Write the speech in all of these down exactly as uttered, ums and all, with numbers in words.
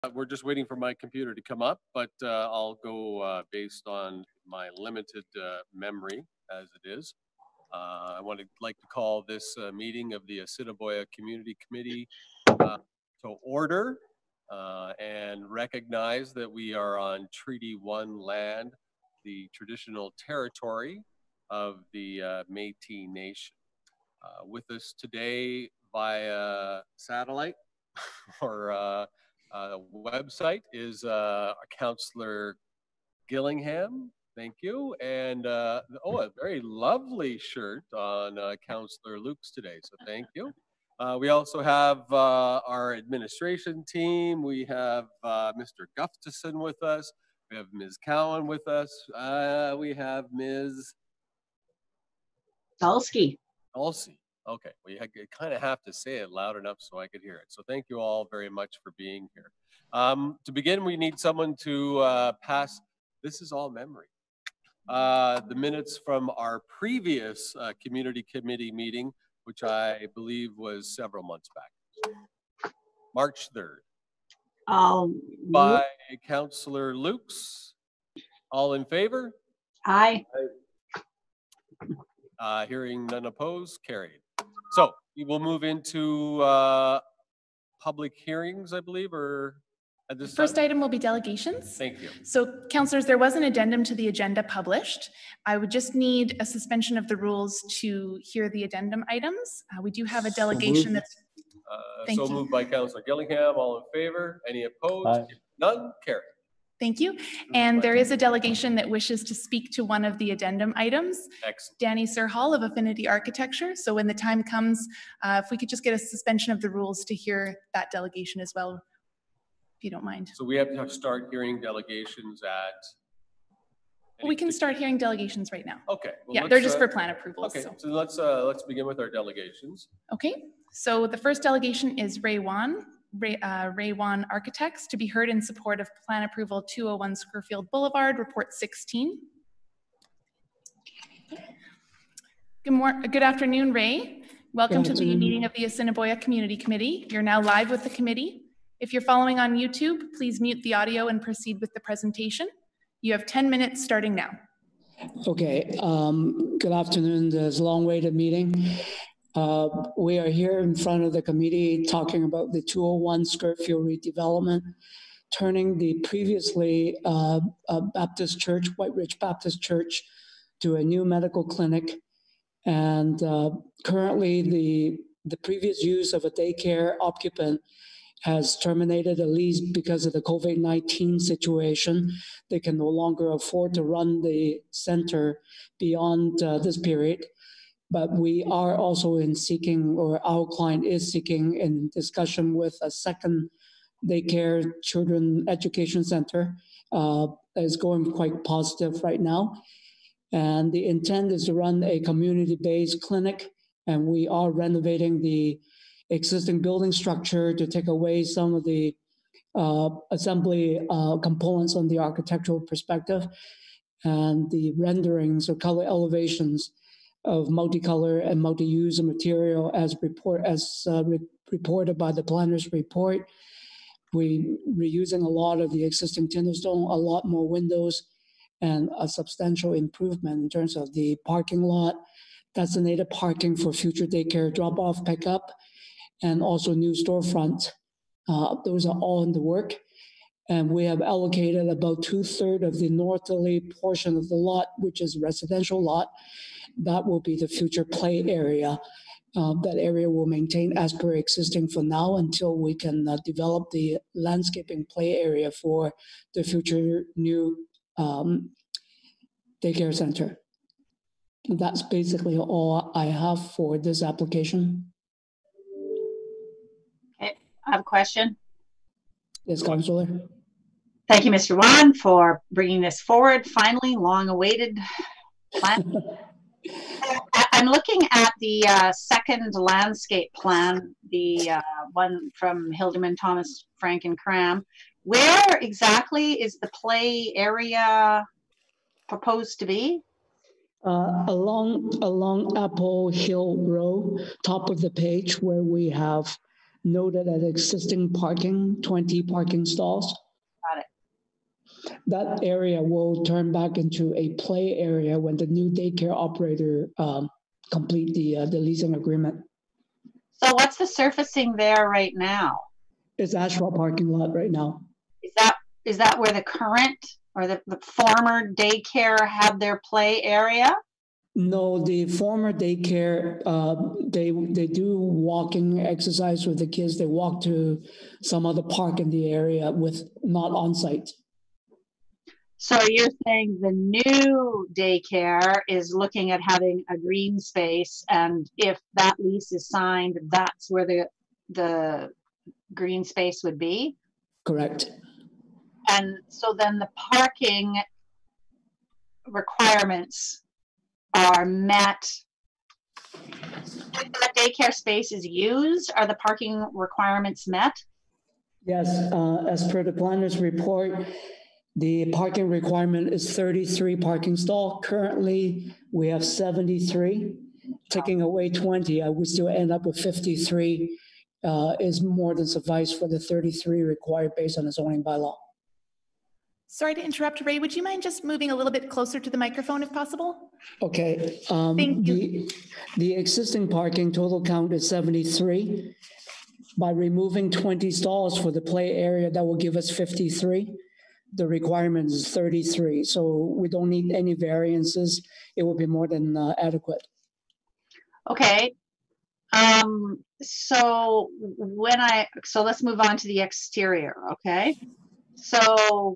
We're just waiting for my computer to come up, but uh, I'll go uh, based on my limited uh, memory as it is. Uh, I want to like to call this uh, meeting of the Assiniboia Community Committee uh, to order uh, and recognize that we are on Treaty One land, the traditional territory of the uh, Métis Nation. Uh, with us today via satellite or uh, uh, website is uh, Councillor Gillingham. Thank you. And uh, oh, a very lovely shirt on uh, Councillor Lukes today. So thank you. Uh, we also have uh, our administration team. We have uh, Mister Gustafson with us. We have Miz Cowan with us. Uh, we have Miz Dulski. Dulcie. Okay, well, you kind of have to say it loud enough so I could hear it. So thank you all very much for being here. Um, to begin, we need someone to uh, pass, this is all memory, uh, the minutes from our previous uh, community committee meeting, which I believe was several months back. March third. Um, By Councillor Lukes. All in favor? Aye. Uh, hearing none opposed, carried. So we will move into uh, public hearings, I believe, or at this First time? item will be delegations. Thank you. So, councillors, there was an addendum to the agenda published. I would just need a suspension of the rules to hear the addendum items. Uh, we do have a delegation that's. Uh, Thank so you. moved by Councillor Gillingham. All in favor? Any opposed? Aye. None? Carried. Thank you. And there is a delegation that wishes to speak to one of the addendum items. Excellent. Danny Sirhall of Affinity Architecture. So when the time comes, uh, if we could just get a suspension of the rules to hear that delegation as well, if you don't mind. So we have to start hearing delegations at. Well, we can start hearing delegations right now. Okay. Well, Yeah, they're let's, just uh, for plan approval. Okay, So. so let's uh, let's begin with our delegations. Okay. So the first delegation is Ray Wan, Ray, uh, Ray Wan Architects, to be heard in support of plan approval two oh one Scurfield Boulevard, report sixteen. Good morning, good afternoon, Ray. Welcome to the meeting of the Assiniboia Community Committee. You're now live with the committee. If you're following on YouTube, please mute the audio and proceed with the presentation. You have ten minutes starting now. Okay, um, good afternoon. There's a long way to meeting. Uh, we are here in front of the committee talking about the two oh one Scurfield redevelopment, turning the previously uh, uh, Baptist Church, White Ridge Baptist Church, to a new medical clinic. And uh, currently the, the previous use of a daycare occupant has terminated a lease because of the COVID nineteen situation. They can no longer afford to run the center beyond uh, this period. But we are also in seeking, or our client is seeking, in discussion with a second daycare children education center uh, that is going quite positive right now. And the intent is to run a community-based clinic, and we are renovating the existing building structure to take away some of the uh, assembly uh, components on the architectural perspective, and the renderings or color elevations of multicolor and multi-use material as report as uh, re reported by the planner's report. We reusing a lot of the existing Tinderstone, a lot more windows, and a substantial improvement in terms of the parking lot, designated parking for future daycare drop-off pickup, and also new storefront. Uh, those are all in the work. And we have allocated about two-thirds of the northerly portion of the lot, which is a residential lot. That will be the future play area. Uh, that area will maintain as per existing for now until we can uh, develop the landscaping play area for the future new um, daycare center. That's basically all I have for this application. Okay, I have a question. Yes, Councillor. Thank you, Mister Wan, for bringing this forward. Finally, long-awaited plan. I, I'm looking at the uh, second landscape plan, the uh, one from Hildeman, Thomas, Frank, and Cram. Where exactly is the play area proposed to be? Uh, along along Apple Hill Road, top of the page where we have noted at existing parking, twenty parking stalls. Got it. That area will turn back into a play area when the new daycare operator um, complete the, uh, the leasing agreement. So what's the surfacing there right now? It's asphalt parking lot right now. Is that is that where the current or the, the former daycare had their play area? No, the former daycare, uh, they they do walking exercise with the kids. They walk to some other park in the area with not on site. So you're saying the new daycare is looking at having a green space, and if that lease is signed, that's where the the green space would be? Correct. And so then the parking requirements are met. If that daycare space is used, are the parking requirements met? Yes, uh, as per the planner's report, the parking requirement is thirty-three parking stall. Currently, we have seventy-three. Taking away twenty, I would still end up with fifty-three. Uh, is more than suffice for the thirty-three required based on the zoning bylaw. Sorry to interrupt, Ray. Would you mind just moving a little bit closer to the microphone if possible? Okay. Um, Thank you. The, the existing parking total count is seventy-three. By removing twenty stalls for the play area, that will give us fifty-three. The requirement is thirty-three, so we don't need any variances. It will be more than uh, adequate. Okay. Um, so when I, so let's move on to the exterior, okay? So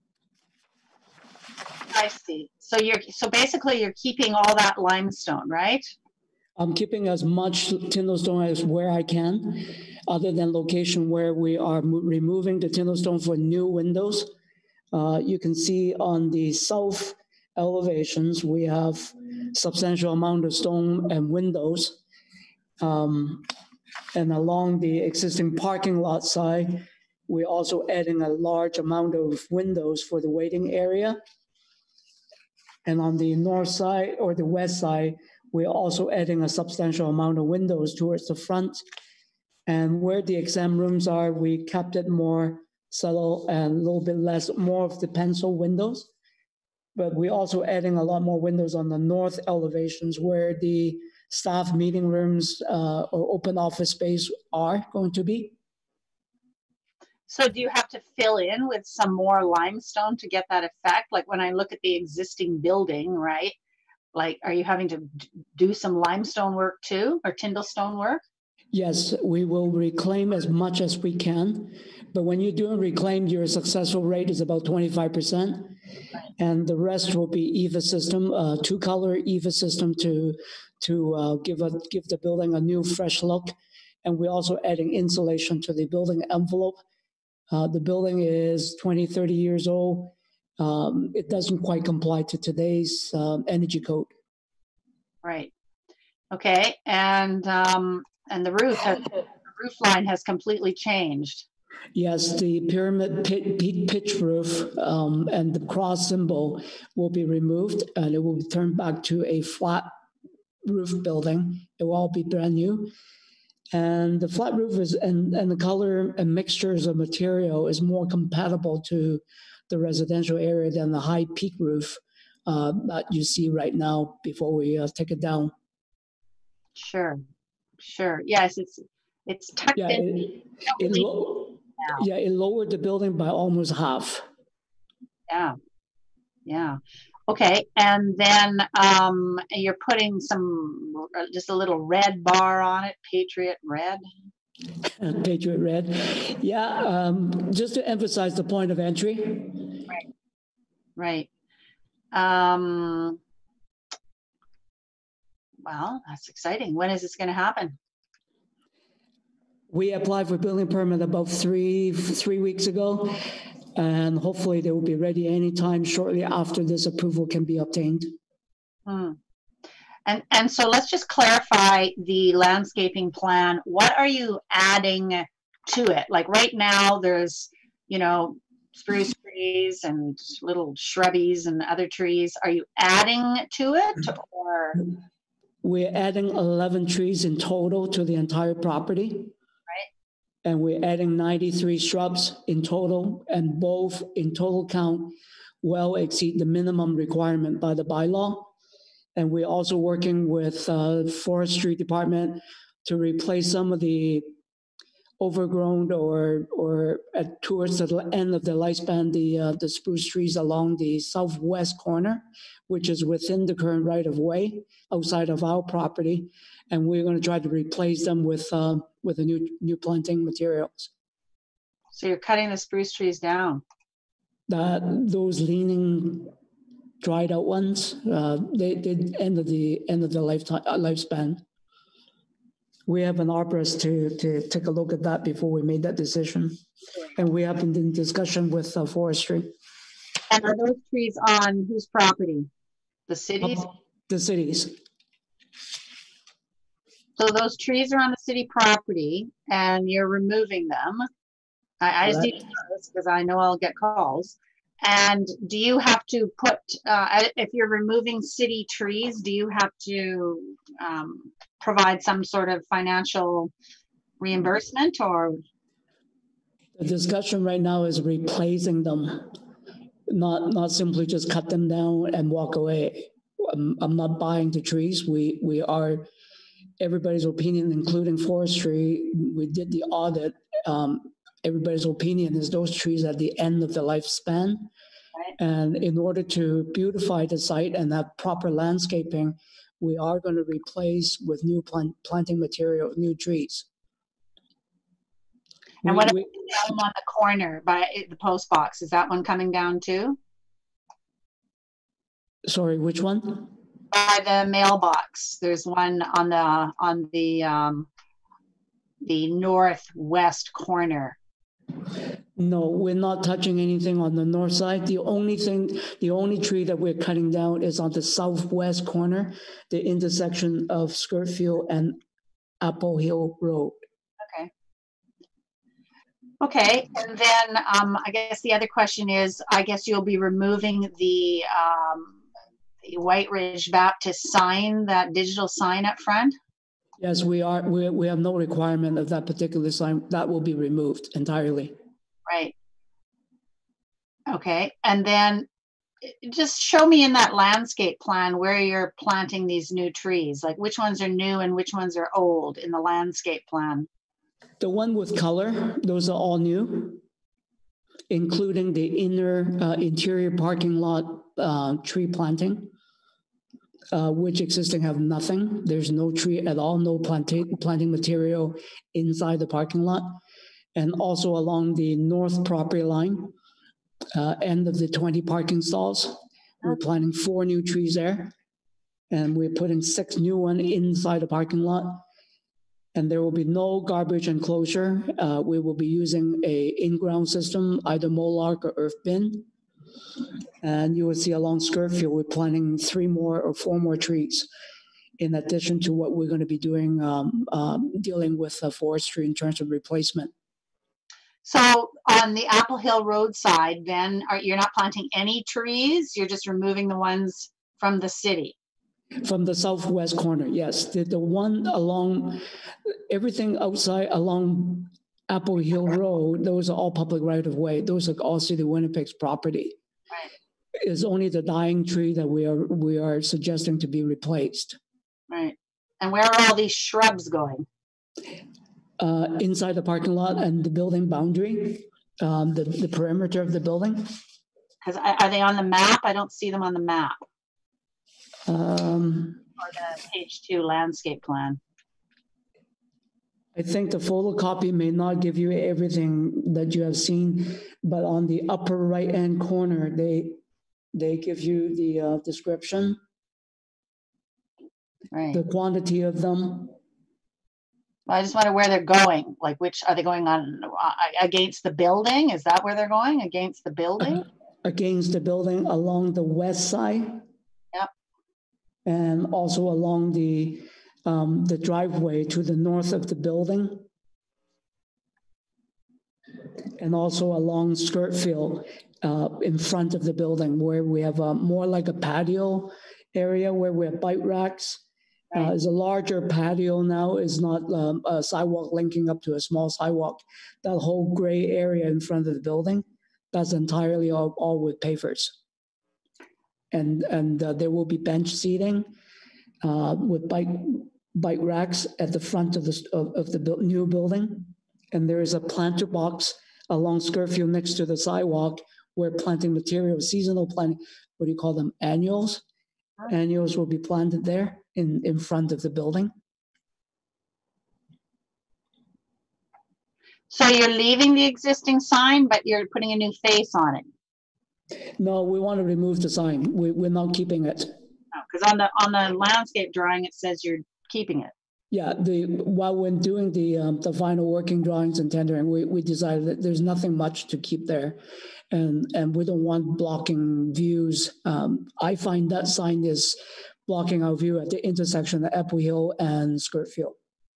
I see. So you're, so basically you're keeping all that limestone, right? I'm keeping as much Tindlestone as where I can, other than location where we are mo- removing the Tindlestone for new windows. Uh, you can see on the south elevations, we have substantial amount of stone and windows. Um, and along the existing parking lot side, we're also adding a large amount of windows for the waiting area. And on the north side or the west side, we're also adding a substantial amount of windows towards the front. And where the exam rooms are, we kept it more subtle and a little bit less, more of the pencil windows. But we're also adding a lot more windows on the north elevations where the staff meeting rooms uh, or open office space are going to be. So do you have to fill in with some more limestone to get that effect? Like when I look at the existing building, right? Like, are you having to d- do some limestone work too, or Tindlestone work? Yes, we will reclaim as much as we can. But when you're doing reclaim, your successful rate is about twenty-five percent. And the rest will be E V A system, uh, two color E V A system to, to uh, give, a, give the building a new fresh look. And we're also adding insulation to the building envelope. Uh, the building is twenty, thirty years old. Um, it doesn't quite comply to today's um, energy code. Right. Okay. And um, and the roof, has, the roof line has completely changed. Yes, the pyramid pit, peak pitch roof um, and the cross symbol will be removed, and it will be turned back to a flat roof building. It will all be brand new. And the flat roof is, and, and the color and mixtures of material is more compatible to the residential area than the high peak roof uh, that you see right now before we uh, take it down. Sure. Sure. Yes, it's it's tucked Yeah, in. it, it lo- yeah, it lowered the building by almost half. Yeah. Yeah. Okay. And then um, you're putting some, just a little red bar on it, Patriot Red. Patriot Red. Yeah, um, just to emphasize the point of entry. Right. Right. Um, well, that's exciting. When is this going to happen? We applied for building permit about three, three weeks ago, and hopefully they will be ready anytime shortly after this approval can be obtained. Hmm. And, and so let's just clarify the landscaping plan. What are you adding to it? Like right now there's, you know, spruce trees and little shrubbies and other trees. Are you adding to it, or? We're adding eleven trees in total to the entire property. and we're adding ninety-three shrubs in total, and both in total count well exceed the minimum requirement by the bylaw. And we're also working with uh, forestry department to replace some of the overgrown or or at towards the end of the lifespan, the uh, the spruce trees along the southwest corner, which is within the current right of way outside of our property, and we're going to try to replace them with uh, with a new new planting materials. So you're cutting the spruce trees down. That those leaning, dried out ones, uh, they they end of the end of the lifetime uh, lifespan. We have an arborist to, to take a look at that before we made that decision. And we have been in discussion with uh, forestry. And are those trees on whose property? The cities? The cities. So those trees are on the city property and you're removing them. I, I just need to know this because I know I'll get calls. And do you have to put, uh, if you're removing city trees, do you have to um, provide some sort of financial reimbursement or? The discussion right now is replacing them, not not simply just cut them down and walk away. I'm, I'm not buying the trees. We, we are, everybody's opinion, including forestry, we did the audit. Um, everybody's opinion is those trees at the end of the lifespan. Right. And in order to beautify the site and have proper landscaping, we are going to replace with new plant, planting material, new trees. And we, what we, about the one on the corner by the post box? Is that one coming down too? Sorry, which one? By the mailbox. There's one on the on the um, the northwest corner. No, we're not touching anything on the north side. The only thing, the only tree that we're cutting down is on the southwest corner, the intersection of Skirtfield and Apple Hill Road. Okay. Okay, and then um, I guess the other question is, I guess you'll be removing the, um, the White Ridge Baptist sign, that digital sign up front? Yes, we are. We, we have no requirement of that particular sign. That will be removed entirely. Right. Okay, and then just show me in that landscape plan where you're planting these new trees, like which ones are new and which ones are old in the landscape plan. The one with color, those are all new, including the inner uh, interior parking lot uh, tree planting, uh, which existing have nothing. There's no tree at all, no planta- planting material inside the parking lot. And also along the north property line, uh, end of the twenty parking stalls. We're planting four new trees there. And we're putting six new ones inside the parking lot. And there will be no garbage enclosure. Uh, we will be using a in-ground system, either Molark or Earth Bin. And you will see along Skirtfield, we're planting three more or four more trees, in addition to what we're going to be doing, um, um, dealing with uh, forestry in terms of replacement. So on the Apple Hill Road side, then are, you're not planting any trees? You're just removing the ones from the city? From the southwest corner, yes. The, the one along, everything outside along Apple Hill Road, those are all public right of way. Those are all City of Winnipeg's property. Right. It's only the dying tree that we are we are suggesting to be replaced. Right. And where are all these shrubs going? Uh, inside the parking lot and the building boundary, um, the, the perimeter of the building. Because are they on the map? I don't see them on the map. Um, or the page two landscape plan. I think the photocopy may not give you everything that you have seen, but on the upper right-hand corner, they they give you the uh, description, right? The quantity of them. Well, I just wonder where they're going. Like, which are they going on uh, against the building? Is that where they're going, against the building? Uh, against the building along the west side. Yep. And also along the um, the driveway to the north of the building. And also along Skirtfield uh, in front of the building, where we have uh, more like a patio area where we have bike racks Uh, is a larger patio now, is not um, a sidewalk linking up to a small sidewalk. That whole gray area in front of the building, that's entirely all, all with pavers. And, and uh, there will be bench seating uh, with bike, bike racks at the front of the, of, of the bu- new building. And there is a planter box along Skirtfield next to the sidewalk where planting material, seasonal planting, what do you call them, annuals? Annuals will be planted there in, in front of the building. So you're leaving the existing sign, but you're putting a new face on it? No, we want to remove the sign. We, we're not keeping it. Because on the on the landscape drawing, it says you're keeping it. Yeah, the while we're doing the um, the final working drawings and tendering, we, we decided that there's nothing much to keep there, and and we don't want blocking views. Um, I find that sign is blocking our view at the intersection of Eppley Hill and Skirtfield.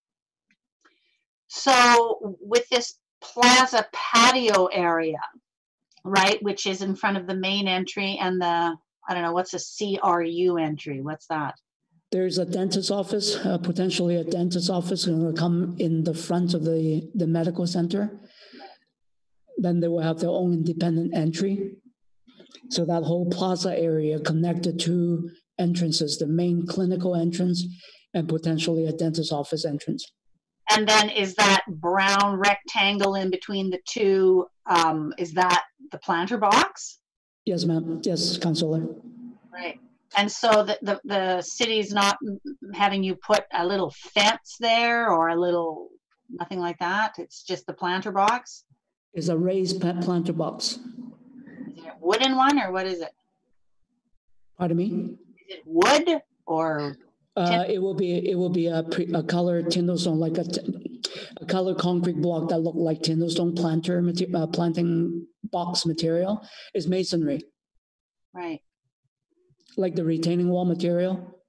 So with this plaza patio area, right, which is in front of the main entry and the, I don't know, what's a C R U entry? What's that? There's a dentist's office, uh, potentially a dentist's office going to come in the front of the, the medical center. Then they will have their own independent entry. So that whole plaza area connected to entrances, the main clinical entrance and potentially a dentist's office entrance. And then is that brown rectangle in between the two, um, is that the planter box? Yes, ma'am. Yes, Councillor. Right. And so the, the, the city's not having you put a little fence there or a little, nothing like that? It's just the planter box? It's a raised planter box. Is it a wooden one or what is it? Pardon me? Is it wood or? Uh, it will be it will be a, pre, a colored Tindlestone, like a, a colored concrete block that look like Tindlestone planter uh, planting box material. It's masonry. Right. Like the retaining wall material.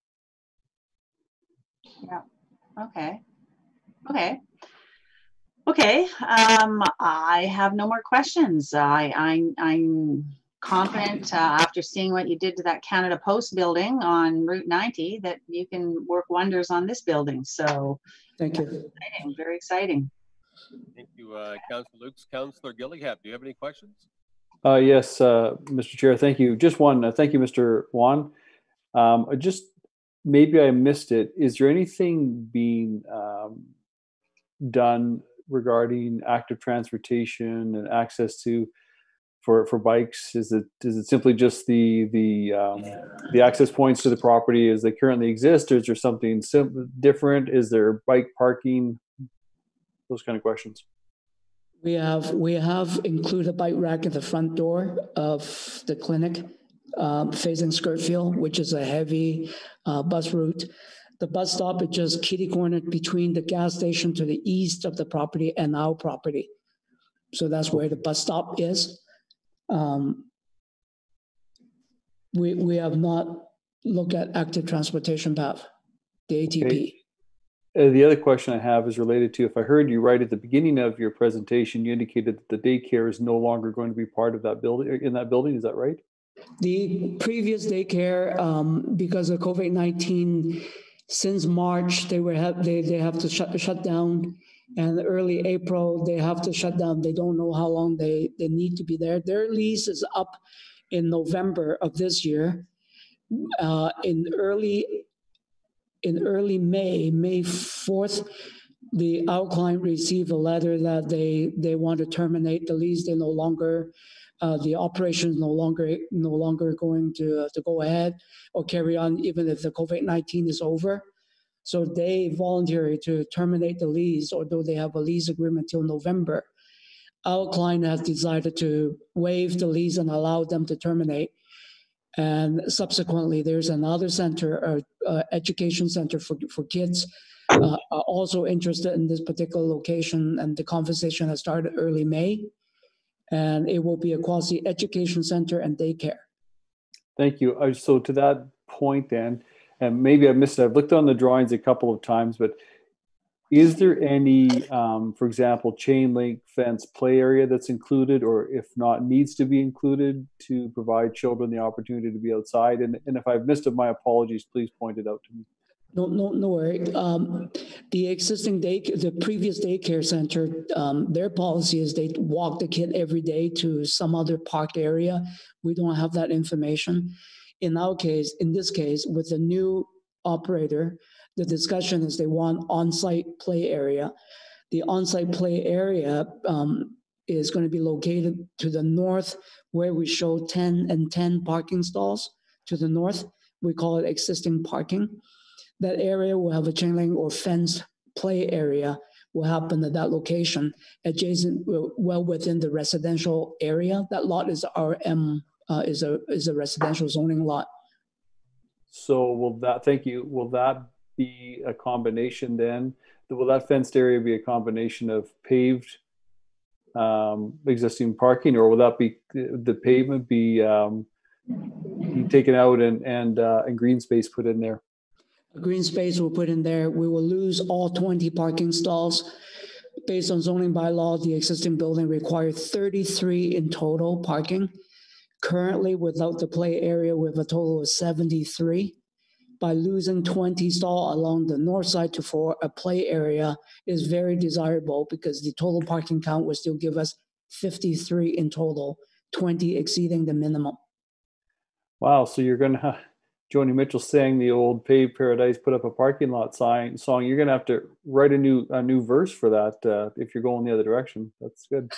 Yeah. Yeah. Okay. Okay. Okay. Um, I have no more questions. I, I I'm confident uh, after seeing what you did to that Canada Post building on Route ninety that you can work wonders on this building. So thank you. Exciting, very exciting. Thank you, uh, Councillor Lukes. Councillor Gilligham, do you have any questions? Uh, yes, uh, Mister Chair, thank you. Just one, uh, thank you, Mister Juan. Um, just maybe I missed it. Is there anything being um, done regarding active transportation and access to for for bikes? Is it is it simply just the the um, the access points to the property as they currently exist, or is there something sim- different? Is there bike parking? Those kind of questions. We have we have included a bike rack at the front door of the clinic, um, facing Skirtfield, which is a heavy uh, bus route. The bus stop is just kitty cornered between the gas station to the east of the property and our property. So that's where the bus stop is. Um, we we have not looked at active transportation path, the A T P. Okay. Uh, the other question I have is related to, if I heard you right at the beginning of your presentation, you indicated that the daycare is no longer going to be part of that building, in that building. Is that right? The previous daycare, um, because of COVID nineteen, since March, they were have they they have to shut shut down, and early April they have to shut down. They don't know how long they they need to be there. Their lease is up in November of this year. Uh, in early in early May, May fourth, the our client received a letter that they they want to terminate the lease. They no longer uh, the operation is no longer no longer going to uh, to go ahead or carry on, even if the COVID nineteen is over. So they volunteered to terminate the lease, although they have a lease agreement till November. Our client has decided to waive the lease and allow them to terminate. And subsequently, there's another center, uh, uh, education center for, for kids, uh, are also interested in this particular location. And the conversation has started early May. And it will be a quasi education center and daycare. Thank you. Uh, so to that point then, and maybe I missed it, I've looked on the drawings a couple of times, but is there any, um, for example, chain link fence play area that's included, or if not, needs to be included to provide children the opportunity to be outside? And, and if I've missed it, my apologies, please point it out to me. No, no, no worry. Um, the existing day, the previous daycare center, um, their policy is they walk the kid every day to some other park area. We don't have that information. In our case, in this case, with the new operator, the discussion is they want on-site play area. The on-site play area um, is going to be located to the north, where we show ten and ten parking stalls to the north. We call it existing parking. That area will have a chain link or fence play area will happen at that location, adjacent, well within the residential area. That lot is R M, uh, is a is a residential zoning lot. So will that, thank you, will that be a combination then? Will that fenced area be a combination of paved um, existing parking, or will that be, the pavement be um, taken out and, and, uh, and green space put in there? A green space will put in there. We will lose all twenty parking stalls. Based on zoning bylaw, the existing building requires thirty-three in total parking. Currently, without the play area, we have a total of seventy-three. By losing twenty stall along the north side to for a play area is very desirable, because the total parking count will still give us fifty-three in total, twenty exceeding the minimum. Wow, so you're gonna have, Joni Mitchell sang the old paved paradise, put up a parking lot sign song. You're gonna have to write a new a new verse for that uh, if you're going the other direction. That's good.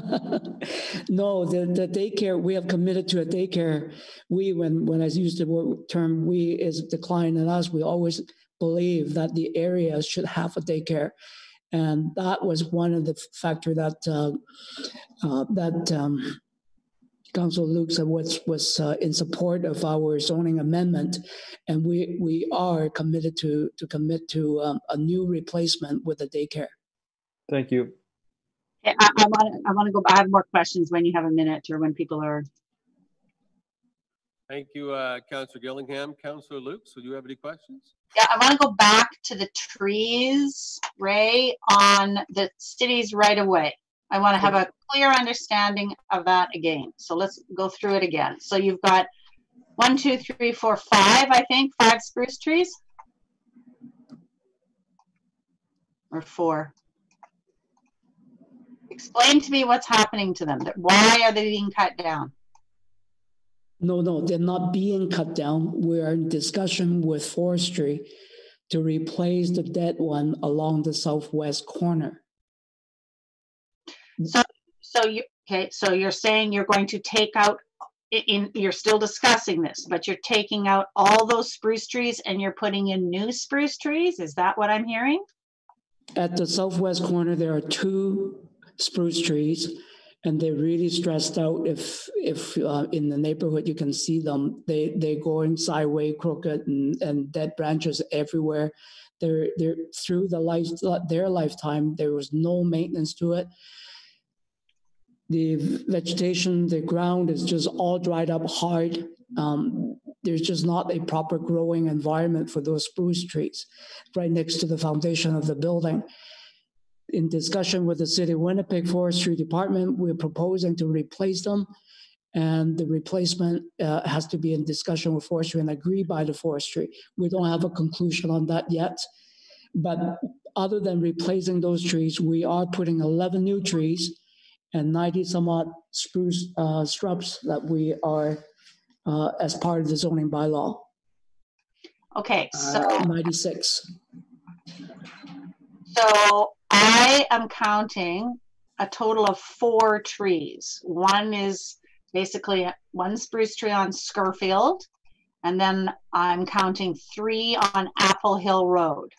No, the, the daycare, we have committed to a daycare. We, when when I use the word, term we is the client and us, we always believe that the area should have a daycare. And that was one of the factor that uh, uh, that um, Councilor Lukes was was uh, in support of our zoning amendment, and we we are committed to to commit to um, a new replacement with a daycare. Thank you. I, I want to I want to go. I have more questions when you have a minute, or when people are. Thank you, uh, Councillor Gillingham. Councillor Luke, so do you have any questions? Yeah, I want to go back to the trees, Ray, on the city's right of way. I want to have a clear understanding of that again. So let's go through it again. So you've got one, two, three, four, five, I think, five spruce trees? Or four? Explain to me what's happening to them. Why are they being cut down? No, no, they're not being cut down. We are in discussion with forestry to replace the dead one along the southwest corner. So, so you, okay, so you're saying you're going to take out, in, you're still discussing this, but you're taking out all those spruce trees and you're putting in new spruce trees? Is that what I'm hearing? At the southwest corner, there are two spruce trees, and they're really stressed out. If if uh, in the neighborhood you can see them, they they're going sideways, crooked, and, and dead branches everywhere. They're they're through the life their lifetime. There was no maintenance to it. The vegetation, the ground is just all dried up hard. Um, there's just not a proper growing environment for those spruce trees right next to the foundation of the building. In discussion with the City of Winnipeg Forestry Department, we're proposing to replace them, and the replacement uh, has to be in discussion with forestry and agreed by the forestry. We don't have a conclusion on that yet, but other than replacing those trees, we are putting eleven new trees and ninety some odd spruce uh, shrubs that we are uh, as part of the zoning bylaw. Okay, so uh, ninety-six. So I am counting a total of four trees. One is basically one spruce tree on Scurfield, and then I'm counting three on Apple Hill Road.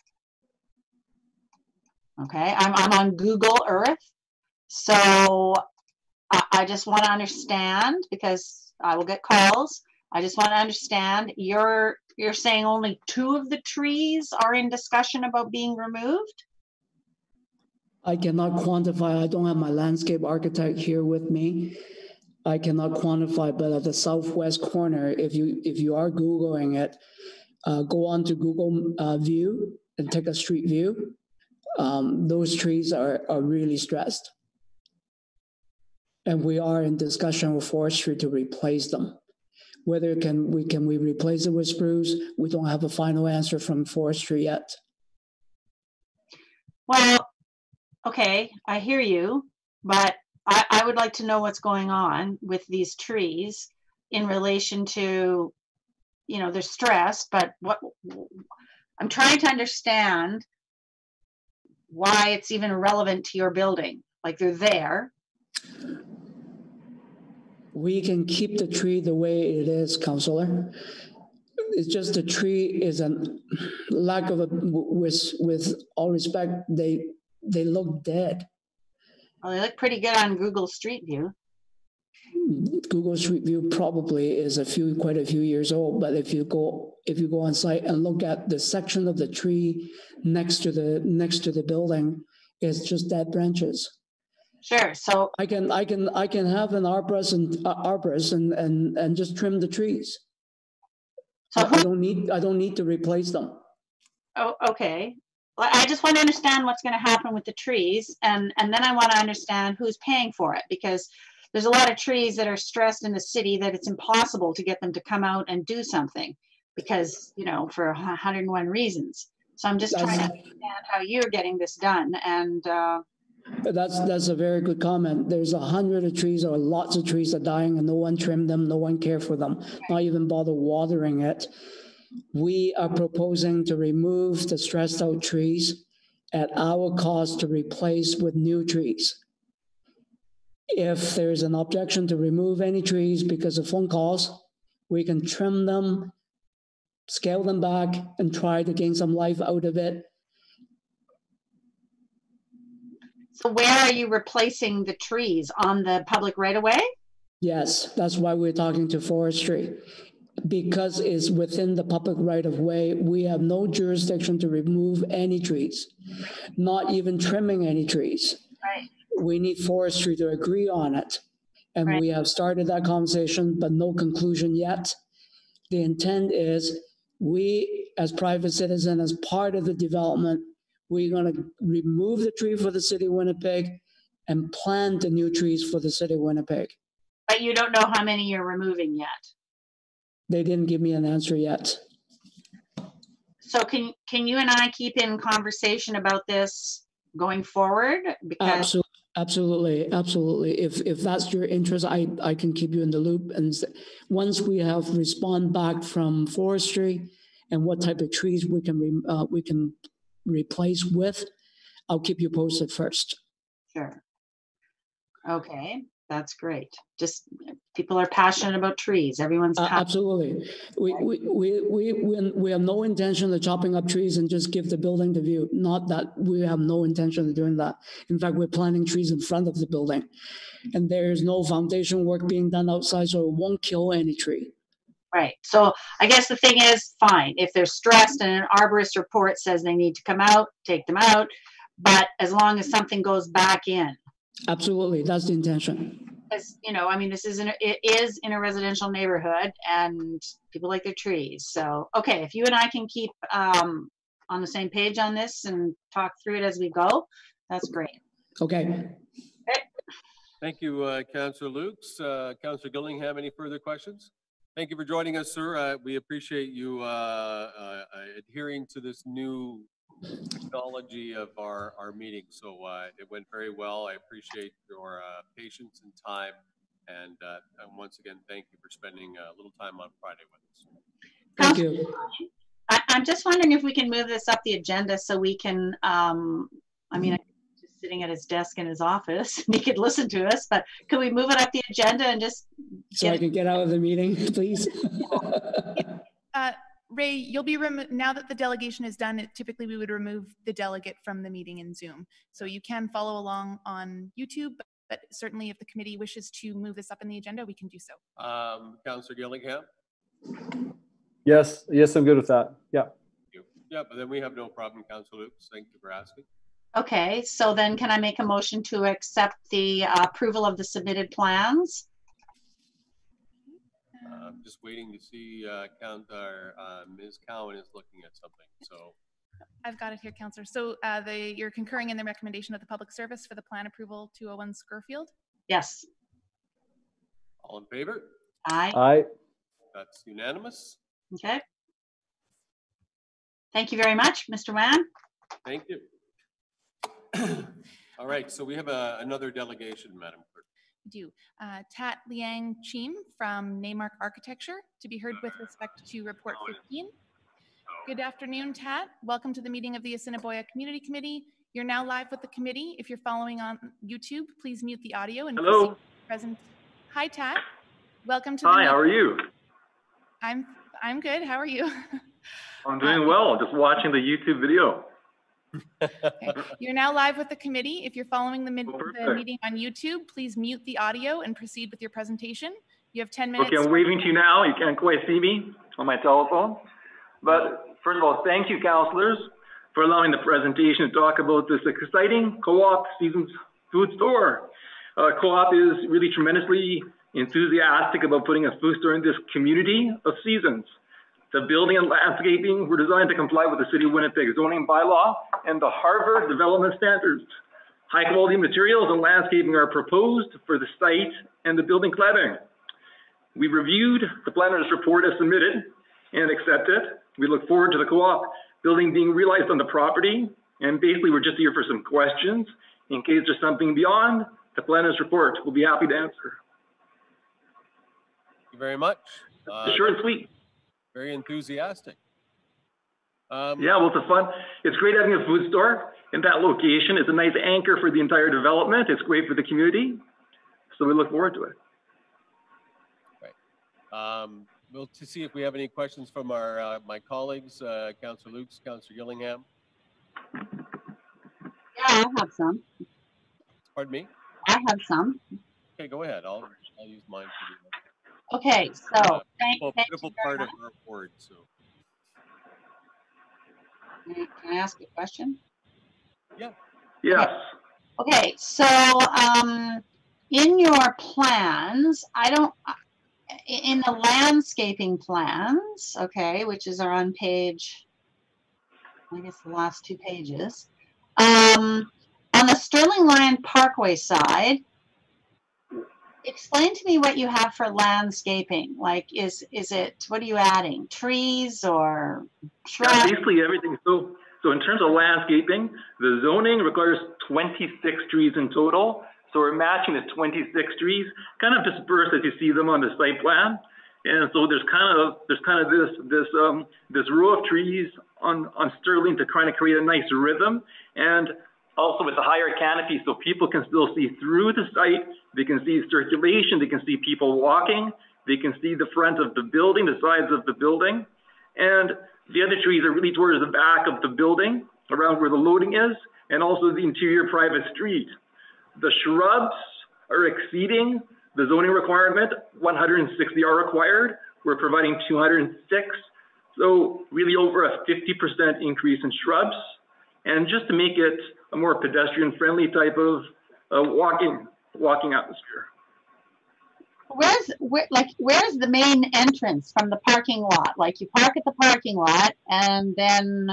Okay, I'm, I'm on Google Earth. So I, I just want to understand, because I will get calls. I just want to understand, you're, you're saying only two of the trees are in discussion about being removed? I cannot quantify. I don't have my landscape architect here with me. I cannot quantify, but at the southwest corner, if you if you are Googling it, uh, go on to Google uh, View and take a street view. Um, those trees are, are really stressed. And we are in discussion with forestry to replace them. Whether can we can we replace it with spruce? We don't have a final answer from forestry yet. Well, okay, I hear you, but I, I would like to know what's going on with these trees in relation to, you know, they're stressed, but what I'm trying to understand why it's even relevant to your building. Like, they're there. We can keep the tree the way it is, Councillor. It's just the tree is a lack of a, with, with all respect, they, they look dead. Well, they look pretty good on Google Street View. Google Street View probably is a few, quite a few years old, but if you go, if you go on site and look at the section of the tree next to the, next to the building, it's just dead branches. Sure. So I can, I can, I can have an arborist and uh, arborist and, and, and just trim the trees. So I don't need, I don't need to replace them. Oh, okay. Well, I just want to understand what's going to happen with the trees, and and then I want to understand who's paying for it, because there's a lot of trees that are stressed in the city that it's impossible to get them to come out and do something because, you know, for a hundred and one reasons. So I'm just That's, trying to understand how you're getting this done. And uh, that's that's a very good comment. There's a hundred of trees or lots of trees are dying and no one trimmed them, no one cared for them, not even bother watering it. We are proposing to remove the stressed out trees at our cost to replace with new trees. If there's an objection to remove any trees because of phone calls, we can trim them, scale them back, and try to gain some life out of it. so where are you replacing the trees? On the public right of way? Yes, that's why we're talking to forestry. Because it's within the public right of way, we have no jurisdiction to remove any trees, not even trimming any trees. Right. We need forestry to agree on it. And Right. we have started that conversation, but no conclusion yet. The intent is we, as private citizen, as part of the development, we're going to remove the tree for the city of Winnipeg and plant the new trees for the city of Winnipeg. But you don't know how many you're removing yet. They didn't give me an answer yet. So can can you and I keep in conversation about this going forward? Because Absolutely. Absolutely, absolutely. If if that's your interest, I, I can keep you in the loop. And once we have respond back from forestry and what type of trees we can re, uh, we can replace with, I'll keep you posted first. Sure. Okay, that's great. Just people are passionate about trees. Everyone's Uh, passionate. absolutely. We we, we we we we have no intention of chopping up trees and just give the building the view. Not that we have no intention of doing that. In fact, we're planting trees in front of the building, and there's no foundation work being done outside, so it won't kill any tree. Right. So I guess the thing is, fine, if they're stressed and an arborist report says they need to come out, take them out. But as long as something goes back in. Absolutely, that's the intention. Because, you know, I mean, this is in a, it is in a residential neighborhood and people like their trees. So, okay, if you and I can keep um, on the same page on this and talk through it as we go, that's great. Okay. Okay. Thank you, uh, Councillor Lukes. Uh, Councillor Gillingham, any further questions? Thank you for joining us, sir. Uh, we appreciate you uh, uh, adhering to this new technology of our, our meeting. So uh, it went very well. I appreciate your uh, patience and time. And, uh, and once again, thank you for spending a little time on Friday with us. Thank you. I, I'm just wondering if we can move this up the agenda so we can, um, I mean, just sitting at his desk in his office, he could listen to us, but could we move it up the agenda and just So I can get out of the meeting, please? Uh, Ray, you'll be, remo- now that the delegation is done, it, typically we would remove the delegate from the meeting in Zoom. So you can follow along on YouTube, but, but certainly if the committee wishes to move this up in the agenda, we can do so. Um, Councillor Gillingham? Yes, yes, I'm good with that. Yeah. Thank you. Yeah, but then we have no problem, Councillor Lukes. Thank you for asking. Okay, so then can I make a motion to accept the uh, approval of the submitted plans? Uh, I'm just waiting to see uh, Count, or, uh, Miz Cowan is looking at something. So I've got it here, Councillor. So uh, the, you're concurring in the recommendation of the public service for the plan approval two oh one Scurfield? Yes. all in favor? Aye. Aye. That's unanimous. Okay. Thank you very much, Mister Wan. Thank you. All right, so we have a, another delegation, Madam Clerk. Do uh, Tat Liang Chim from Naymark Architecture to be heard with respect to report fifteen. Good afternoon, Tat. Welcome to the meeting of the Assiniboia Community Committee. You're now live with the committee. If you're following on YouTube, please mute the audio and Hello. proceed present. Hi, Tat. Welcome to Hi, the meeting. how are you? I'm I'm good. How are you? I'm doing uh, well. Just watching the YouTube video. Okay. You're now live with the committee. If you're following the, oh, the meeting on YouTube, please mute the audio and proceed with your presentation. You have ten minutes. Okay, I'm waving to you now. You can't quite see me on my telephone. But first of all, thank you, councillors, for allowing the presentation to talk about this exciting Co-op Seasons food store. Uh, Co-op is really tremendously enthusiastic about putting a food store in this community of Seasons. The building and landscaping were designed to comply with the City of Winnipeg zoning bylaw and the Harvard Development Standards. High quality materials and landscaping are proposed for the site and the building cladding. We reviewed the planner's report as submitted and accepted. We look forward to the Co-op building being realized on the property. And basically, we're just here for some questions. In case there's something beyond the planner's report, we'll be happy to answer. Thank you very much. Uh, Short and sweet. Very enthusiastic. Um, yeah, well, it's a fun. It's great having a food store in that location. It's a nice anchor for the entire development. It's great for the community. So we look forward to it. Right. Um, we'll to see if we have any questions from our uh, my colleagues, uh, Councillor Lukes, Councillor Gillingham. Yeah, I have some. Pardon me? I have some. Okay, go ahead. I'll I'll use mine for you. Okay, so uh, thank, well, thank beautiful you very part much. of our board. So, can I ask a question? Yeah. Yes. Okay, okay so um, in your plans, I don't. In the landscaping plans, okay, which is are on page, I guess the last two pages. Um, on the Sterling Lion Parkway side, explain to me what you have for landscaping. Like, is is it, what are you adding? Trees or shrubs? Yeah, basically everything. So, so in terms of landscaping, the zoning requires twenty-six trees in total. So we're matching the twenty-six trees, kind of dispersed as you see them on the site plan. And so there's kind of there's kind of this this um, this row of trees on on Sterling to kind of create a nice rhythm, and also with a higher canopy so people can still see through the site. They can see circulation. They can see people walking. They can see the front of the building, the sides of the building, and the other trees are really towards the back of the building, around where the loading is, and also the interior private street. The shrubs are exceeding the zoning requirement. one hundred sixty are required. We're providing two hundred six. So really over a fifty percent increase in shrubs. And just to make it a more pedestrian friendly type of uh, walking, walking atmosphere. Where's, where, like, where's the main entrance from the parking lot? Like, you park at the parking lot and then.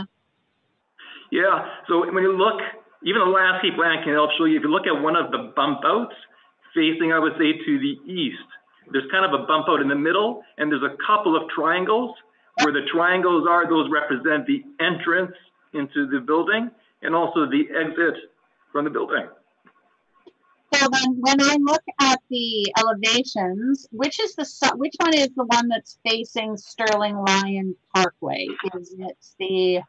Yeah, so when you look, even the landscape plan can help show you. If you look at one of the bump outs facing, I would say, to the east, there's kind of a bump out in the middle, and there's a couple of triangles. Where the triangles are, those represent the entrance into the building and also the exit from the building. So then when I look at the elevations, which is the which one is the one that's facing Sterling Lion Parkway? Is it the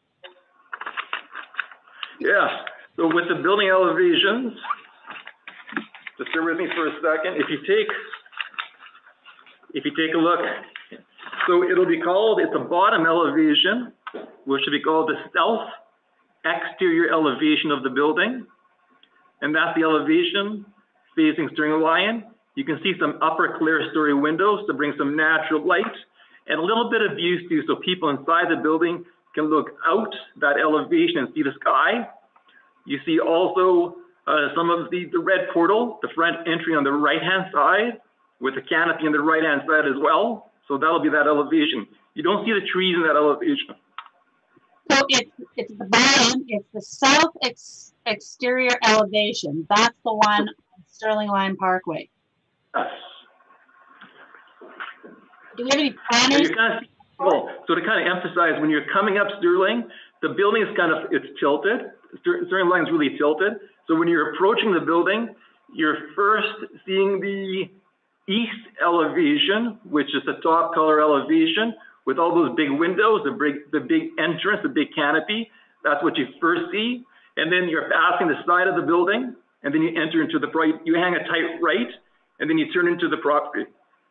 Yeah, so with the building elevations, just bear with me for a second. If you take, if you take a look, so it'll be called, it's a bottom elevation, which should be called the south exterior elevation of the building. And that's the elevation facing Sterling Lion. You can see some upper clear story windows to bring some natural light and a little bit of views too, so people inside the building can look out that elevation and see the sky. You see also uh, some of the, the red portal, the front entry on the right-hand side with the canopy on the right-hand side as well. So that'll be that elevation. You don't see the trees in that elevation. So it's, it's the bottom, it's the south ex exterior elevation. That's the one on Sterling Lion Parkway. Yes. Do we have any So planners? you kind of see, oh, so to kind of emphasize, when you're coming up Sterling, the building is kind of, it's tilted. Ster- Sterling line is really tilted. So when you're approaching the building, you're first seeing the east elevation, which is the top color elevation, with all those big windows, the big, the big entrance, the big canopy. That's what you first see. And then you're passing the side of the building, and then you enter into the bright, you hang a tight right, and then you turn into the property.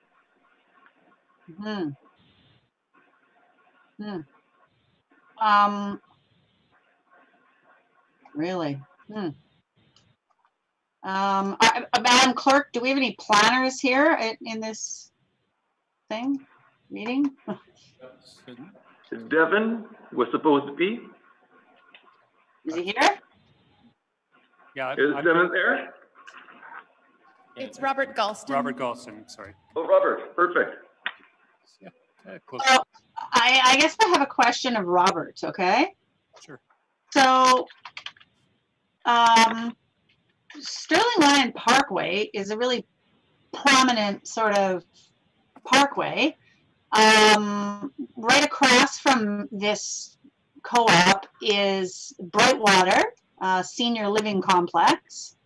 Hmm. Hmm. Um, really? Hmm. Um, uh, uh, Madam Clerk, do we have any planners here in, in this thing, meeting? Devin was supposed to be. Is he here? Yeah, Is I'm, Devin there? It's Robert Galston. Robert Galston, sorry. Oh, Robert, perfect. Yeah, yeah, close. So I, I guess I have a question of Robert, okay? Sure. So, um, Sterling Lion Parkway is a really prominent sort of parkway. Um, right across from this co-op is Brightwater uh, Senior Living Complex.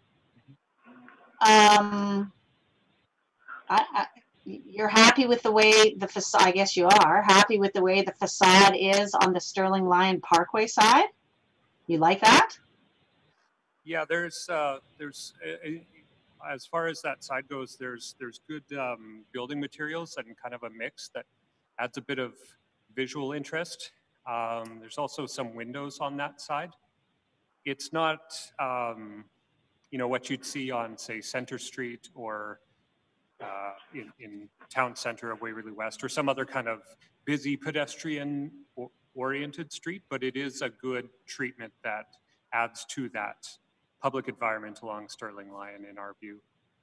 Um, I, I, you're happy with the way the facade, I guess you are, happy with the way the facade is on the Sterling Lion Parkway side? You like that? Yeah, there's, uh, there's, uh, as far as that side goes, there's, there's good um, building materials and kind of a mix that adds a bit of visual interest. Um, there's also some windows on that side. It's not, um, you know, what you'd see on, say, Center Street or uh, in, in town center of Waverly West or some other kind of busy pedestrian oriented street, but it is a good treatment that adds to that public environment along Sterling Lion in our view.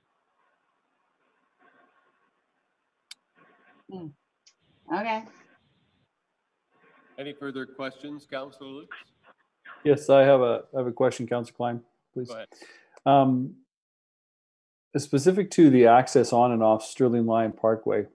Hmm. Okay. Any further questions, Councillor Lutz? Yes, I have a, I have a question, Councillor Klein, please. Go ahead. Um, specific to the access on and off Sterling Lion Parkway.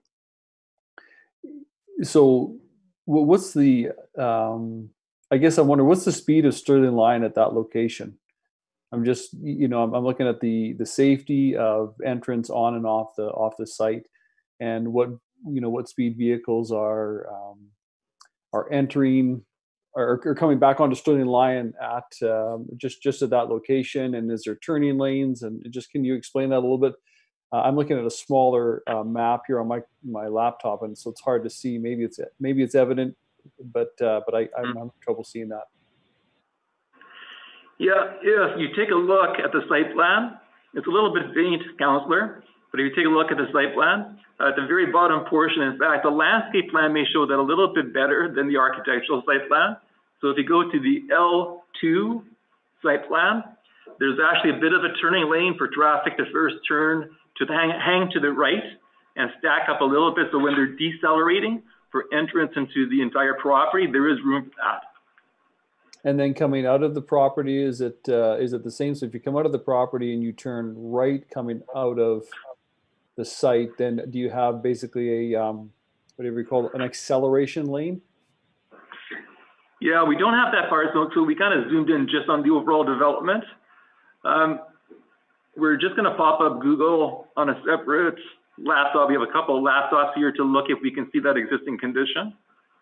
So wh- what's the, um, I guess I wonder, what's the speed of Sterling Lion at that location? I'm just, you know, I'm, I'm looking at the the safety of entrance on and off the off the site, and what, you know, what speed vehicles are um, are entering or, or coming back onto Sterling Lion at um, just just at that location, and is there turning lanes, and just can you explain that a little bit? Uh, I'm looking at a smaller uh, map here on my my laptop, and so it's hard to see. Maybe it's maybe it's evident, but uh, but I, I'm having trouble seeing that. Yeah, if you take a look at the site plan, it's a little bit faint, Councillor, but if you take a look at the site plan, uh, at the very bottom portion, in fact, the landscape plan may show that a little bit better than the architectural site plan. So if you go to the L two site plan, there's actually a bit of a turning lane for traffic to first turn to the hang, hang to the right and stack up a little bit. So when they're decelerating for entrance into the entire property, there is room for that. And then coming out of the property, is it uh, is it the same? So if you come out of the property and you turn right coming out of the site, then do you have basically a um, whatever you call it, an acceleration lane? Yeah, we don't have that part, so, so we kind of zoomed in just on the overall development. Um, we're just going to pop up Google on a separate laptop. We have a couple of laptops here to look if we can see that existing condition.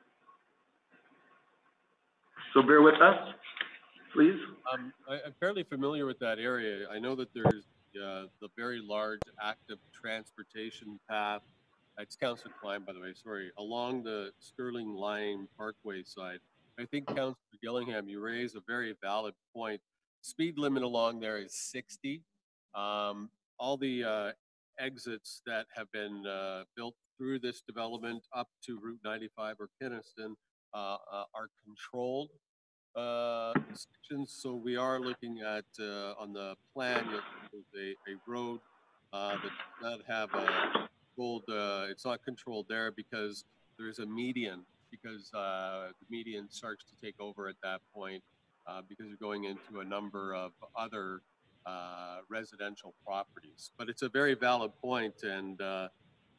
So bear with us, please. Um, I, I'm fairly familiar with that area. I know that there's uh, the very large active transportation path. It's Councillor Klein, by the way, sorry, along the Sterling Lion Parkway side. I think Councillor Gillingham, you raise a very valid point. Speed limit along there is sixty. Um, all the uh, exits that have been uh, built through this development up to Route ninety-five or Kinnison uh, uh, are controlled uh, sections. So we are looking at uh, on the plan, you'll see a, a road uh, that does not have a controlled, uh, it's not controlled there because there's a median, because uh, the median starts to take over at that point uh, because you're going into a number of other uh, residential properties. But it's a very valid point, and uh,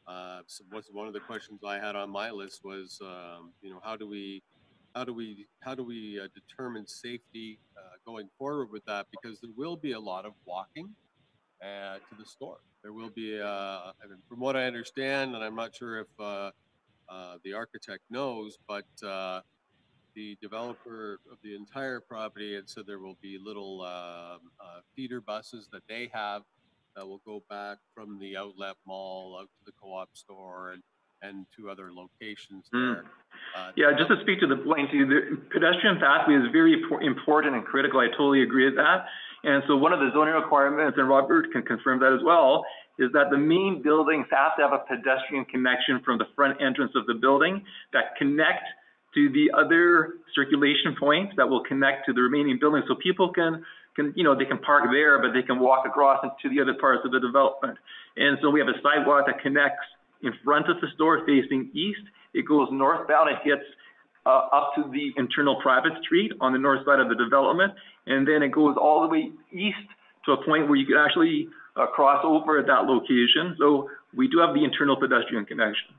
uh, so what's one of the questions I had on my list was, um, you know, how do we, how do we, how do we uh, determine safety uh, going forward with that? Because there will be a lot of walking uh, to the store. There will be, uh, I mean, from what I understand, and I'm not sure if uh, uh, the architect knows, but uh, the developer of the entire property, and so there will be little uh, uh, feeder buses that they have that will go back from the outlet mall out to the co-op store and, and to other locations there. Mm. Uh, yeah, just to speak to the point, the pedestrian pathway is very important and critical. I totally agree with that. And so one of the zoning requirements, and Robert can confirm that as well, is that the main buildings have to have a pedestrian connection from the front entrance of the building that connect to the other circulation points that will connect to the remaining buildings. So people can, can, you know, they can park there, but they can walk across into the other parts of the development. And so we have a sidewalk that connects in front of the store facing east. It goes northbound, it hits uh, up to the internal private street on the north side of the development. And then it goes all the way east to a point where you can actually uh, cross over at that location. So we do have the internal pedestrian connections.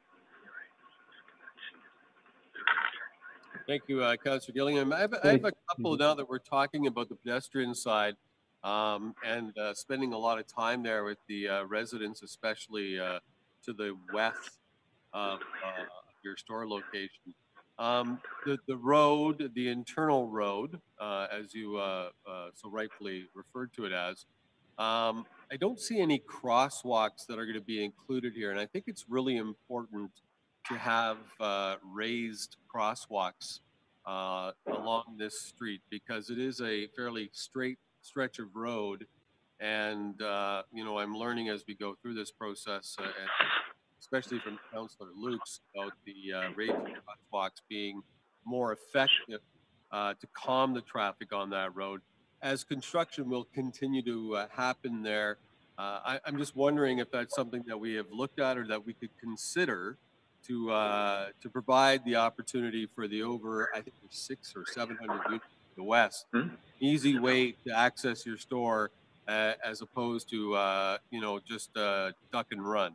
Thank you, uh, Councillor Gillingham. I have, I have a couple now that we're talking about the pedestrian side um, and uh, spending a lot of time there with the uh, residents, especially uh, to the west of uh, your store location. Um, the, the road, the internal road, uh, as you uh, uh, so rightfully referred to it as, um, I don't see any crosswalks that are going to be included here. And I think it's really important to have uh, raised crosswalks uh, along this street because it is a fairly straight stretch of road. And, uh, you know, I'm learning as we go through this process, uh, and especially from Councillor Lukes, about the uh, raised crosswalks being more effective uh, to calm the traffic on that road. As construction will continue to uh, happen there, uh, I, I'm just wondering if that's something that we have looked at or that we could consider to uh, to provide the opportunity for the over, I think there's six or seven hundred units in the west, mm-hmm. easy way to access your store uh, as opposed to uh, you know just uh, duck and run.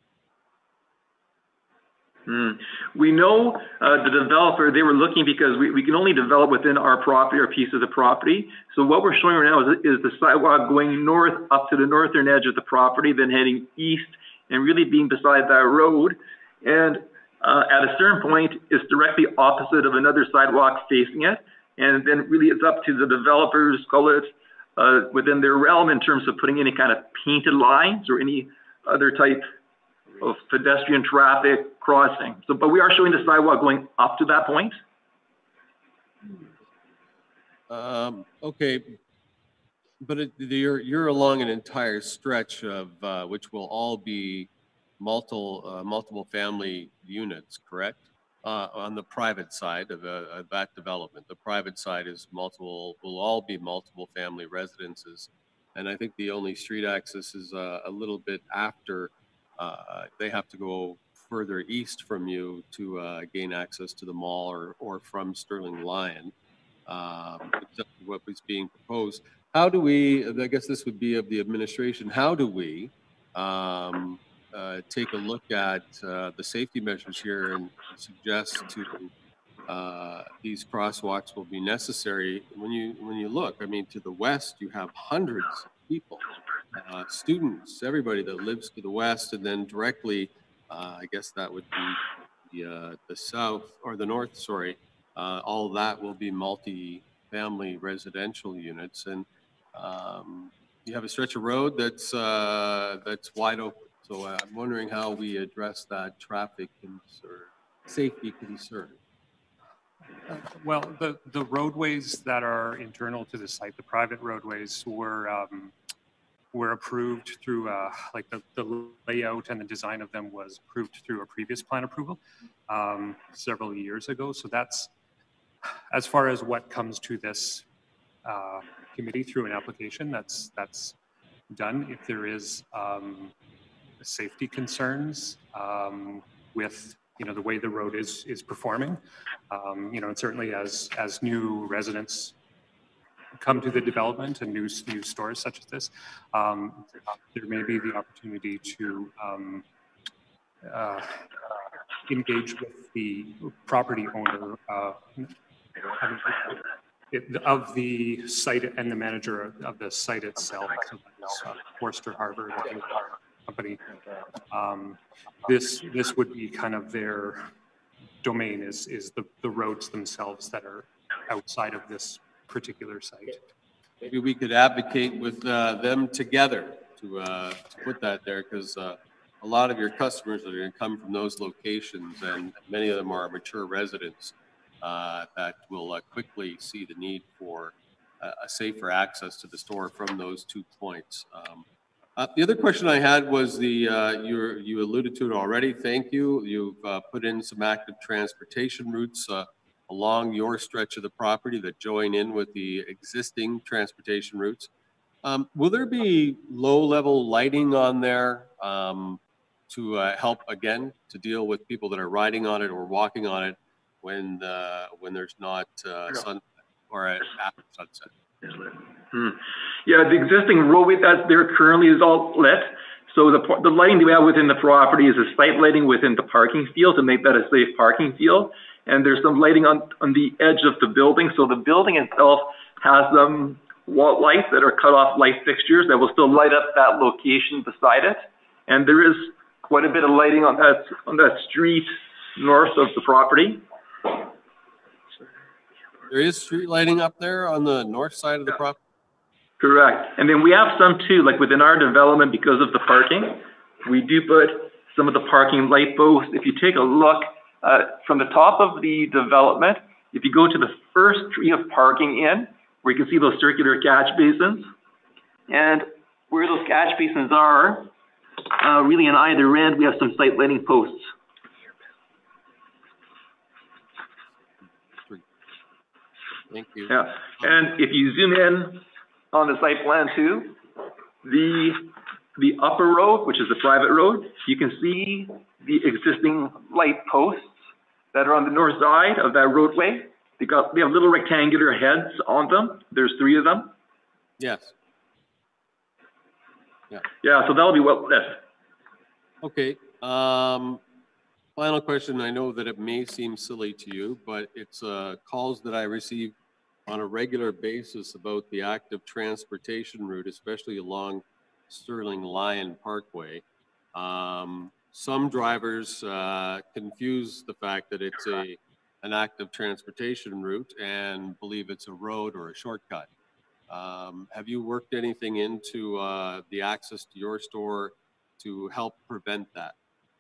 Mm. We know uh, the developer, they were looking because we, we can only develop within our property or piece of the property. So what we're showing right now is, is the sidewalk going north up to the northern edge of the property, then heading east and really being beside that road. And uh, at a certain point, it's directly opposite of another sidewalk facing it. And then really it's up to the developers, call it uh, within their realm in terms of putting any kind of painted lines or any other type of pedestrian traffic crossing. So, but we are showing the sidewalk going up to that point. Um, okay, but it, you're you're along an entire stretch of uh, which will all be multiple uh, multiple family units, correct? Uh, on the private side of, uh, of that development, the private side is multiple will all be multiple family residences, and I think the only street access is uh, a little bit after. Uh, they have to go further east from you to uh, gain access to the mall or, or from Sterling Lion, um, what was being proposed. How do we, I guess this would be of the administration, how do we um, uh, take a look at uh, the safety measures here and suggest to uh, these crosswalks will be necessary? When you, when you look, I mean, to the west, you have hundreds of people. Uh, students, everybody that lives to the west, and then directly, uh, I guess that would be the, uh, the south or the north, sorry, uh, all of that will be multi-family residential units. And um, you have a stretch of road that's, uh, that's wide open. So I'm wondering how we address that traffic concern, safety concern. Uh, well, the, the roadways that are internal to the site, the private roadways, were um, were approved through, uh, like the, the layout and the design of them was approved through a previous plan approval um, several years ago. So that's, as far as what comes to this uh, committee through an application, that's that's done. If there is um, safety concerns um, with, you know, the way the road is is performing, um, you know, and certainly as as new residents come to the development and new, new stores such as this, um, there may be the opportunity to um, uh, engage with the property owner uh, of the site and the manager of the site itself. So that's, uh, Forster Harbor, the company. Um, this this would be kind of their domain, is is the the roads themselves that are outside of this particular site. Maybe we could advocate with uh, them together to, uh, to put that there, because uh, a lot of your customers are going to come from those locations, and many of them are mature residents uh, that will uh, quickly see the need for uh, a safer access to the store from those two points. Um, uh, the other question I had was the uh, you you alluded to it already. Thank you. You've uh, put in some active transportation routes Uh, along your stretch of the property that join in with the existing transportation routes. Um, will there be low-level lighting on there um, to uh, help, again, to deal with people that are riding on it or walking on it when uh, when there's not uh, sun or at after sunset? Hmm. Yeah, the existing roadway that's there currently is all lit. So the, the lighting that we have within the property is a site lighting within the parking field to make that a safe parking field. And there's some lighting on, on the edge of the building. So the building itself has some wall lights that are cut off light fixtures that will still light up that location beside it. And there is quite a bit of lighting on that, on that street north of the property. There is street lighting up there on the north side of the property? Correct. And then we have some too, like within our development, because of the parking, we do put some of the parking light posts. If you take a look uh, from the top of the development, if you go to the first tree of parking in, where you can see those circular catch basins, and where those catch basins are, uh, really on either end, we have some site lighting posts. Thank you. Yeah, and if you zoom in on the site plan too, the the upper road, which is the private road, you can see the existing light posts that are on the north side of that roadway. They got they have little rectangular heads on them. There's three of them. Yes. Yeah. Yeah, so that'll be well lit. Okay. Um, final question. I know that it may seem silly to you, but it's uh, calls that I receive on a regular basis about the active transportation route, especially along Sterling Lion Parkway. Um, some drivers uh, confuse the fact that it's a an active transportation route and believe it's a road or a shortcut. Um, have you worked anything into uh, the access to your store to help prevent that?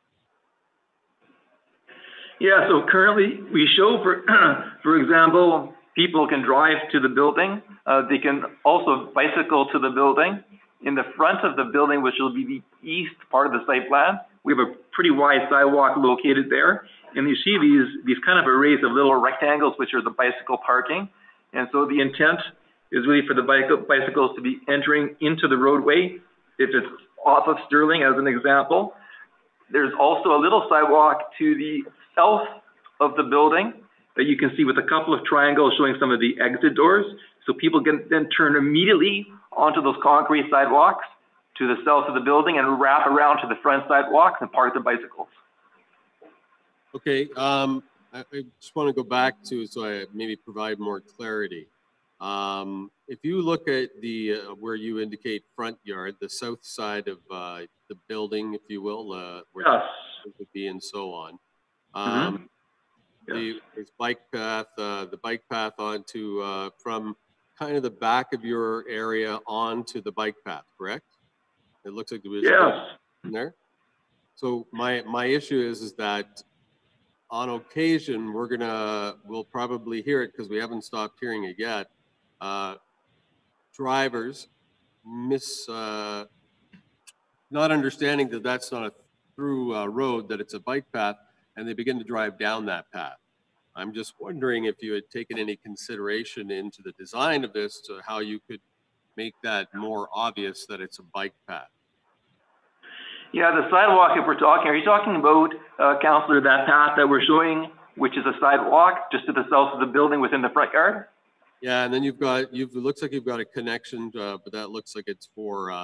Yeah, so currently we show, for, for example, people can drive to the building. Uh, they can also bicycle to the building. In the front of the building, which will be the east part of the site plan, we have a pretty wide sidewalk located there. And you see these, these kind of arrays of little rectangles, which are the bicycle parking. And so the intent is really for the bicycles to be entering into the roadway. If it's off of Sterling, as an example, there's also a little sidewalk to the south of the building that you can see with a couple of triangles showing some of the exit doors. So people can then turn immediately onto those concrete sidewalks to the south of the building and wrap around to the front sidewalks and park their bicycles. Okay, um, I, I just want to go back to, so I maybe provide more clarity. Um, if you look at the, uh, where you indicate front yard, the south side of uh, the building, if you will, uh, where yes. it would be and so on. Um, mm-hmm. The there's bike path, uh, the bike path onto uh, from kind of the back of your area onto the bike path, correct? It looks like there was yes. in there. So my my issue is is that on occasion we're gonna we'll probably hear it because we haven't stopped hearing it yet. Uh, drivers miss uh, not understanding that that's not a through uh, road, that it's a bike path, and they begin to drive down that path. I'm just wondering if you had taken any consideration into the design of this to how you could make that more obvious that it's a bike path. Yeah, the sidewalk, if we're talking, are you talking about, uh, Councillor, that path that we're showing, which is a sidewalk just to the south of the building within the front yard? Yeah, and then you've got, you've, it looks like you've got a connection, uh, but that looks like it's for uh,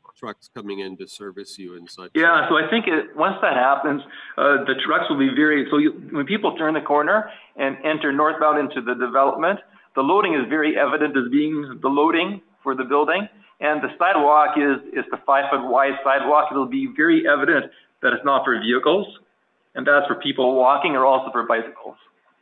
trucks coming in to service you and such. Yeah, so I think it, once that happens, uh, the trucks will be very, so you, when people turn the corner and enter northbound into the development, the loading is very evident as being the loading for the building. And the sidewalk is, is the five foot wide sidewalk. It'll be very evident that it's not for vehicles. And that's for people walking or also for bicycles.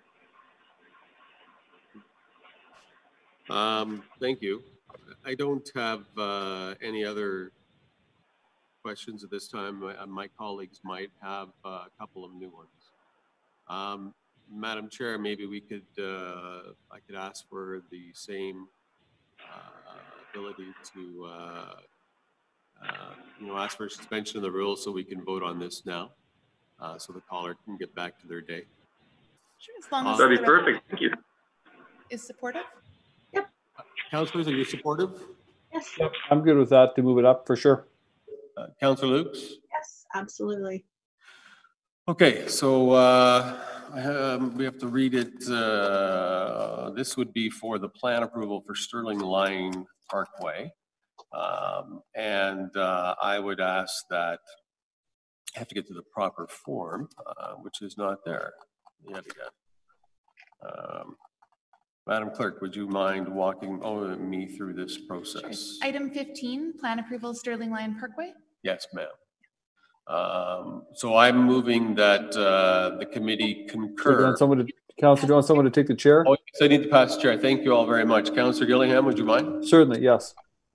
Um, thank you. I don't have uh, any other questions at this time. My, my colleagues might have uh, a couple of new ones. Um, Madam Chair, maybe we could, uh, I could ask for the same uh, ability to, uh, uh, you know, ask for suspension of the rules so we can vote on this now, uh, so the caller can get back to their day. Sure, as long as That'd be the perfect. Thank you. is supportive. Councillors, are you supportive? Yes, I'm good with that to move it up for sure. Uh, Councillor Lukes? yes, absolutely. Okay, so uh, um, we have to read it. Uh, this would be for the plan approval for Sterling Line Parkway. Um, and uh, I would ask that, I have to get to the proper form, uh, which is not there yet again. Um, Madam Clerk, would you mind walking oh, me through this process? Sure. Item fifteen, plan approval Sterling Line Parkway. Yes, ma'am. Um, so I'm moving that uh, the committee So do you concur. want someone to, Councillor, do you want someone to take the chair? Oh, yes, I need to pass the chair. Thank you all very much. Councillor Gillingham, would you mind? Certainly, yes.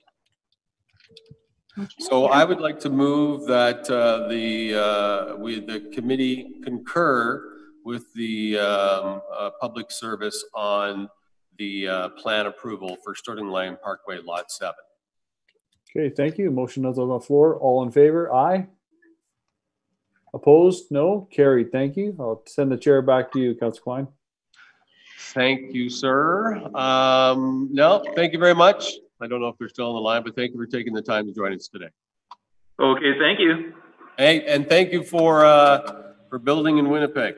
So I would like to move that uh, the uh, we the committee concur with the um, uh, public service on the uh, plan approval for Sterling Line Parkway Lot seven. Okay, thank you. Motion is on the floor. All in favor? Aye. Opposed? No. Carried. Thank you. I'll send the chair back to you, Councillor Klein. Thank you, sir. Um, no, thank you very much. I don't know if they're still on the line, but thank you for taking the time to join us today. Okay, thank you. Hey, and thank you for uh, for building in Winnipeg.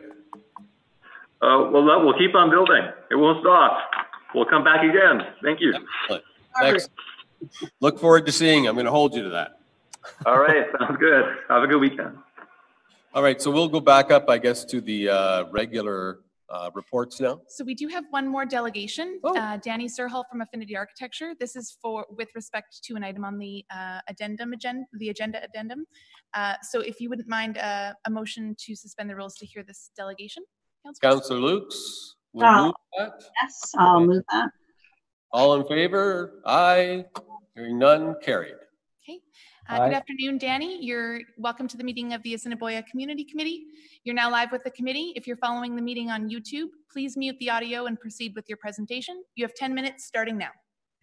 Uh, well, we'll keep on building. It won't stop. We'll come back again. Thank you. Excellent. Thanks. Look forward to seeing you. I'm going to hold you to that. All right, sounds good. Have a good weekend. All right, so we'll go back up, I guess, to the uh, regular uh, reports now. So we do have one more delegation, Oh. uh, Danny Surhall from Affinity Architecture. This is for with respect to an item on the uh, addendum agenda, the agenda addendum. Uh, so if you wouldn't mind uh, a motion to suspend the rules to hear this delegation, Councillor. Councillor Lukes, will Uh, move that. Yes, I'll move that. All in favor? Aye. Hearing none, carried. Okay. Uh, good Aye. afternoon, Danny. You're welcome to the meeting of the Assiniboia Community Committee. You're now live with the committee. If you're following the meeting on YouTube, please mute the audio and proceed with your presentation. You have ten minutes starting now.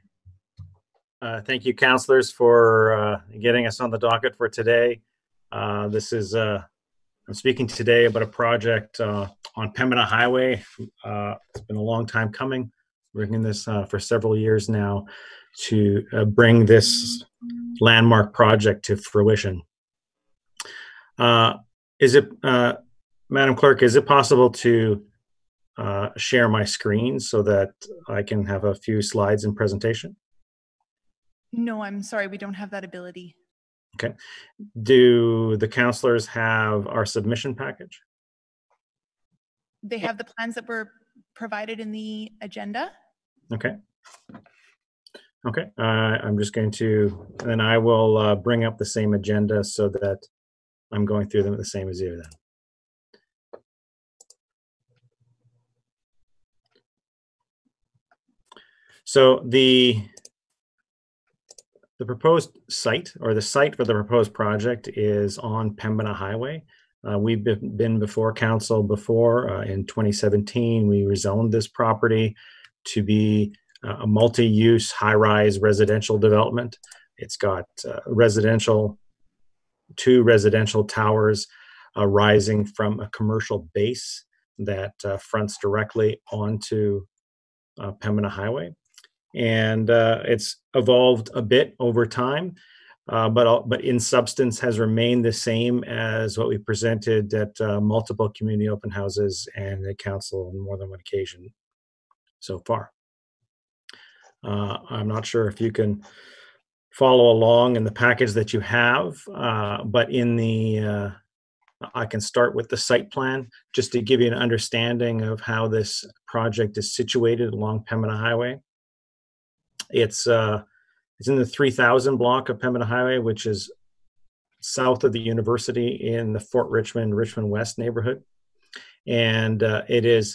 Uh, thank you, councillors, for uh, getting us on the docket for today. Uh, this is, uh, I'm speaking today about a project uh, on Pembina Highway. Uh, it's been a long time coming. We're working this uh, for several years now to uh, bring this landmark project to fruition. Uh, is it, uh, Madam Clerk, is it possible to uh, share my screen so that I can have a few slides in presentation? No, I'm sorry, we don't have that ability. Okay. Do the councillors have our submission package? They have the plans that were provided in the agenda. Okay. Okay. Uh, I'm just going to, and then I will uh, bring up the same agenda so that I'm going through them the same as you then. So the the proposed site, or the site for the proposed project, is on Pembina Highway. Uh, we've been, been before council before. Uh, in twenty seventeen, we rezoned this property to be uh, a multi-use high-rise residential development. It's got uh, residential, two residential towers uh, rising from a commercial base that uh, fronts directly onto uh, Pembina Highway. And uh, it's evolved a bit over time, uh, but but in substance has remained the same as what we presented at uh, multiple community open houses and at council on more than one occasion so far. Uh, I'm not sure if you can follow along in the package that you have, uh, but in the, uh, I can start with the site plan just to give you an understanding of how this project is situated along Pembina Highway. It's, uh, it's in the three thousand block of Pembina Highway, which is south of the university in the Fort Richmond, Richmond West neighborhood. And uh, it is,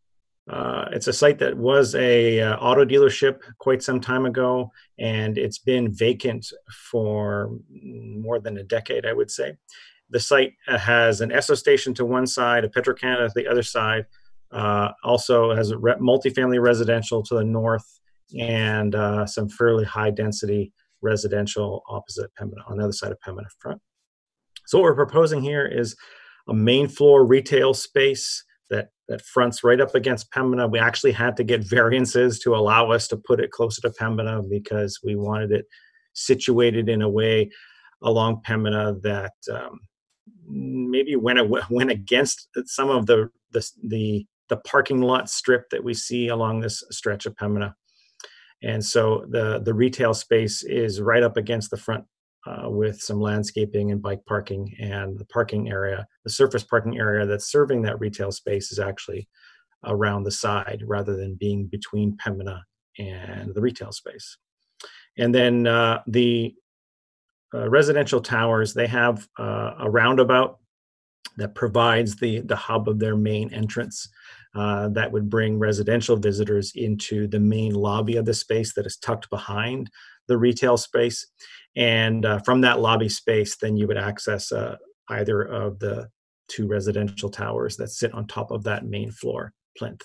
uh, it's a site that was a uh, auto dealership quite some time ago, and it's been vacant for more than a decade, I would say. The site has an Esso station to one side, a Petro-Canada to the other side, uh, also has a re- multifamily residential to the north, and uh, some fairly high density residential opposite Pembina, on the other side of Pembina front. So what we're proposing here is a main floor retail space that, that fronts right up against Pembina. We actually had to get variances to allow us to put it closer to Pembina because we wanted it situated in a way along Pembina that um, maybe went, went against some of the, the, the, the parking lot strip that we see along this stretch of Pembina. And so the, the retail space is right up against the front uh, with some landscaping and bike parking, and the parking area, the surface parking area that's serving that retail space is actually around the side rather than being between Pembina and the retail space. And then uh, the uh, residential towers, they have uh, a roundabout that provides the, the hub of their main entrance. Uh, that would bring residential visitors into the main lobby of the space that is tucked behind the retail space. And uh, from that lobby space, then you would access uh, either of the two residential towers that sit on top of that main floor plinth.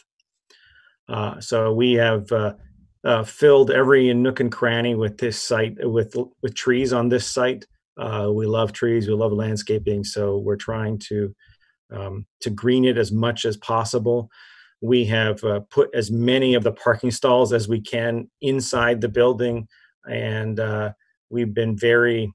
Uh, so we have uh, uh, filled every nook and cranny with this site, with, with trees on this site. Uh, we love trees, we love landscaping, so we're trying to Um, to green it as much as possible. We have uh, put as many of the parking stalls as we can inside the building, and uh, we've been very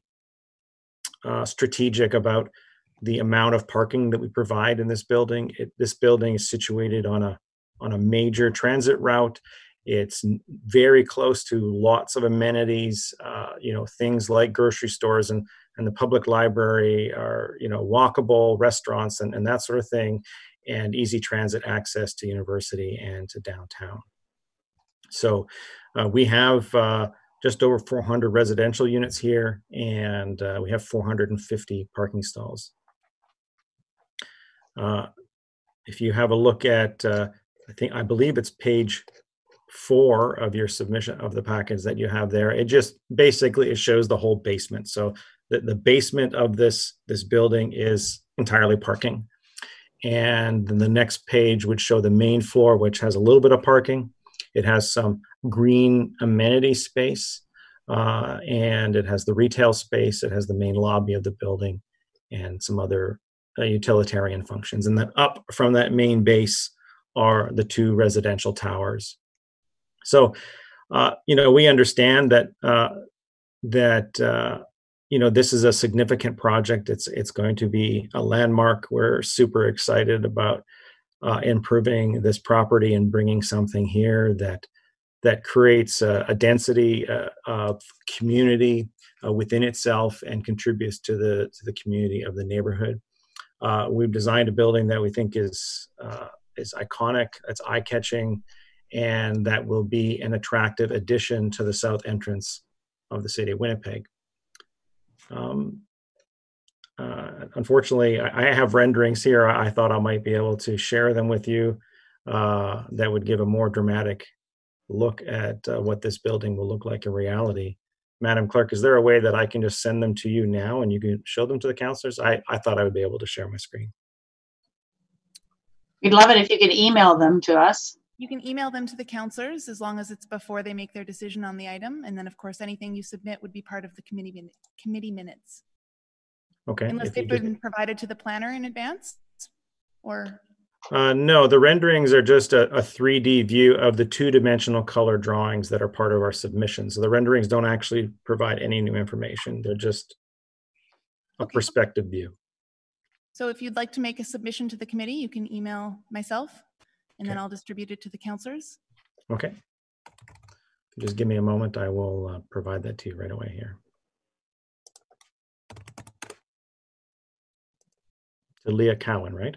uh, strategic about the amount of parking that we provide in this building. It, this building is situated on a on a major transit route. It's very close to lots of amenities, uh, you know, things like grocery stores and and the public library are, you know, walkable restaurants and, and that sort of thing, and easy transit access to university and to downtown. So uh, we have uh, just over four hundred residential units here, and uh, we have four hundred fifty parking stalls. Uh, if you have a look at, uh, I think, I believe it's page four of your submission of the package that you have there, it just basically, it shows the whole basement. So the, the basement of this, this building is entirely parking. And then the next page would show the main floor, which has a little bit of parking. It has some green amenity space, uh, and it has the retail space. It has the main lobby of the building and some other uh, utilitarian functions. And then up from that main base are the two residential towers. So, uh, you know, we understand that, uh, that, uh, you know, this is a significant project. It's, it's going to be a landmark. We're super excited about uh, improving this property and bringing something here that, that creates a, a density uh, of community uh, within itself and contributes to the, to the community of the neighborhood. Uh, we've designed a building that we think is, uh, is iconic, it's eye-catching, and that will be an attractive addition to the south entrance of the city of Winnipeg. Um, uh, unfortunately, I, I have renderings here. I thought I might be able to share them with you uh, that would give a more dramatic look at uh, what this building will look like in reality. Madam Clerk, is there a way that I can just send them to you now and you can show them to the councillors? I, I thought I would be able to share my screen. We'd love it if you could email them to us. You can email them to the councillors as long as it's before they make their decision on the item. And then, of course, anything you submit would be part of the committee, min committee minutes. Okay. Unless they've been provided to the planner in advance, or? Uh, no, the renderings are just a, a three D view of the two-dimensional color drawings that are part of our submission. So the renderings don't actually provide any new information. They're just a okay. perspective view. So if you'd like to make a submission to the committee, you can email myself, and okay. then I'll distribute it to the councillors. Okay. If you just give me a moment, I will uh, provide that to you right away here. To Leah Cowan, right?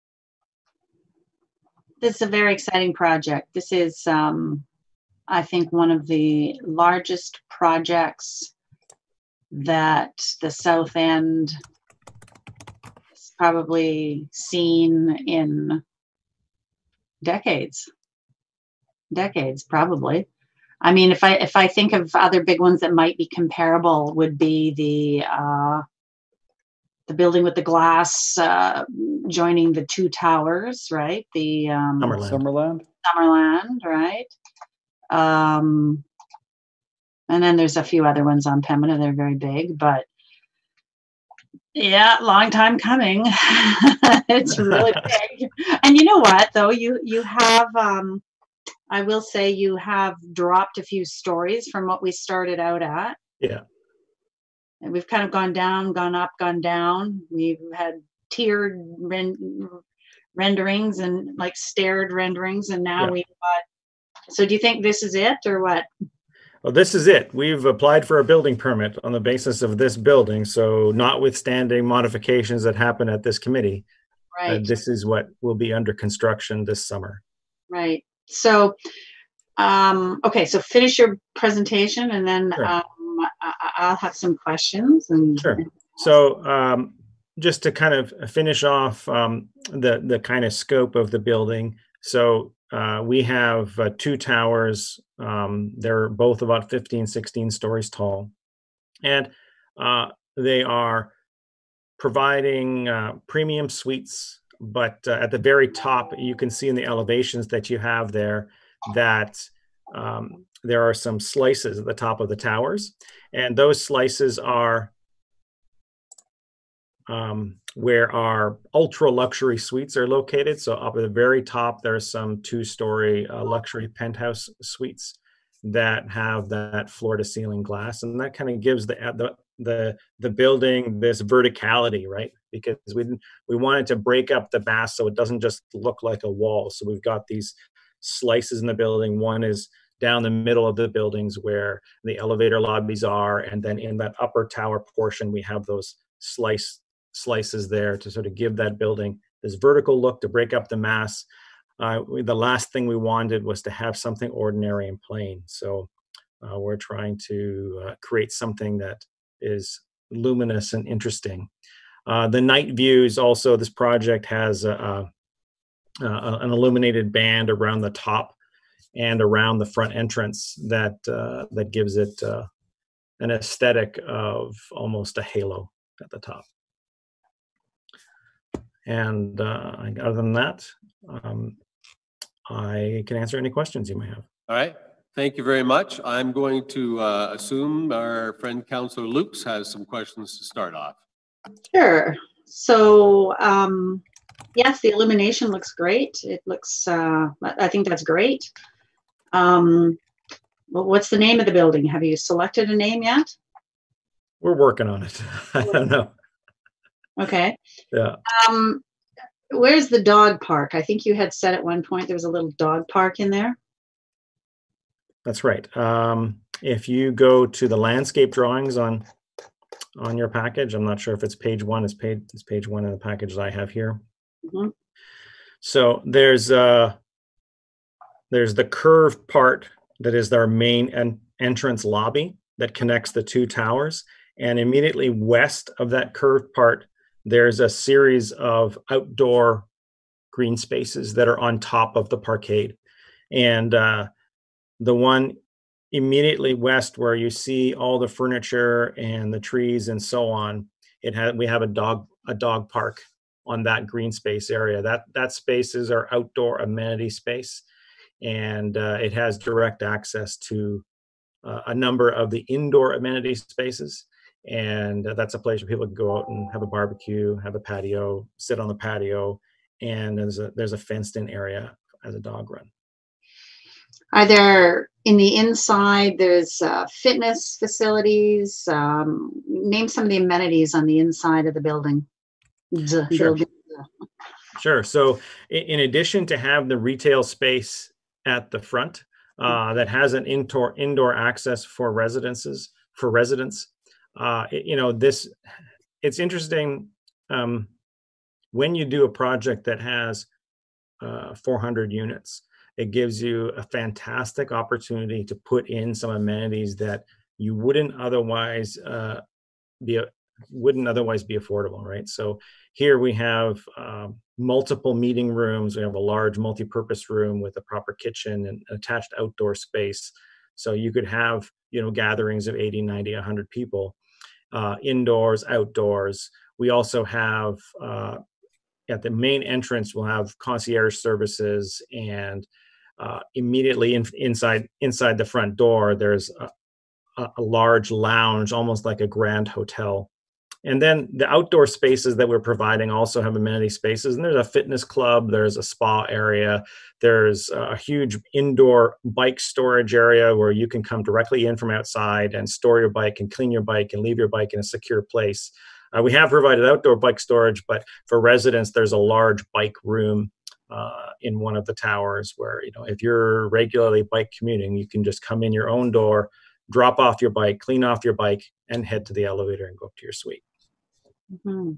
This is a very exciting project. This is, um, I think, one of the largest projects that the South End has probably seen in decades. Decades, probably. I mean, if I if I think of other big ones that might be comparable, would be the uh, the building with the glass uh, joining the two towers, right? The um, Summerland. Summerland. Summerland, right? Um, and then there's a few other ones on Pembina. They're very big, but yeah, long time coming. It's really big. And you know what, though? You you have, um, I will say, you have dropped a few stories from what we started out at. Yeah. And we've kind of gone down, gone up, gone down. We've had tiered ren- renderings and like stared renderings, and now Yeah. we've got. So, do you think this is it, or what? Well, this is it. We've applied for a building permit on the basis of this building. So, notwithstanding modifications that happen at this committee, uh, Right. this is what will be under construction this summer. Right. So, um, okay. So, finish your presentation, and then Sure. um, I- I'll have some questions. And Sure. So, um, just to kind of finish off um, the the kind of scope of the building. So, uh, we have uh, two towers. Um, they're both about fifteen, sixteen stories tall, and uh, they are providing uh, premium suites. But uh, at the very top, you can see in the elevations that you have there that um, there are some slices at the top of the towers, and those slices are um, where our ultra luxury suites are located. So up at the very top, there's some two-story uh, luxury penthouse suites that have that floor-to-ceiling glass, and that kind of gives the the the the building this verticality, right? Because we didn't, we wanted to break up the mass so it doesn't just look like a wall. So we've got these slices in the building. One is down the middle of the buildings where the elevator lobbies are, and then in that upper tower portion, we have those slice slices there to sort of give that building this vertical look to break up the mass. Uh, we, the last thing we wanted was to have something ordinary and plain. So uh, we're trying to uh, create something that is luminous and interesting. Uh, the night views also, this project has a, a, a, an illuminated band around the top and around the front entrance that uh, that gives it uh, an aesthetic of almost a halo at the top. And uh, other than that, um, I can answer any questions you may have. All right. Thank you very much. I'm going to uh, assume our friend Councillor Lukes has some questions to start off. Sure. So, um, yes, the illumination looks great. It looks, uh, I think that's great. Um, well, what's the name of the building? Have you selected a name yet? We're working on it. I don't know. Okay. Yeah. Um, where's the dog park? I think you had said at one point there was a little dog park in there. That's right. Um, if you go to the landscape drawings on on your package, I'm not sure if it's page one. It's page it's page one of the package that I have here. Mm-hmm. So there's uh there's the curved part that is our main en entrance lobby that connects the two towers, and immediately west of that curved part, there's a series of outdoor green spaces that are on top of the parkade, and uh, the one immediately west where you see all the furniture and the trees and so on, it had we have a dog a dog park on that green space area. That that space is our outdoor amenity space, and uh, it has direct access to uh, a number of the indoor amenity spaces. And uh, that's a place where people can go out and have a barbecue, have a patio, sit on the patio, and there's a there's a fenced-in area as a dog run. Are there, in the inside, there's uh, fitness facilities? Um, name some of the amenities on the inside of the building. The Sure. building. Sure. So in, in addition to have the retail space at the front, uh, that has an indoor indoor access for residences for residents. Uh, it, you know, this it's interesting um, when you do a project that has uh, four hundred units. It gives you a fantastic opportunity to put in some amenities that you wouldn't otherwise uh, be wouldn't otherwise be affordable, right? So here we have um, multiple meeting rooms. We have a large multi-purpose room with a proper kitchen and attached outdoor space. So you could have, you know, gatherings of eighty, ninety, one hundred people, uh, indoors, outdoors. We also have, uh, at the main entrance, we'll have concierge services, and uh, immediately in, inside inside the front door, there's a, a large lounge, almost like a grand hotel. And then the outdoor spaces that we're providing also have amenity spaces. And there's a fitness club, there's a spa area, there's a huge indoor bike storage area where you can come directly in from outside and store your bike and clean your bike and leave your bike in a secure place. Uh, we have provided outdoor bike storage, but for residents, there's a large bike room uh, in one of the towers where, you know, if you're regularly bike commuting, you can just come in your own door, drop off your bike, clean off your bike, and head to the elevator and go up to your suite. Mm-hmm.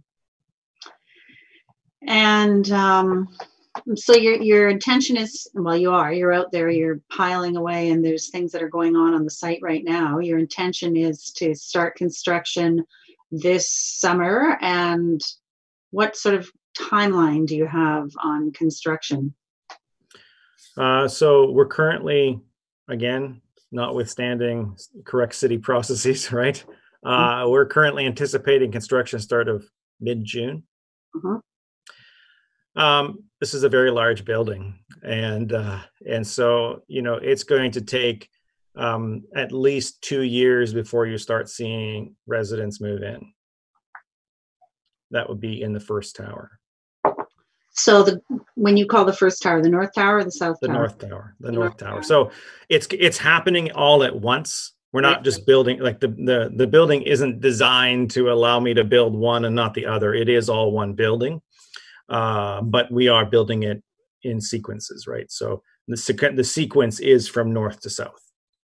And um, so your your intention is, well, you are, you're out there, you're piling away, and there's things that are going on on the site right now. Your intention is to start construction this summer, and what sort of timeline do you have on construction? Uh, so we're currently, again, notwithstanding correct city processes, right? Uh, we're currently anticipating construction start of mid-June. Mm-hmm. Um, this is a very large building, and uh, and so, you know, it's going to take um, at least two years before you start seeing residents move in. That would be in the first tower. So the when you call the first tower, the north tower or the south the tower? The north tower, the, the north, north tower. tower. So it's it's happening all at once. We're not right. just building, like the, the, the building isn't designed to allow me to build one and not the other. It is all one building, uh, but we are building it in sequences, right? So the, sequ the sequence is from north to south.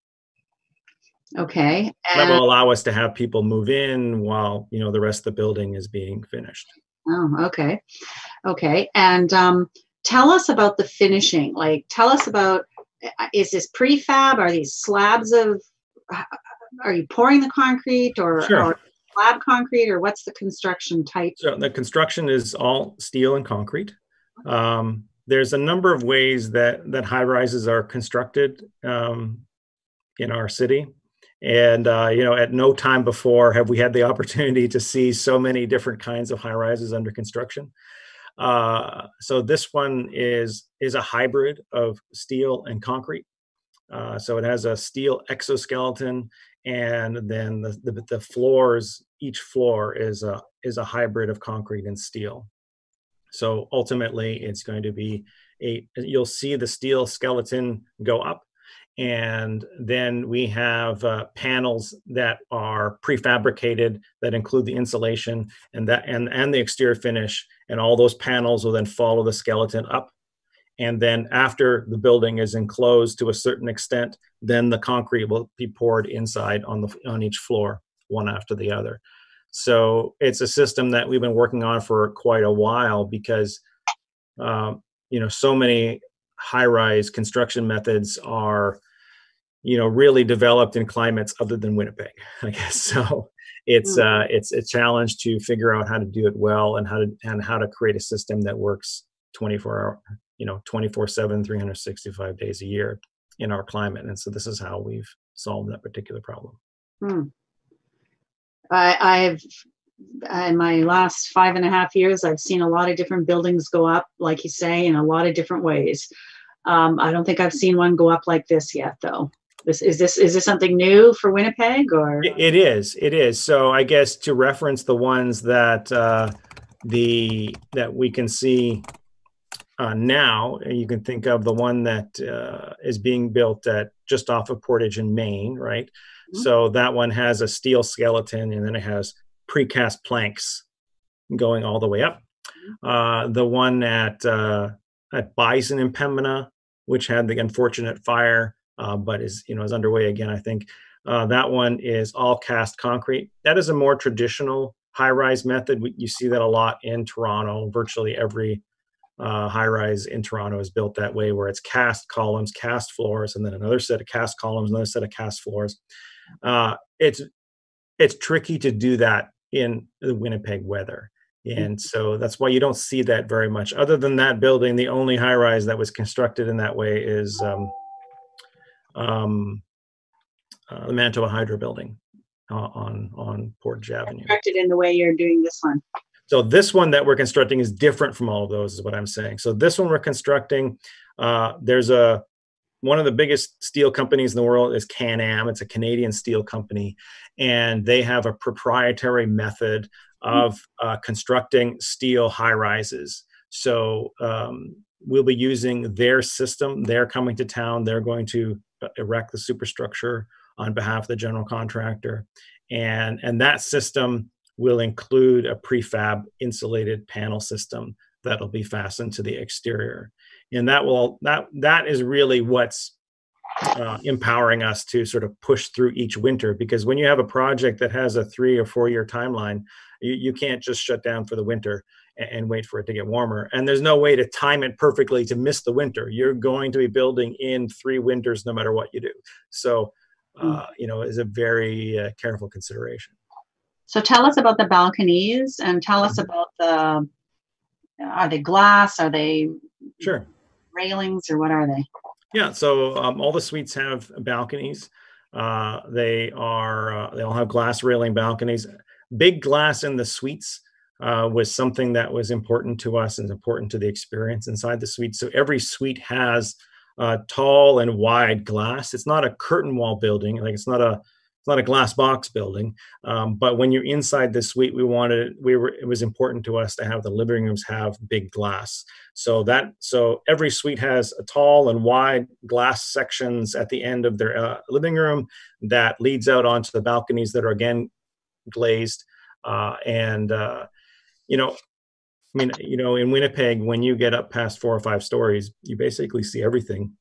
Okay. And that will allow us to have people move in while, you know, the rest of the building is being finished. Oh, okay. Okay. And um, tell us about the finishing. Like, tell us about, is this prefab? Are these slabs of, are you pouring the concrete or, sure. or slab concrete, or what's the construction type? So the construction is all steel and concrete. Um, there's a number of ways that, that high rises are constructed um, in our city. And, uh, you know, at no time before have we had the opportunity to see so many different kinds of high rises under construction. Uh, so this one is, is a hybrid of steel and concrete. Uh, so it has a steel exoskeleton, and then the, the, the floors, each floor is a, is a hybrid of concrete and steel. So ultimately it's going to be a, you'll see the steel skeleton go up. And then we have uh, panels that are prefabricated that include the insulation and that and, and the exterior finish. And all those panels will then follow the skeleton up. And then after the building is enclosed to a certain extent, then the concrete will be poured inside on the on each floor, one after the other. So it's a system that we've been working on for quite a while because um, you know, so many high-rise construction methods are, you know, really developed in climates other than Winnipeg, I guess. So it's uh, it's a challenge to figure out how to do it well and how to and how to create a system that works twenty-four hour, you know, twenty-four seven, three hundred sixty-five days a year in our climate. And so this is how we've solved that particular problem. Hmm. I, I've in my last five and a half years, I've seen a lot of different buildings go up, like you say, in a lot of different ways. Um, I don't think I've seen one go up like this yet, though. This is this is this something new for Winnipeg, or it, it is it is so I guess to reference the ones that uh the that we can see uh now, you can think of the one that uh is being built at just off of Portage in Maine, right? Mm-hmm. So that one has a steel skeleton, and then it has precast planks going all the way up. Uh the one at uh at Bison in Pembina, which had the unfortunate fire, uh, but is, you know, is underway again, I think. Uh, that one is all cast concrete. That is a more traditional high-rise method. We, you see that a lot in Toronto. Virtually every uh, high-rise in Toronto is built that way, where it's cast columns, cast floors, and then another set of cast columns, another set of cast floors. Uh, it's it's tricky to do that in the Winnipeg weather. And so that's why you don't see that very much. Other than that building, the only high-rise that was constructed in that way is um, um, uh, the Manitoba Hydro building uh, on, on Portage Avenue. Constructed in the way you're doing this one. So this one that we're constructing is different from all of those, is what I'm saying. So this one we're constructing, uh, there's a, one of the biggest steel companies in the world is Can-Am. It's a Canadian steel company, and they have a proprietary method of uh, constructing steel high rises. So um, we'll be using their system. They're coming to town. They're going to erect the superstructure on behalf of the general contractor. And, and that system will include a prefab insulated panel system that'll be fastened to the exterior. And that will, that, that is really what's uh, empowering us to sort of push through each winter, because when you have a project that has a three or four year timeline, you, you can't just shut down for the winter and, and wait for it to get warmer. And there's no way to time it perfectly to miss the winter. You're going to be building in three winters no matter what you do. So, uh, you know, is a very uh, careful consideration. So tell us about the balconies, and tell us about the, are they glass? Are they sure railings, or what are they? Yeah, so um, all the suites have balconies. Uh, they are, uh, they all have glass railing balconies. Big glass in the suites uh, was something that was important to us and important to the experience inside the suite. So every suite has uh, tall and wide glass. It's not a curtain wall building, like it's not a It's not a glass box building, um, but when you're inside the suite, we wanted, we were, it was important to us to have the living rooms have big glass. So that, so every suite has a tall and wide glass sections at the end of their uh, living room that leads out onto the balconies that are again glazed. Uh, and, uh, you know, I mean, you know, in Winnipeg, when you get up past four or five stories, you basically see everything.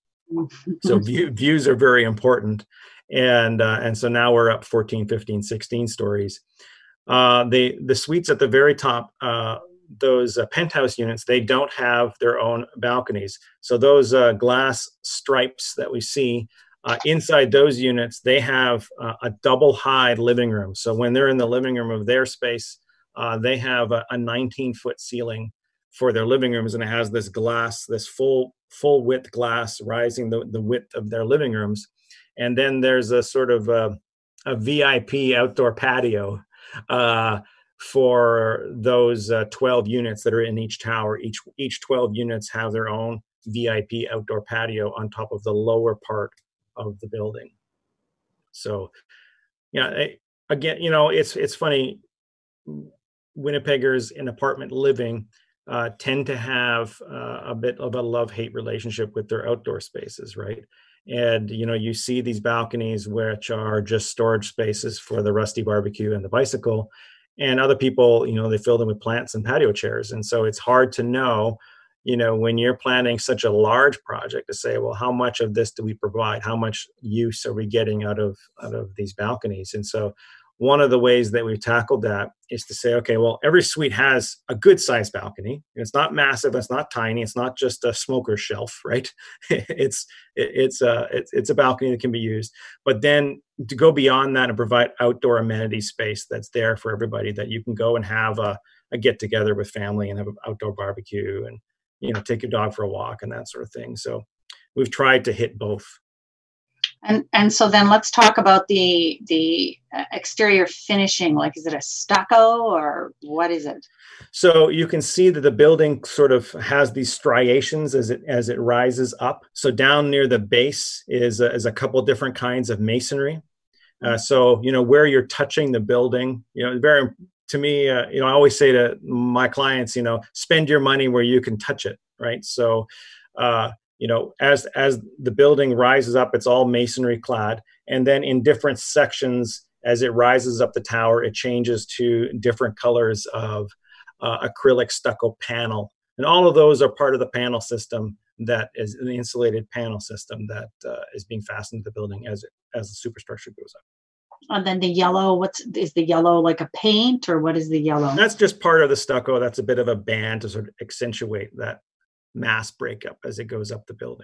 So view, views are very important. And uh, and so now we're up fourteen, fifteen, sixteen stories. Uh, the, the suites at the very top, uh, those uh, penthouse units, they don't have their own balconies. So those uh, glass stripes that we see uh, inside those units, they have uh, a double high living room. So when they're in the living room of their space, uh, they have a, a nineteen foot ceiling for their living rooms, and it has this glass, this full full width glass rising the, the width of their living rooms. And then there's a sort of a, a V I P outdoor patio uh, for those uh, twelve units that are in each tower. Each each twelve units have their own V I P outdoor patio on top of the lower part of the building. So, yeah, again, you know, it's it's funny. Winnipeggers in apartment living uh, tend to have uh, a bit of a love-hate relationship with their outdoor spaces, right? And, you know, you see these balconies which are just storage spaces for the rusty barbecue and the bicycle. And other people, you know, they fill them with plants and patio chairs. And so it's hard to know, you know, when you're planning such a large project to say, well, how much of this do we provide? How much use are we getting out of, out of these balconies? And so one of the ways that we've tackled that is to say, okay, well, every suite has a good sized balcony. It's not massive. It's not tiny. It's not just a smoker's shelf, right? it's it's a it's, it's a balcony that can be used. But then to go beyond that and provide outdoor amenity space that's there for everybody, that you can go and have a, a get together with family and have an outdoor barbecue and, you know, take your dog for a walk and that sort of thing. So we've tried to hit both. And and so then let's talk about the the exterior finishing. Like, is it a stucco or what is it? So you can see that the building sort of has these striations as it as it rises up. So down near the base is a, is a couple different kinds of masonry. Uh, so you know where you're touching the building. You know, very to me. Uh, you know, I always say to my clients, you know, spend your money where you can touch it. Right. So. Uh, You know, as as the building rises up, it's all masonry clad. And then in different sections, as it rises up the tower, it changes to different colors of uh, acrylic stucco panel. And all of those are part of the panel system that is an insulated panel system that uh, is being fastened to the building as it, as the superstructure goes up. And then the yellow, what's, is the yellow like a paint, or what is the yellow? That's just part of the stucco. That's a bit of a band to sort of accentuate that mass breakup as it goes up the building.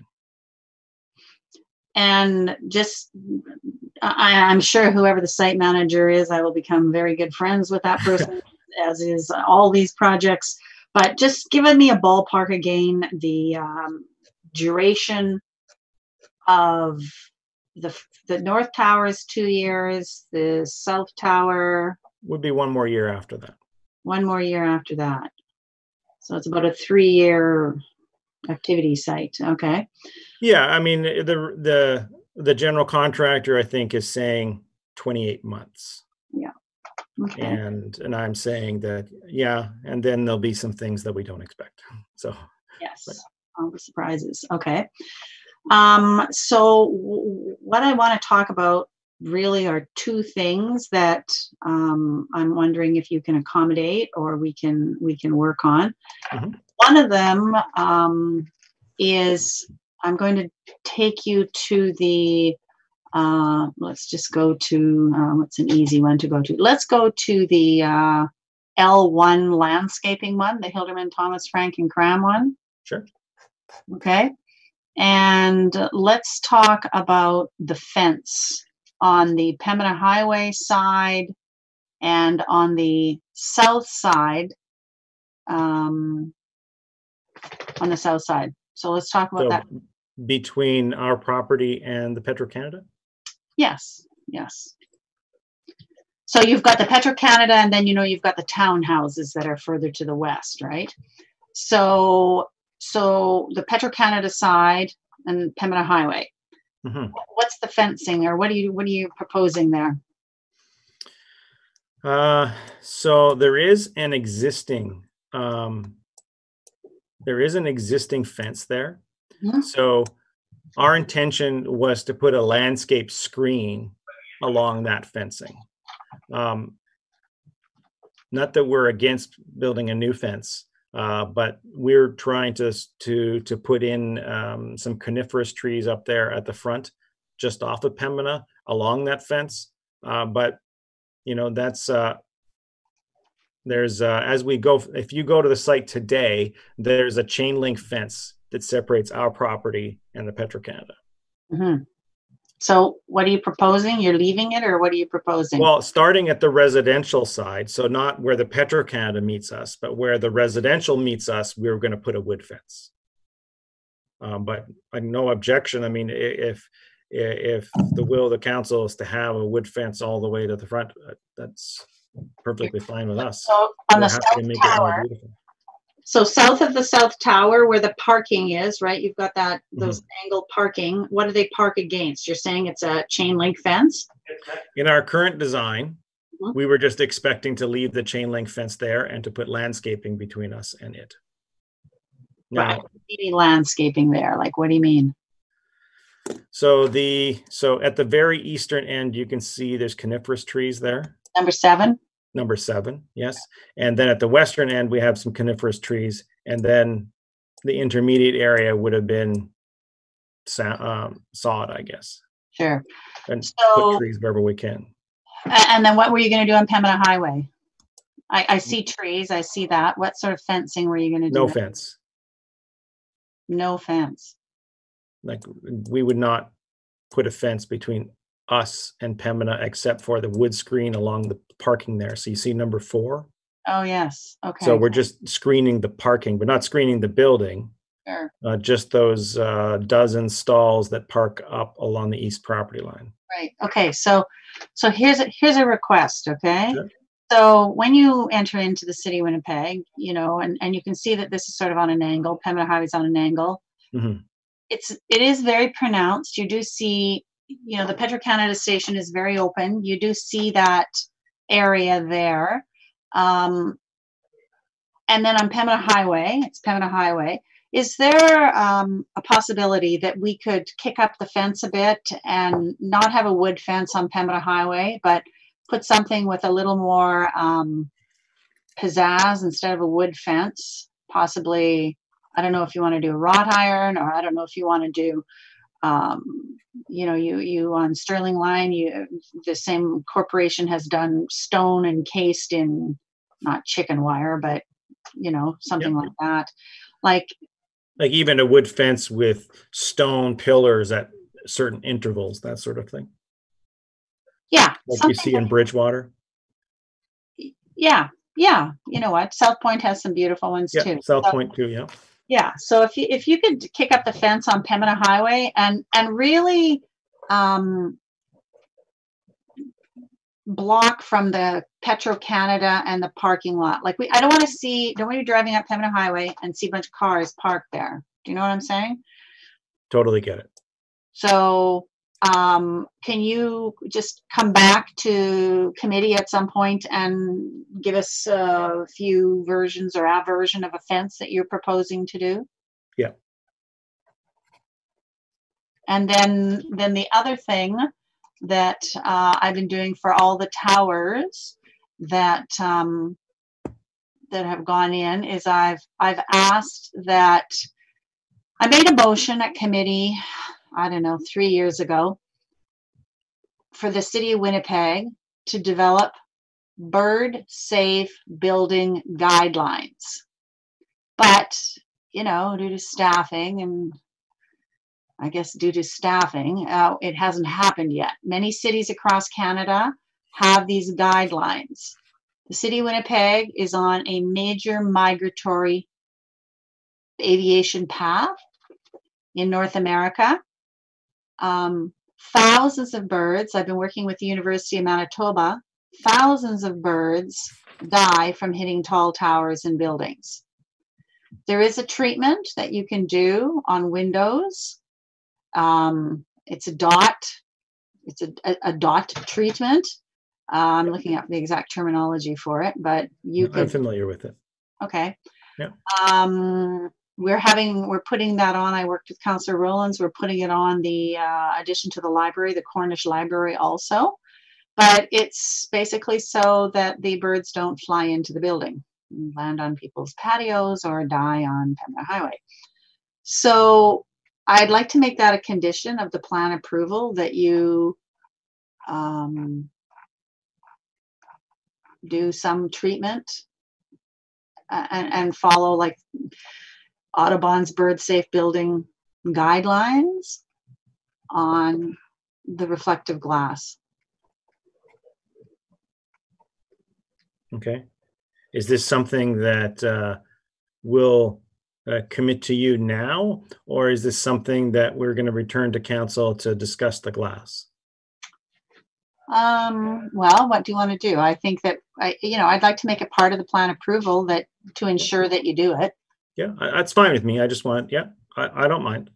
And just, I, I'm sure whoever the site manager is, I will become very good friends with that person, as is all these projects. But just giving me a ballpark again, the um, duration of the the North Tower is two years, the South Tower would be one more year after that. One more year after that. So it's about a three-year activity site. Okay. Yeah, I mean, the the the general contractor, I think, is saying twenty-eight months. Yeah. Okay. And and I'm saying that, yeah, and then there'll be some things that we don't expect. So yes, but. all the surprises. Okay. Um, so w- what I want to talk about really are two things that um, I'm wondering if you can accommodate or we can we can work on. Mm-hmm. One of them um, is I'm going to take you to the, uh, let's just go to, uh, what's an easy one to go to? Let's go to the uh, L one landscaping one, the Hilderman, Thomas, Frank, and Cram one. Sure. Okay. And let's talk about the fence on the Pembina Highway side and on the south side, um, on the south side. So let's talk about so that. Between our property and the Petro-Canada? Yes, yes. So you've got the Petro-Canada, and then, you know, you've got the townhouses that are further to the west, right? So, so the Petro-Canada side and Pembina Highway. Mm-hmm. What's the fencing, or what are you what are you proposing there? Uh, so there is an existing um, there is an existing fence there. Mm-hmm. So our intention was to put a landscape screen along that fencing. Um, not that we're against building a new fence, uh, but we're trying to to to put in um, some coniferous trees up there at the front, just off of Pembina, along that fence. Uh, but you know, that's uh, there's uh, as we go. If you go to the site today, there's a chain link fence that separates our property and the Petro-Canada. Mm-hmm. So what are you proposing? You're leaving it, or what are you proposing? Well, starting at the residential side, so not where the Petro-Canada meets us, but where the residential meets us, we were going to put a wood fence. Um, but uh, no objection. I mean, if if the will of the council is to have a wood fence all the way to the front, uh, that's perfectly fine with us. So on we're the south to make tower, it more so south of the south tower where the parking is, right? You've got that those mm-hmm. angled parking. What do they park against? You're saying it's a chain link fence? In our current design, mm-hmm. we were just expecting to leave the chain link fence there and to put landscaping between us and it. Now, right. Any landscaping there? Like, what do you mean? So the so at the very eastern end, you can see there's coniferous trees there. Number seven. Number seven, yes. And then at the western end, we have some coniferous trees. And then the intermediate area would have been um, sod, I guess. Sure. And so, put trees wherever we can. And then what were you going to do on Pembina Highway? I, I see trees. I see that. What sort of fencing were you going to do? No fence. No fence. Like, we would not put a fence between us and Pembina except for the wood screen along the parking there. So you see number four? Oh, yes. Okay. So we're just screening the parking, but not screening the building. Sure. Uh, just those uh, dozen stalls that park up along the east property line. Right. Okay. So, so here's a, here's a request. Okay. Sure. So when you enter into the city of Winnipeg, you know, and, and you can see that this is sort of on an angle, Pembina Highway's on an angle. Mm-hmm. It's, it is very pronounced. You do see, you know, the Petro-Canada station is very open. You do see that area there. Um, and then on Pembina Highway, it's Pembina Highway. Is there um, a possibility that we could kick up the fence a bit and not have a wood fence on Pembina Highway, but put something with a little more um, pizzazz instead of a wood fence, possibly I don't know if you want to do wrought iron, or I don't know if you want to do, um, you know, you you on Sterling Line, you the same corporation has done stone encased in not chicken wire, but you know, something Yeah. like that. Like, Like even a wood fence with stone pillars at certain intervals, that sort of thing. yeah, Like you something see in Bridgewater. yeah, yeah. You know what? South Point has some beautiful ones Yeah, too. South So- Point too, yeah. Yeah. So if you if you could kick up the fence on Pembina Highway and and really um, block from the Petro Canada and the parking lot. Like we, I don't want to see. Don't want you driving up Pembina Highway and see a bunch of cars parked there. Do you know what I'm saying? Totally get it. So um, can you just come back to committee at some point and give us a few versions or a version of a fence that you're proposing to do? Yeah. And then, then the other thing that uh, I've been doing for all the towers that um, that have gone in is I've I've asked that I made a motion at committee, I don't know, three years ago, for the city of Winnipeg to develop bird safe building guidelines. But, you know, due to staffing and I guess due to staffing, uh, it hasn't happened yet. Many cities across Canada have these guidelines. The city of Winnipeg is on a major migratory aviation path in North America. Um, thousands of birds, I've been working with the University of Manitoba, thousands of birds die from hitting tall towers and buildings. There is a treatment that you can do on windows. Um, it's a dot, it's a, a, a dot treatment. Uh, I'm looking up the exact terminology for it, but you I'm could, familiar with it. okay. Yeah. Um, we're having, we're putting that on. I worked with Councillor Rollins. We're putting it on the uh, addition to the library, the Cornish Library also. But it's basically so that the birds don't fly into the building, and land on people's patios or die on Pembina Highway. So I'd like to make that a condition of the plan approval that you um, do some treatment uh, and, and follow like Audubon's bird safe building guidelines on the reflective glass. Okay. Is this something that uh, will uh, commit to you now, or is this something that we're going to return to council to discuss the glass? Um, well, what do you want to do? I think that, I, you know, I'd like to make it part of the plan approval that to ensure that you do it. Yeah, I- that's fine with me. I just want, yeah, I, I don't mind.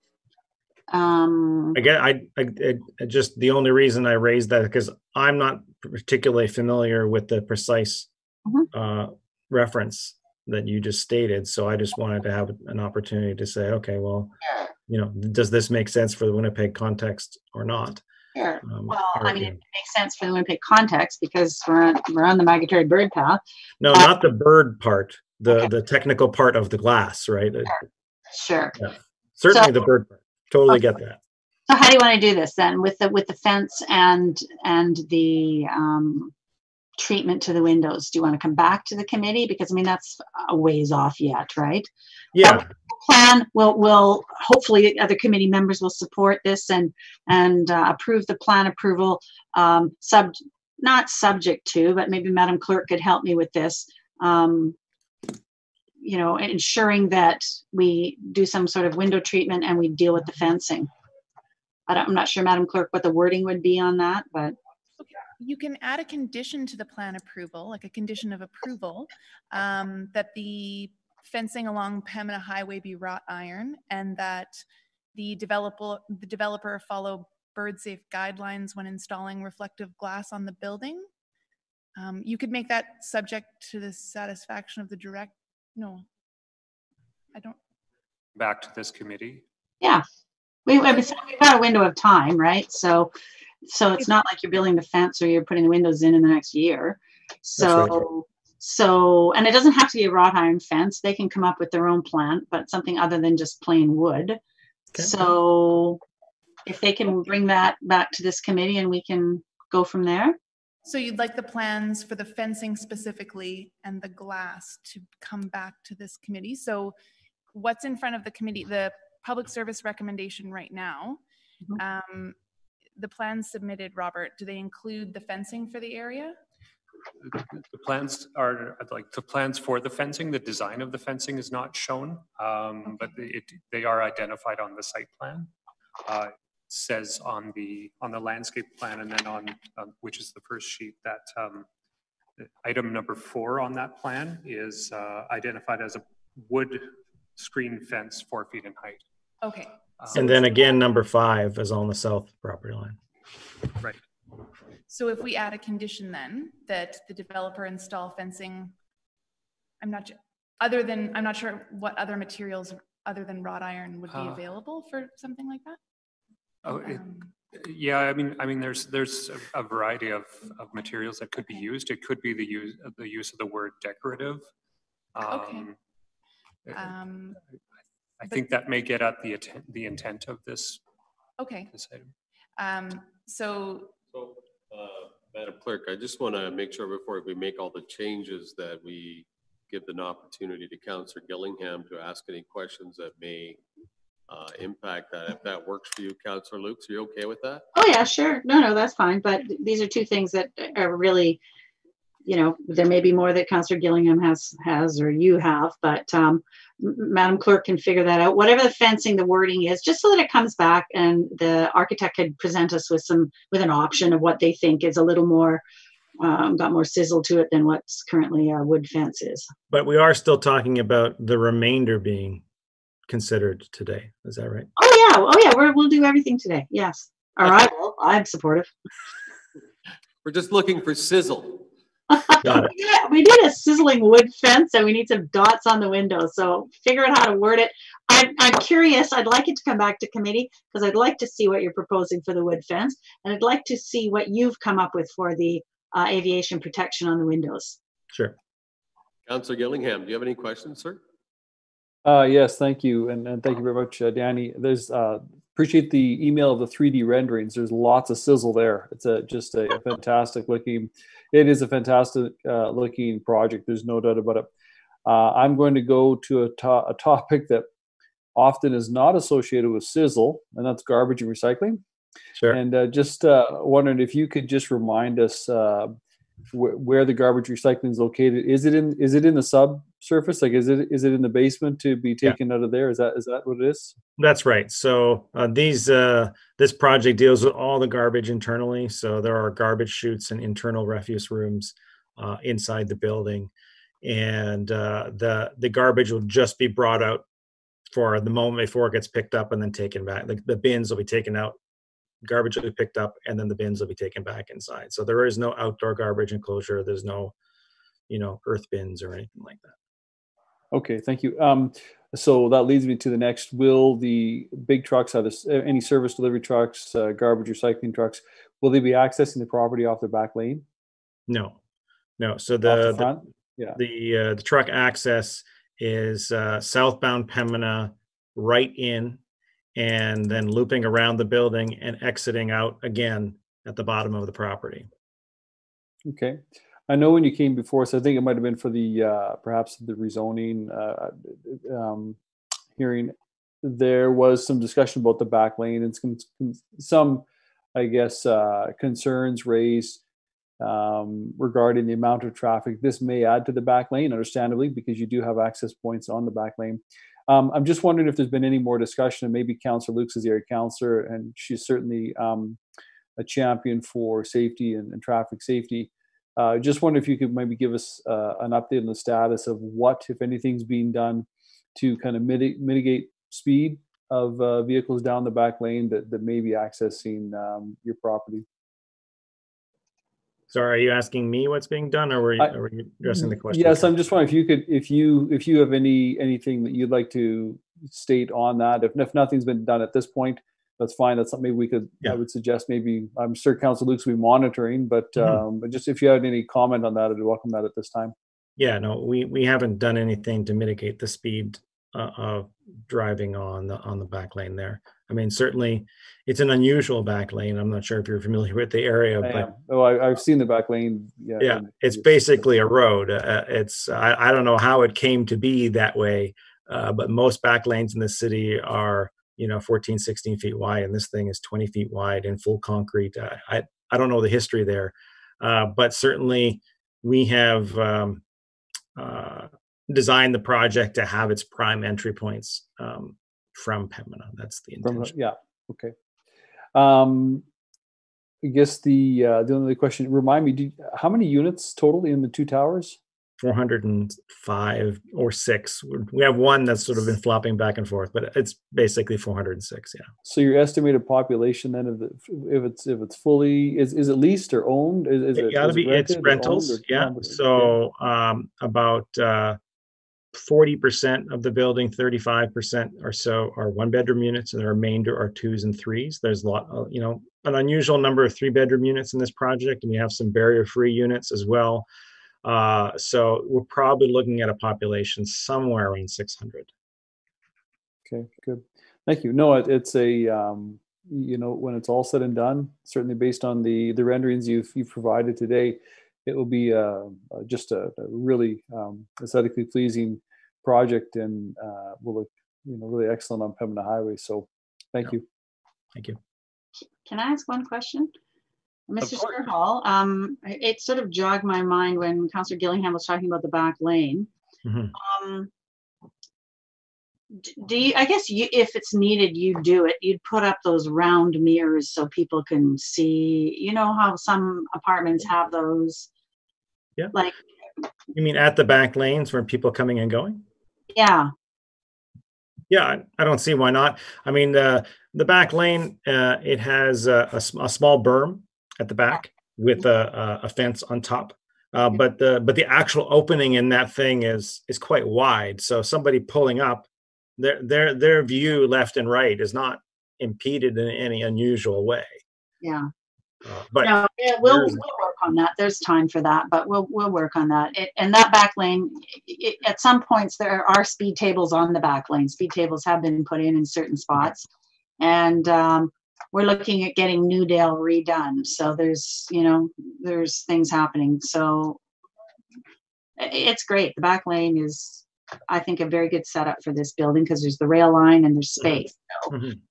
Um, I get, I, I, I just, the only reason I raised that because I'm not particularly familiar with the precise Mhm. uh, reference that you just stated. So I just wanted to have an opportunity to say, okay, well, you know, does this make sense for the Winnipeg context or not? sure. Um, Well, or, I mean, you it know. makes sense for the Winnipeg context because we're on, we're on the migratory bird path. No, Uh, not the bird part, the Okay. the technical part of the glass, right? Uh, Sure. Certainly So- the bird part. Totally get that. So how do you want to do this then with the with the fence and and the um, treatment to the windows? Do you want to come back to the committee because I mean that's a ways off yet, right? Yeah, Plan will will hopefully other committee members will support this and and uh, approve the plan approval. Um, sub not subject to, but maybe Madam Clerk could help me with this. Um, you know, ensuring that we do some sort of window treatment and we deal with the fencing. I don't, I'm not sure, Madam Clerk, what the wording would be on that, but You can add a condition to the plan approval, like a condition of approval, um, that the fencing along Pembina Highway be wrought iron and that the developer, the developer follow bird safe guidelines when installing reflective glass on the building. Um, you could make that subject to the satisfaction of the direct, no, I don't, Back to this committee. yeah. We, I mean, we've got a window of time, right? So, so it's not like you're building the fence or you're putting the windows in in the next year. So, So, and it doesn't have to be a wrought iron fence. They can come up with their own plan, but something other than just plain wood. Okay. So if they can bring that back to this committee and we can go from there. So you'd like the plans for the fencing specifically and the glass to come back to this committee. So what's in front of the committee, the public service recommendation right now, Mhm. um, the plans submitted, Robert, do they include the fencing for the area? The plans are like the plans for the fencing. The design of the fencing is not shown, um, but it, they are identified on the site plan. Uh, it says on the on the landscape plan, and then on um, which is the first sheet, that um, item number four on that plan is uh, identified as a wood screen fence four feet in height. Okay. Um, And then again, number five is on the south property line. Right. So if we add a condition then that the developer install fencing, I'm not, other than, I'm not sure what other materials other than wrought iron would be Uh, available for something like that? Oh, it, Um, yeah. I mean, I mean, there's there's a, a variety of, of materials that could be Okay. used. It could be the use the use of the word decorative. Um, Okay. I- um, I but- think that may get at the atten- the intent of this Okay, this item. um, so, So, uh, Madam Clerk, I just want to make sure before we make all the changes that we give an opportunity to Councillor Gillingham to ask any questions that may uh, impact that. If that works for you, Councillor Lukes, are you okay with that? Oh yeah, sure. No, no, that's fine. But these are two things that are really, you know, there may be more that Councillor Gillingham has, has, or you have, but um, M- Madam Clerk can figure that out. Whatever the fencing, the wording is, just so that it comes back and the architect could present us with some, with an option of what they think is a little more, um, got more sizzle to it than what's currently a wood fence is. But we are still talking about the remainder being considered today. Is that right? Oh yeah, oh yeah, we're, we'll do everything today. Yes. Or I will. I'm supportive. We're just looking for sizzle. Got it. Yeah, we did a sizzling wood fence and we need some dots on the window. So figure out how to word it. I'm, I'm curious. I'd like it to come back to committee because I'd like to see what you're proposing for the wood fence. And I'd like to see what you've come up with for the uh, aviation protection on the windows. Sure. Councillor Gillingham, do you have any questions, sir? Uh, yes, thank you. And, and thank you very much, uh, Danny. There's, uh, appreciate the email of the three D renderings. There's lots of sizzle there. It's a, just a, a fantastic looking, it is a fantastic uh, looking project. There's no doubt about it. Uh, I'm going to go to a, to a topic that often is not associated with sizzle, and that's garbage and recycling. Sure. And uh, just uh, wondering if you could just remind us uh, wh- where the garbage recycling is located. Is it in is it in the subsurface? Like, is it is it in the basement to be Yeah. taken out of there? Is that is that what it is? That's right. So uh, these uh, this project deals with all the garbage internally. So there are garbage chutes and internal refuse rooms uh, inside the building, and uh, the the garbage will just be brought out for the moment before it gets picked up and then taken back. The, the bins will be taken out, garbage will be picked up, and then the bins will be taken back inside. So there is no outdoor garbage enclosure. There's no, you know, earth bins or anything like that. Okay, thank you. Um, so that leads me to the next. Will the big trucks, have this, any service delivery trucks, uh, garbage recycling trucks, will they be accessing the property off their back lane? No, no. So Off the the the front? Yeah. the, uh, the truck access is uh, southbound Pembina, right in, and then looping around the building and exiting out again at the bottom of the property. Okay. I know when you came before us, I think it might have been for the, uh, perhaps the rezoning uh, um, hearing, there was some discussion about the back lane and some, some I guess, uh, concerns raised um, regarding the amount of traffic this may add to the back lane, understandably, because you do have access points on the back lane. Um, I'm just wondering if there's been any more discussion, and maybe Councillor Lukes is the area councillor, and she's certainly um, a champion for safety and, and traffic safety. Uh, just wonder if you could maybe give us uh, an update on the status of what, if anything's being done to kind of mitigate, mitigate speed of uh, vehicles down the back lane that, that may be accessing um, your property. So are you asking me what's being done, or were you, I- or were you addressing the question? Yes, I'm just wondering if you could, if you, if you have any, anything that you'd like to state on that. If, if nothing's been done at this point, that's fine. That's something we could, Yeah. I would suggest maybe, I'm sure Council Luke's will be monitoring, but, Mhm. um, but just if you had any comment on that, I'd welcome that at this time. yeah, no, we, we haven't done anything to mitigate the speed uh, of driving on the, on the back lane there. I mean, certainly it's an unusual back lane. I'm not sure if you're familiar with the area, I but am. Oh, I, I've seen the back lane. Yeah. yeah, and it's basically a road. Uh, it's, I, I don't know how it came to be that way, uh, but most back lanes in the city are, you know, fourteen, sixteen feet wide, and this thing is twenty feet wide in full concrete. Uh, I, I don't know the history there, uh, but certainly we have um, uh, designed the project to have its prime entry points um, from Pembina. That's the From, intention. yeah. Okay. Um, I guess the uh, the only question, remind me, do, how many units total in the two towers? four hundred five or six. We have one that's sort of been flopping back and forth, but it's basically four hundred six. Yeah. So your estimated population then, of the, if it's if it's fully, is is it leased or owned? Is, is It it, gotta is be, it it's rented or rentals. owned or Yeah. combination? So um, about uh, forty percent of the building, thirty-five percent or so are one bedroom units, and the remainder are twos and threes. There's a lot, uh, you know, an unusual number of three bedroom units in this project, and we have some barrier free units as well. Uh, so we're probably looking at a population somewhere around six hundred. Okay, good. Thank you. No, it, it's a, um, you know, when it's all said and done, certainly based on the the renderings you've, you've provided today, it will be uh, uh, just a, a really um, aesthetically pleasing project, and uh, will look, you know, really excellent on Pembina Highway. So thank Yeah. you. Thank you. Can I ask one question? Mister course. Sturhall, um, it sort of jogged my mind when Councillor Gillingham was talking about the back lane. Mhm. Um, d- do you, I guess you, if it's needed, you do it. You'd put up those round mirrors so people can see, you know how some apartments have those? Yeah. Like, You mean at the back lanes where people coming and going? yeah, Yeah, I, I don't see why not. I mean, the the back lane, uh, it has a, a s- a small berm at the back with a, a, a fence on top. Uh, but the but the actual opening in that thing is is quite wide. So somebody pulling up, their their their view left and right is not impeded in any unusual way. yeah. Uh, but No, yeah, we'll, there's- we'll work on that. There's time for that, but we'll we'll work on that. It, and that back lane, it, at some points there are speed tables on the back lane. Speed tables have been put in in certain spots, and um, we're looking at getting Newdale redone. So there's you know there's things happening. So i- it's great. The back lane is, I think, a very good setup for this building because there's the rail line and there's space. So, Mhm.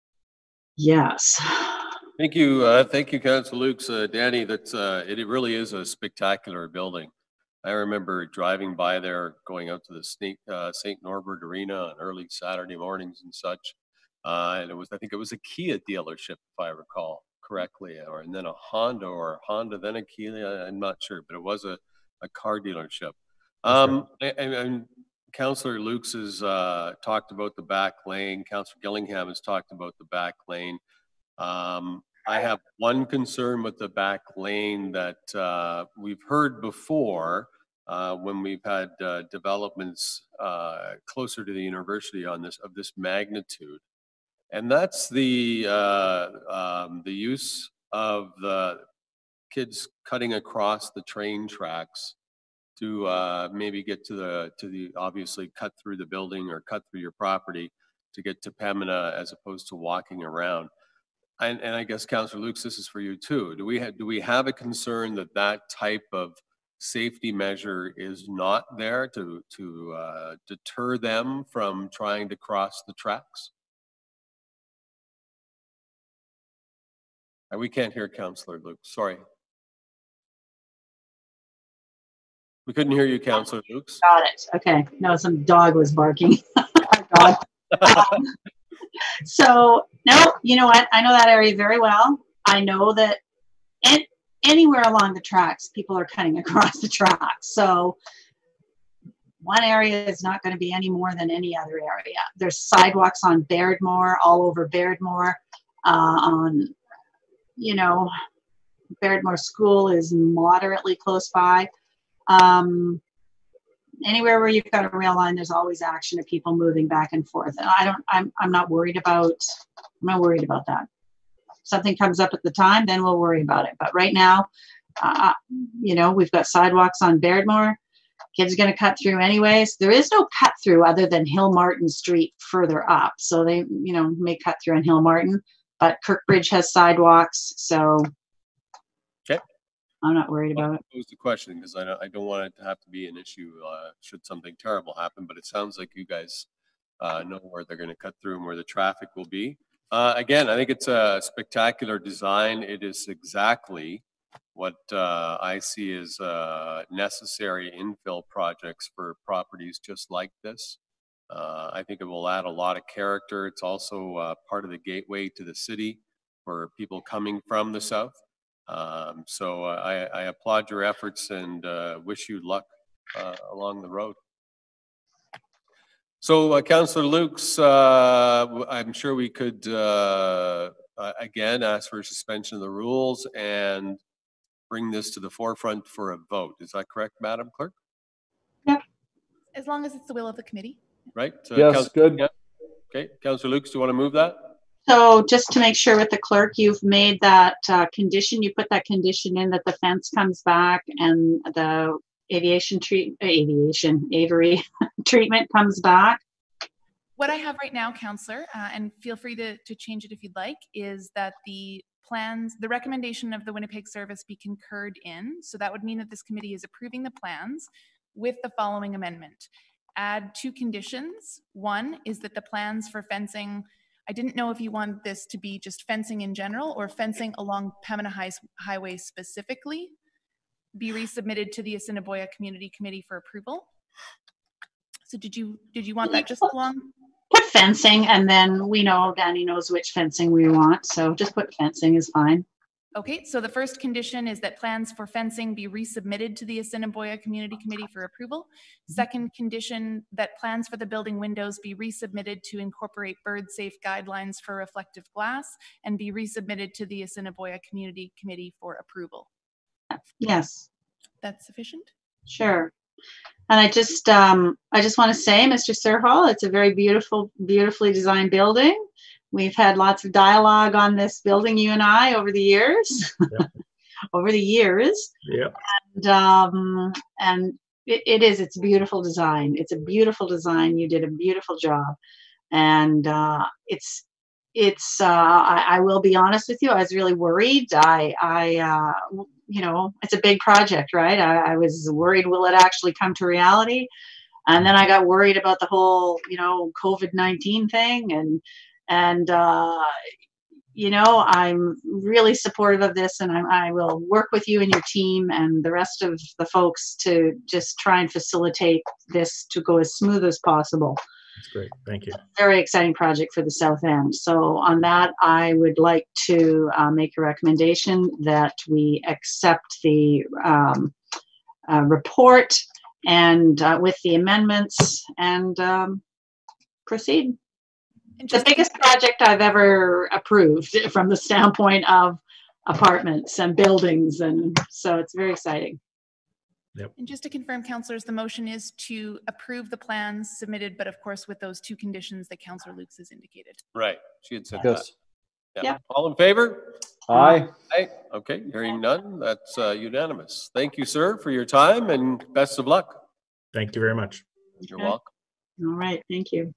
yes. Thank you, uh, thank you, Councilor Lukes. Uh, Danny, that's, uh, it, it really is a spectacular building. I remember driving by there, going out to the Saint uh, Saint Norbert Arena on early Saturday mornings and such. Uh, and it was, I think it was a Kia dealership, if I recall correctly, or and then a Honda, or Honda, then a Kia. I'm not sure, but it was a, a car dealership. Um, and, and Councilor Lukes has uh, talked about the back lane. Councilor Gillingham has talked about the back lane. Um, I have one concern with the back lane that uh, we've heard before uh, when we've had uh, developments uh, closer to the university on this of this magnitude, and that's the uh, um, the use of the kids cutting across the train tracks to uh, maybe get to the to the obviously cut through the building or cut through your property to get to Pembina as opposed to walking around. And, and I guess Councilor Lukes, this is for you too. Do we have, do we have a concern that that type of safety measure is not there to, to uh, deter them from trying to cross the tracks? And we can't hear Councilor Lukes, sorry. We couldn't hear you, Councilor Lukes. Got it. Okay. No, some dog was barking. Dog. Um, so no, you know what? I know that area very well. I know that an anywhere along the tracks, people are cutting across the tracks. So one area is not going to be any more than any other area. There's sidewalks on Bairdmore, all over Bairdmore. Uh, on, you know, Bairdmore School is moderately close by. Um, anywhere where you've got a rail line, there's always action of people moving back and forth. And I don't, I'm, I'm not worried about, I'm not worried about that. If something comes up at the time, then we'll worry about it. But right now, uh, you know, we've got sidewalks on Bairdmore. Kids are going to cut through anyways. There is no cut through other than Hill Martin Street further up. So they, you know, may cut through on Hill Martin, but Kirkbridge has sidewalks. So okay, I'm not worried about it. Pose the question because I don't, I don't want it to have to be an issue uh, should something terrible happen, but it sounds like you guys uh, know where they're going to cut through and where the traffic will be. Uh, again, I think it's a spectacular design. It is exactly what uh, I see as uh, necessary infill projects for properties just like this. Uh, I think it will add a lot of character. It's also uh, part of the gateway to the city for people coming from the south. Um, so uh, I, I applaud your efforts and uh, wish you luck uh, along the road. So uh, Councillor Lukes, uh, I'm sure we could uh, uh, again ask for a suspension of the rules and bring this to the forefront for a vote. Is that correct, Madam Clerk? Yep. As long as it's the will of the committee. Right? Uh, Yes, Councillor, good. yeah. Okay, Councillor Lukes, do you want to move that? So just to make sure with the clerk, you've made that uh, condition, you put that condition in that the fence comes back and the aviation treat, uh, aviation, aviary treatment comes back. What I have right now, Councillor, uh, and feel free to, to change it if you'd like, is that the plans, the recommendation of the Winnipeg Service be concurred in. So that would mean that this committee is approving the plans with the following amendment. Add two conditions. One is that the plans for fencing, I didn't know if you want this to be just fencing in general or fencing along Pembina High, Highway specifically, be resubmitted to the Assiniboia Community Committee for approval. So did you did you want that just along? Put fencing, and then we know Danny knows which fencing we want. So just put fencing is fine. Okay, so the first condition is that plans for fencing be resubmitted to the Assiniboia Community Committee for approval. Second condition, that plans for the building windows be resubmitted to incorporate bird safe guidelines for reflective glass and be resubmitted to the Assiniboia Community Committee for approval. Yes. That's sufficient? Sure. And I just, um, I just want to say, Mister Serhal, it's a very beautiful, beautifully designed building. We've had lots of dialogue on this building, you and I, over the years. Yep. over the years. Yeah. And, um, and it, it is, it's beautiful design. It's a beautiful design. You did a beautiful job. And uh, it's, it's, uh, I, I will be honest with you, I was really worried. I, I, uh, you know, it's a big project, right? I, I was worried, will it actually come to reality? And then I got worried about the whole, you know, COVID nineteen thing. And, and, uh, you know, I'm really supportive of this, and I, I will work with you and your team and the rest of the folks to just try and facilitate this to go as smooth as possible. That's great. Thank you. Very exciting project for the South End. So on that, I would like to uh, make a recommendation that we accept the um, uh, report and uh, with the amendments and um, proceed. And The biggest project I've ever approved from the standpoint of apartments and buildings, and so it's very exciting. Yep. And just to confirm, councillors, the motion is to approve the plans submitted, but of course with those two conditions that Councillor Lukes has indicated. Right. She had said that. Yes. Yeah. Yep. All in favor? Aye. Aye. Okay. Hearing none. That's uh, unanimous. Thank you, sir, for your time and best of luck. Thank you very much. You're Okay. welcome. All right, thank you.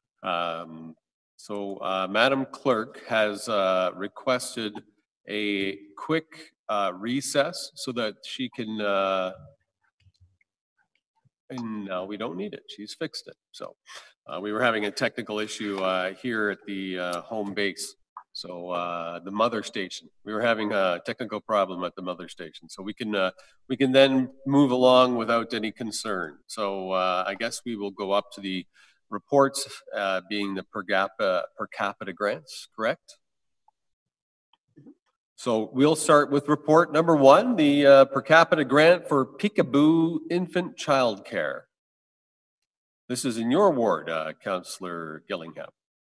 Um, so, uh, Madam Clerk has uh, requested a quick uh, recess so that she can. Uh, and no, we don't need it. She's fixed it. So, uh, we were having a technical issue uh, here at the uh, home base. So, uh, the mother station. We were having a technical problem at the mother station. So we can uh, we can then move along without any concern. So, uh, I guess we will go up to the reports, uh, being the per capita, per capita grants, correct? So we'll start with report number one, the uh, per capita grant for Peekaboo Infant Childcare. This is in your ward, uh, Councillor Gillingham.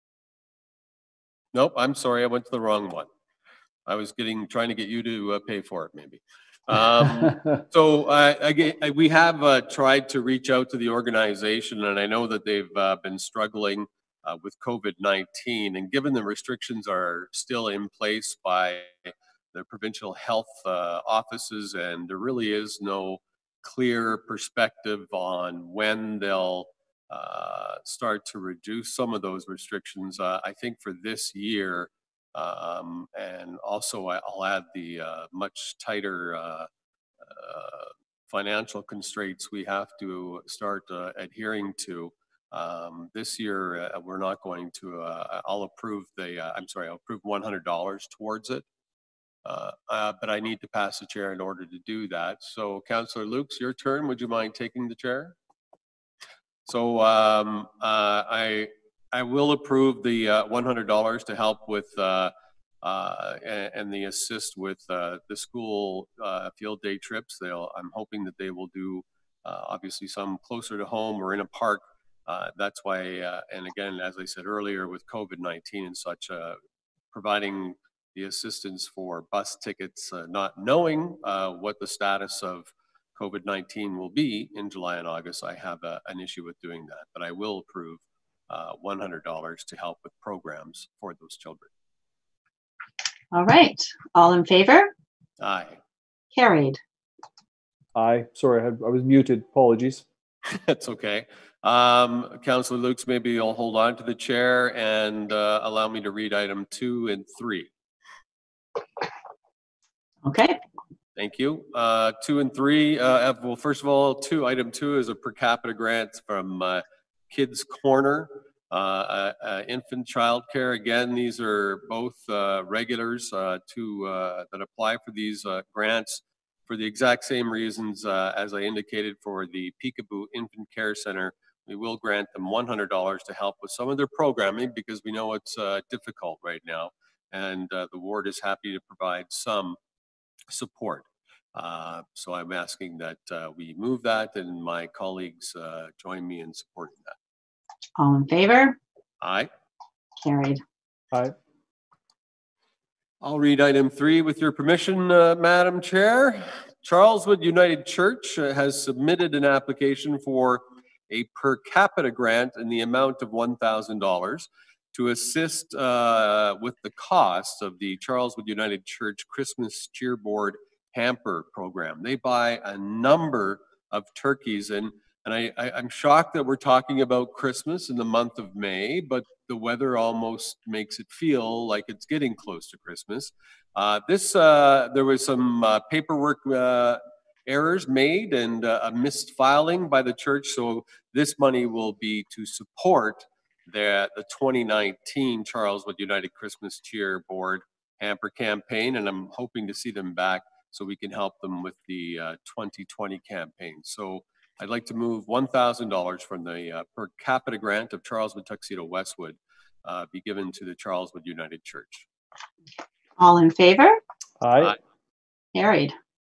Nope, I'm sorry, I went to the wrong one. I was getting trying to get you to uh, pay for it, maybe. Um, so uh, again, we have uh, tried to reach out to the organization, and I know that they've uh, been struggling uh, with COVID nineteen, and given the restrictions are still in place by the provincial health uh, offices, and there really is no clear perspective on when they'll uh, start to reduce some of those restrictions. Uh, I think for this year, um, and also I, I'll add the uh, much tighter uh, uh, financial constraints we have to start uh, adhering to. Um, this year, uh, we're not going to, uh, I'll approve the, uh, I'm sorry, I'll approve one hundred dollars towards it. Uh, uh, but I need to pass the chair in order to do that. So Councillor Lukes, your turn. Would you mind taking the chair? So um, uh, I, I will approve the uh, one hundred dollars to help with uh, uh, and, and the assist with uh, the school uh, field day trips. They'll, I'm hoping that they will do uh, obviously some closer to home or in a park. Uh, that's why, uh, and again, as I said earlier, with COVID nineteen and such, uh, providing the assistance for bus tickets, uh, not knowing uh, what the status of COVID nineteen will be in July and August, I have a, an issue with doing that. But I will approve uh, one hundred dollars to help with programs for those children. All right. All in favor? Aye. Carried. Aye. Sorry, I, had, I was muted. Apologies. That's okay. Um, Councillor Lukes, maybe you'll hold on to the chair and uh, allow me to read item two and three. Okay. Thank you. Uh, two and three. Uh, well, first of all, two. Item two is a per capita grant from uh, Kids Corner, uh, uh, uh, infant child care. Again, these are both uh, regulars uh, to uh, that apply for these uh, grants for the exact same reasons uh, as I indicated for the Peekaboo Infant Care Center. We will grant them one hundred dollars to help with some of their programming because we know it's uh, difficult right now, and uh, the ward is happy to provide some support. Uh, so I'm asking that uh, we move that, and my colleagues uh, join me in supporting that. All in favor? Aye. Carried. Aye. I'll read item three with your permission, uh, Madam Chair. Charleswood United Church uh, has submitted an application for a per capita grant in the amount of one thousand dollars to assist uh, with the cost of the Charleswood United Church Christmas Cheerboard Hamper Program. They buy a number of turkeys, and, and I, I, I'm shocked that we're talking about Christmas in the month of May, but the weather almost makes it feel like it's getting close to Christmas. Uh, this, uh, there was some uh, paperwork uh, errors made and uh, a missed filing by the church, so this money will be to support the, the twenty nineteen Charleswood United Christmas Cheer Board Hamper Campaign, and I'm hoping to see them back so we can help them with the uh, twenty twenty campaign. So I'd like to move one thousand dollars from the uh, per capita grant of Charleswood Tuxedo Westwood uh, be given to the Charleswood United Church. All in favor? Aye. Aye. Carried.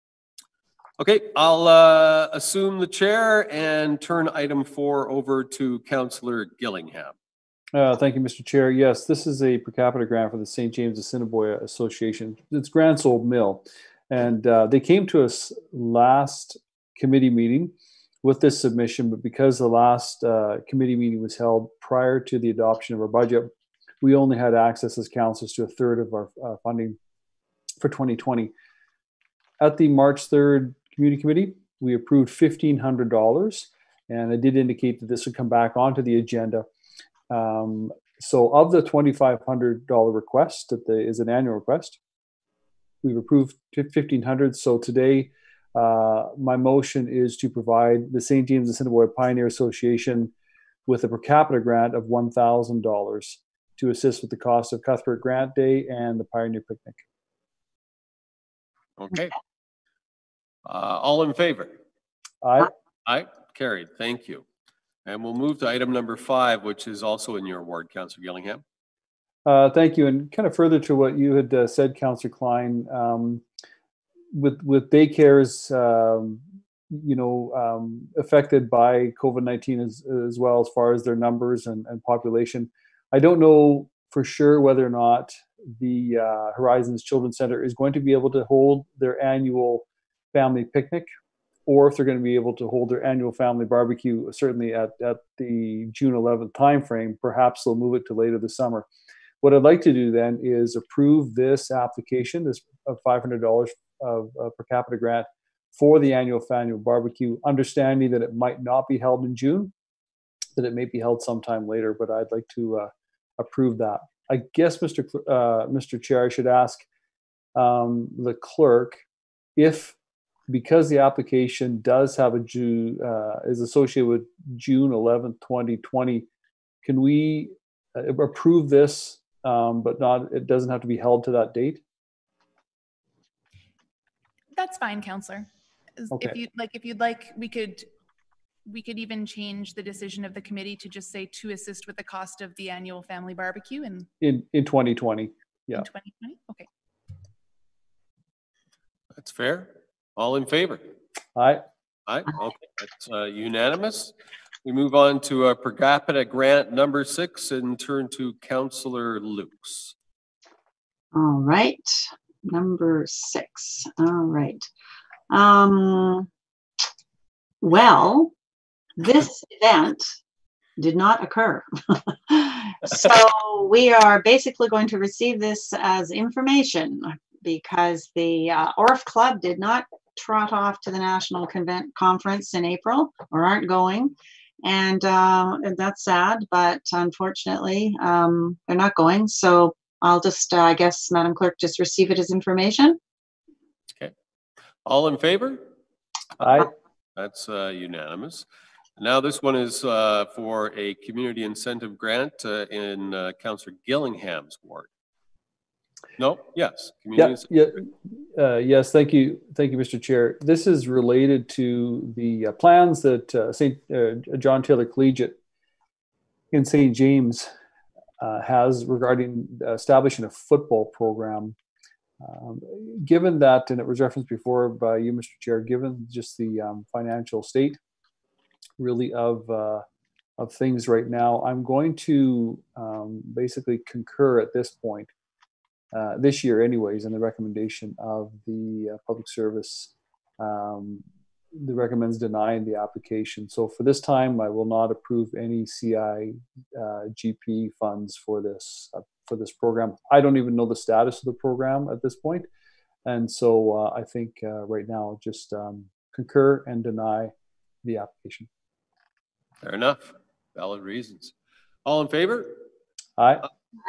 Okay, I'll uh, assume the chair and turn item four over to Councillor Gillingham. Uh, thank you, Mister Chair. Yes, this is a per capita grant for the Saint James Assiniboia Association. It's Grants Old Mill. And uh, they came to us last committee meeting with this submission, but because the last uh, committee meeting was held prior to the adoption of our budget, we only had access as councillors to a third of our uh, funding for twenty twenty. At the March third community committee, we approved fifteen hundred dollars, and I did indicate that this would come back onto the agenda. Um, so of the twenty-five hundred dollar request, that the, is an annual request, we've approved fifteen hundred. So today, uh, my motion is to provide the Saint James Assiniboia Pioneer Association with a per capita grant of one thousand dollars to assist with the cost of Cuthbert Grant Day and the Pioneer Picnic. Okay. Uh, all in favor? Aye. Aye. Carried. Thank you. And we'll move to item number five, which is also in your ward, Councillor Gillingham. Uh, thank you. And kind of further to what you had uh, said, Councillor Klein, um, with with daycares, um, you know, um, affected by COVID nineteen as, as well as far as their numbers and, and population. I don't know for sure whether or not the uh, Horizons Children's Center is going to be able to hold their annual family picnic, or if they're going to be able to hold their annual family barbecue, certainly at, at the June eleventh timeframe. Perhaps they'll move it to later this summer. What I'd like to do then is approve this application, this of five hundred dollars of uh, per capita grant for the annual family barbecue, understanding that it might not be held in June, that it may be held sometime later, but I'd like to uh, approve that. I guess, Mister Cl- uh, Mister Chair, I should ask um, the clerk if, because the application does have a June, uh, is associated with June eleventh, twenty twenty, can we uh, approve this, um, but not, it doesn't have to be held to that date? That's fine, Counselor. Okay. If you like, if you'd like, we could we could even change the decision of the committee to just say to assist with the cost of the annual family barbecue in In in twenty twenty, yeah. in twenty twenty. Okay. That's fair. All in favor? Aye. Aye. Okay, that's uh, unanimous. We move on to uh, per capita grant number six and turn to Councillor Lukes. All right, number six. All right. Um, well, this event did not occur. So we are basically going to receive this as information because the uh, O R F Club did not trot off to the National Convent Conference in April, or aren't going. And, uh, and that's sad, but unfortunately, um, they're not going. So I'll just, uh, I guess, Madam Clerk, just receive it as information. Okay. All in favor? Aye. That's uh, unanimous. Now this one is uh, for a community incentive grant uh, in uh, Councillor Gillingham's ward. No? Yes. Yeah, yeah, uh, yes, thank you. Thank you, Mister Chair. This is related to the uh, plans that uh, Saint Uh, John Taylor Collegiate in Saint James uh, has regarding establishing a football program. Um, given that, and it was referenced before by you, Mister Chair, given just the um, financial state really of uh, of things right now, I'm going to um, basically concur at this point, uh, this year anyways, in the recommendation of the uh, public service um, that recommends denying the application. So for this time, I will not approve any C I uh, G P funds for this uh, for this program. I don't even know the status of the program at this point. And so uh, I think uh, right now, just um, concur and deny the application. Fair enough. Valid reasons. All in favor? Aye.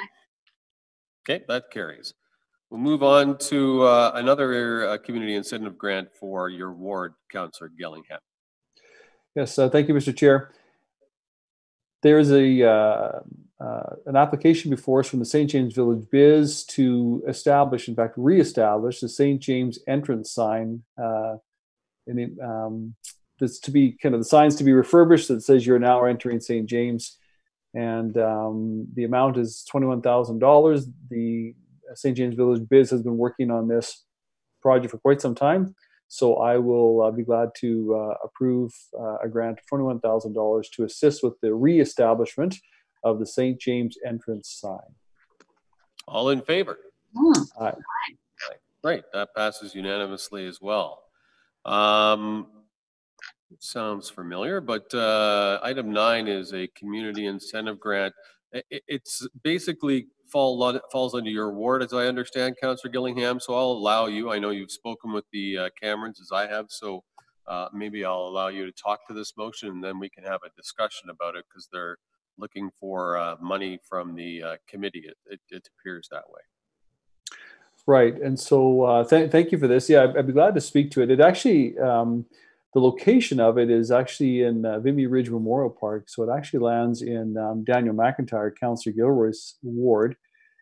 Okay, that carries. We'll move on to uh, another uh, community incentive grant for your ward, Councillor Gillingham. Yes, uh, thank you, Mister Chair. There's a uh, uh, an application before us from the Saint James Village Biz to establish, in fact, re-establish the Saint James entrance sign. Uh, and it, um, that's to be kind of the signs to be refurbished that says you're now entering Saint James. And um, the amount is twenty-one thousand dollars. The Saint James Village Biz has been working on this project for quite some time. So I will uh, be glad to uh, approve uh, a grant of twenty-one thousand dollars to assist with the re-establishment of the Saint James entrance sign. All in favor? Hmm. Aye. Great, that passes unanimously as well. Um, it sounds familiar, but uh, item nine is a community incentive grant. It, it's basically fall, falls under your ward, as I understand, Councillor Gillingham. So I'll allow you. I know you've spoken with the uh, Camerons as I have, so uh, maybe I'll allow you to talk to this motion, and then we can have a discussion about it because they're looking for uh, money from the uh, committee. It, it, it appears that way. Right, and so uh, th thank you for this. Yeah, I'd, I'd be glad to speak to it. It actually, um, the location of it is actually in uh, Vimy Ridge Memorial Park, so it actually lands in um, Daniel McIntyre, Councillor Gilroy's ward.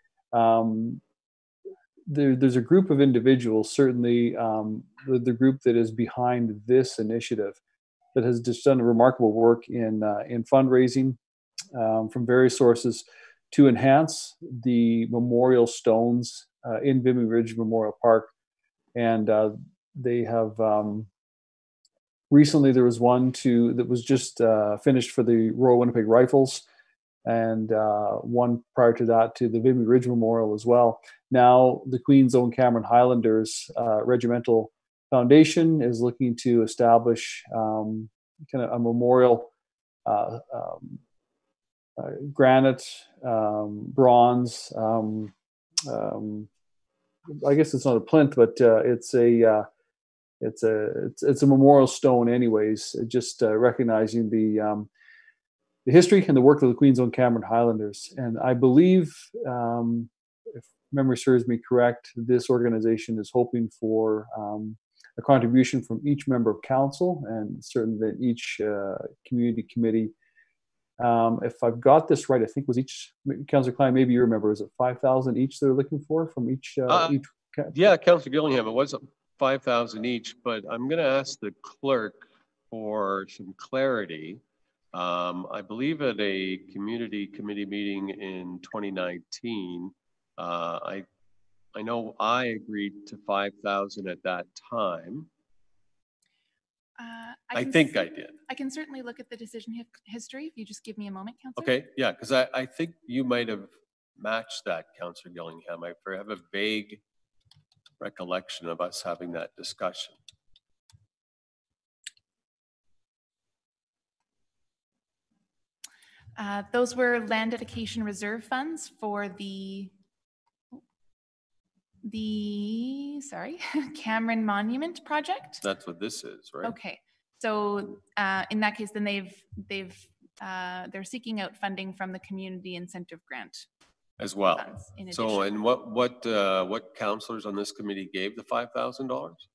Um, there, there's a group of individuals, certainly um, the, the group that is behind this initiative, that has just done remarkable work in uh, in fundraising um, from various sources to enhance the memorial stones uh, in Vimy Ridge Memorial Park. And uh, they have um, recently, there was one to that was just uh, finished for the Royal Winnipeg Rifles, and uh, one prior to that to the Vimy Ridge Memorial as well. Now the Queen's Own Cameron Highlanders uh, Regimental Foundation is looking to establish um, kind of a memorial uh, um, uh, granite, um, bronze, um, um, I guess it's not a plinth, but uh, it's a uh, it's a it's, it's a memorial stone, anyways. Just uh, recognizing the um, the history and the work of the Queen's Own Cameron Highlanders. And I believe, um, if memory serves me correct, this organization is hoping for um, a contribution from each member of council, and certainly that each uh, community committee. Um, if I've got this right, I think was each, Councillor Klein, maybe you remember, is it five thousand each they're looking for from each? Uh, Uh, each yeah, Councillor Gillingham, it was five thousand each, but I'm going to ask the clerk for some clarity. Um, I believe at a community committee meeting in twenty nineteen, uh, I I know I agreed to five thousand at that time. Uh, I, I can think s- I did. I can certainly look at the decision hi- history if you just give me a moment, Councillor. Okay, yeah, because I, I think you might have matched that, Councillor Gillingham. I have a vague recollection of us having that discussion. Uh, those were land dedication reserve funds for the the sorry Cameron Monument project. That's what this is, right? Okay, so uh, in that case, then they've they've uh, they're seeking out funding from the community incentive grant As well. funds in So, addition. and what what uh, what councillors on this committee gave the five thousand dollars?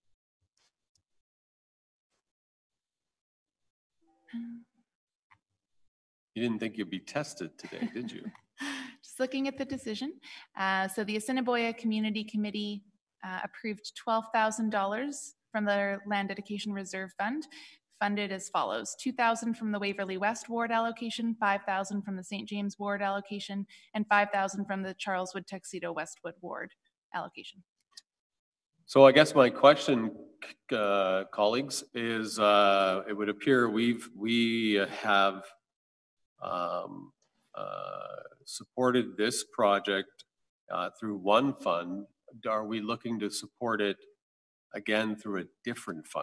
You didn't think you'd be tested today, did you? Just looking at the decision. Uh, so the Assiniboia Community Committee uh, approved twelve thousand dollars from their Land Dedication Reserve Fund, funded as follows: two thousand dollars from the Waverly West Ward allocation, five thousand dollars from the Saint James Ward allocation, and five thousand dollars from the Charleswood Tuxedo Westwood Ward allocation. So I guess my question, uh, colleagues, is uh, it would appear we've we have um, uh, supported this project uh, through one fund. Are we looking to support it again through a different fund?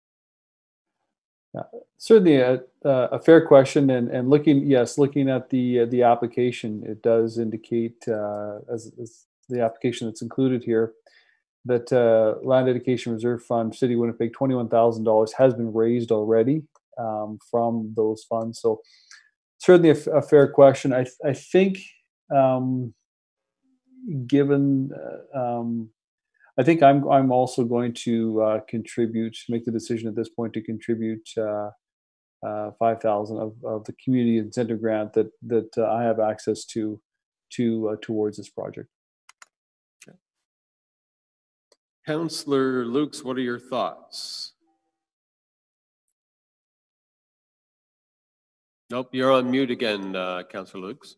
Yeah, certainly a, a fair question, and and looking yes, looking at the uh, the application, it does indicate uh, as, as the application that's included here that uh, Land Dedication Reserve Fund, City of Winnipeg, twenty-one thousand dollars has been raised already um, from those funds. So certainly a, a fair question. I I think um, given uh, um, I think I'm I'm also going to uh, contribute, make the decision at this point to contribute uh, uh, five thousand of, of the community incentive grant that that uh, I have access to to uh, towards this project. Okay. Councillor Lukes, what are your thoughts? Nope, you're on mute again, uh, Councillor Lukes.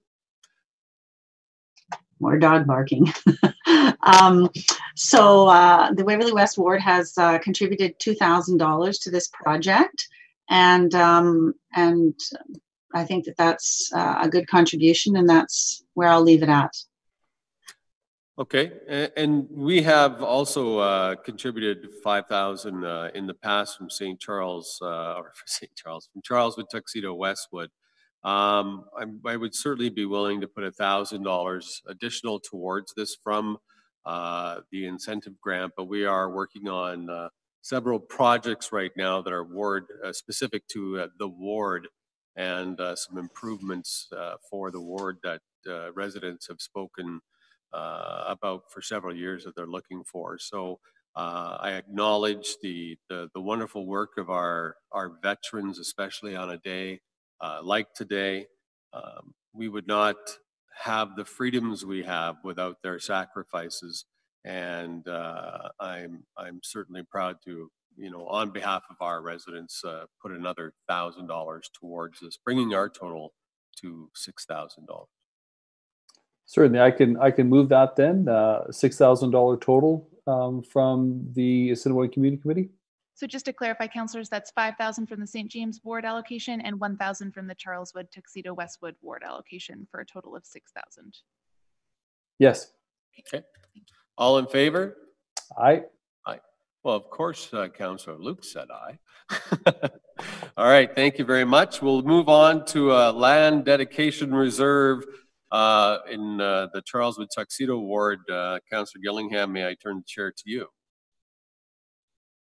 More dog barking. um, so uh, the Waverly West Ward has uh, contributed two thousand dollars to this project, and um, and I think that that's uh, a good contribution, and that's where I'll leave it at. Okay, and, and we have also uh, contributed five thousand uh, in the past from Saint Charles, uh, or Saint Charles, from Charleswood Tuxedo Westwood. Um, I'm, I would certainly be willing to put a thousand dollars additional towards this from uh, the incentive grant, but we are working on uh, several projects right now that are ward uh, specific to uh, the ward, and uh, some improvements uh, for the ward that uh, residents have spoken uh, about for several years that they're looking for. So uh, I acknowledge the, the the wonderful work of our our veterans, especially on a day Uh, like today. Um, we would not have the freedoms we have without their sacrifices, and uh, I'm I'm certainly proud to, you know, on behalf of our residents, uh, put another thousand dollars towards this, bringing our total to six thousand dollars. Certainly, I can I can move that then. Uh, six thousand dollar total um, from the Assiniboia Community Committee. So just to clarify, councillors, that's five thousand from the Saint James Ward allocation and one thousand from the Charleswood Tuxedo Westwood Ward allocation for a total of six thousand. Yes. Okay. All in favor? Aye. Aye. Well, of course, uh, Councillor Luke said aye. All right. Thank you very much. We'll move on to uh, Land Dedication Reserve uh, in uh, the Charleswood Tuxedo Ward. Uh, Councillor Gillingham, may I turn the chair to you?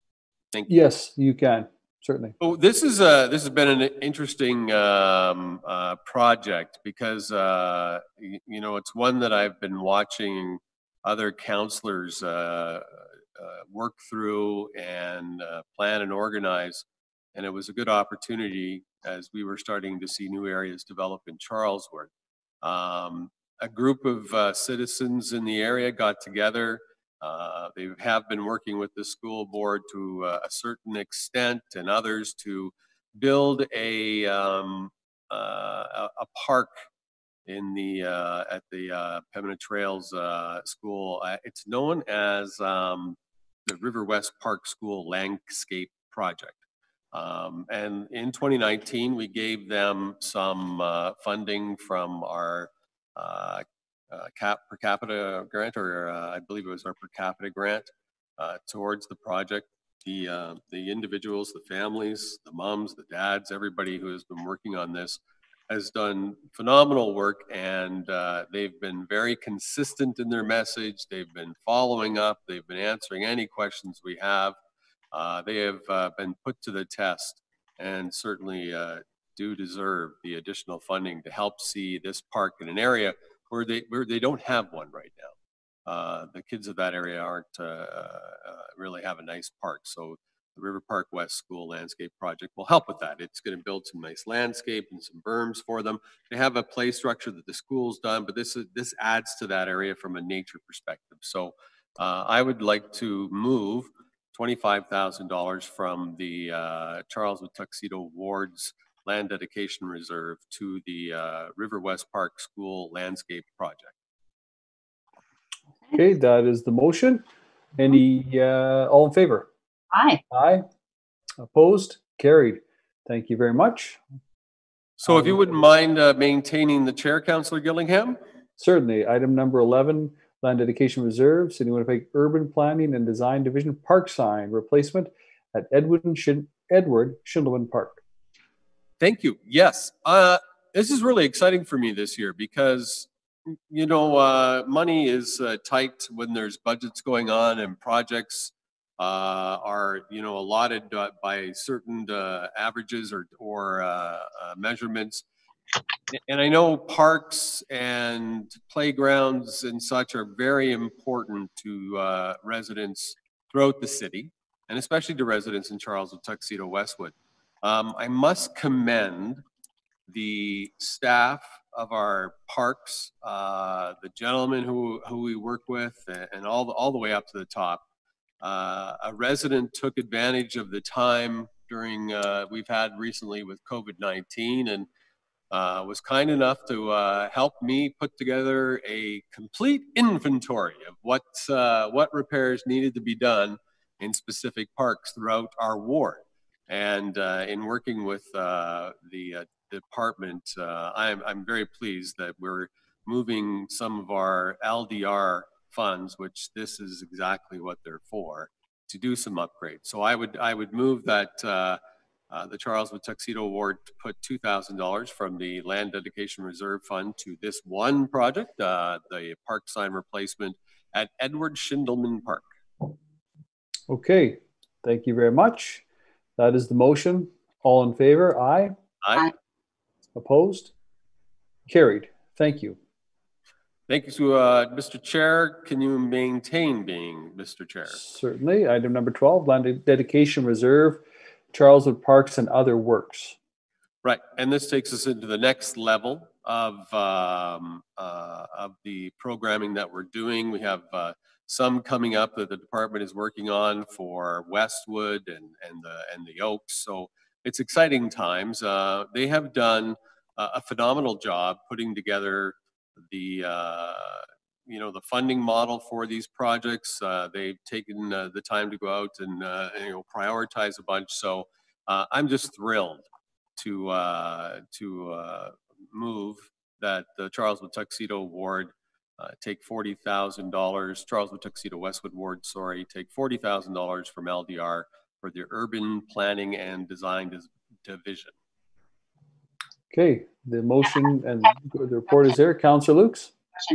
Thank you. Yes, you can, certainly. Oh, this is uh this has been an interesting um, uh, project because uh, y- you know, it's one that I've been watching other counselors uh, uh, work through and uh, plan and organize, and it was a good opportunity as we were starting to see new areas develop in Charleswood. Um, a group of uh, citizens in the area got together. Uh, they have been working with the school board to uh, a certain extent and others to build a, um, uh, a, a park in the, uh, at the uh, Pembina Trails uh, School. Uh, it's known as um, the River West Park School Landscape Project. Um, and in twenty nineteen, we gave them some uh, funding from our uh, uh, cap per capita grant, or uh, I believe it was our per capita grant uh, towards the project. The uh, the individuals, the families, the moms, the dads, everybody who has been working on this has done phenomenal work, and uh, they've been very consistent in their message. They've been following up. They've been answering any questions we have. Uh, they have uh, been put to the test, and certainly uh, do deserve the additional funding to help see this park in an area where they where they don't have one right now. Uh, the kids of that area aren't uh, uh, really have a nice park, so the River Park West School Landscape Project will help with that. It's going to build some nice landscape and some berms for them. They have a play structure that the school's done, but this is, this adds to that area from a nature perspective. So uh, I would like to move twenty-five thousand dollars from the uh, Charleswood Tuxedo Wards Land Dedication Reserve to the uh, River West Park School Landscape Project. Okay, that is the motion. Any, uh, all in favor? Aye. Aye. Opposed? Carried. Thank you very much. So if you wouldn't mind uh, maintaining the chair, Councillor Gillingham? Certainly. Item number eleven, Land Dedication Reserve, City of Winnipeg Urban Planning and Design Division Park Sign Replacement at Edward, Schind Edward Schindelman Park. Thank you. Yes. Uh, this is really exciting for me this year because, you know, uh, money is uh, tight when there's budgets going on and projects uh, are, you know, allotted uh, by certain uh, averages or, or uh, uh, measurements. And I know parks and playgrounds and such are very important to uh, residents throughout the city, and especially to residents in Charleswood, Tuxedo, Westwood. Um, I must commend the staff of our parks, uh, the gentlemen who, who we work with, and all the, all the way up to the top. Uh, a resident took advantage of the time during, uh, we've had recently with COVID nineteen, and uh, was kind enough to uh, help me put together a complete inventory of what, uh, what repairs needed to be done in specific parks throughout our ward. And uh, in working with uh, the uh, department, uh, I'm, I'm very pleased that we're moving some of our L D R funds, which this is exactly what they're for, to do some upgrades. So I would, I would move that uh, uh, the Charleswood Tuxedo Award to put two thousand dollars from the Land Dedication Reserve Fund to this one project, uh, the park sign replacement at Edward Schindelman Park. Okay, thank you very much. That is the motion. All in favor? Aye. Aye. Opposed? Carried. Thank you. Thank you, to, uh, Mister Chair. Can you maintain being Mister Chair? Certainly. Item number twelve, Land Dedication Reserve, Charleswood Parks and Other Works. Right, and this takes us into the next level of um, uh, of the programming that we're doing. We have uh, some coming up that the department is working on for Westwood and and the and the Oaks. So it's exciting times. Uh, they have done uh, a phenomenal job putting together the uh, you know the funding model for these projects. Uh, they've taken uh, the time to go out and, uh, and you know prioritize a bunch. So uh, I'm just thrilled to uh, to uh, move that the Charleswood Tuxedo Ward uh, take forty thousand dollars, Charleswood Tuxedo Westwood Ward, sorry, take forty thousand dollars from L D R for the Urban Planning and Design Division. Okay, the motion and the report is there. Councillor Lukes.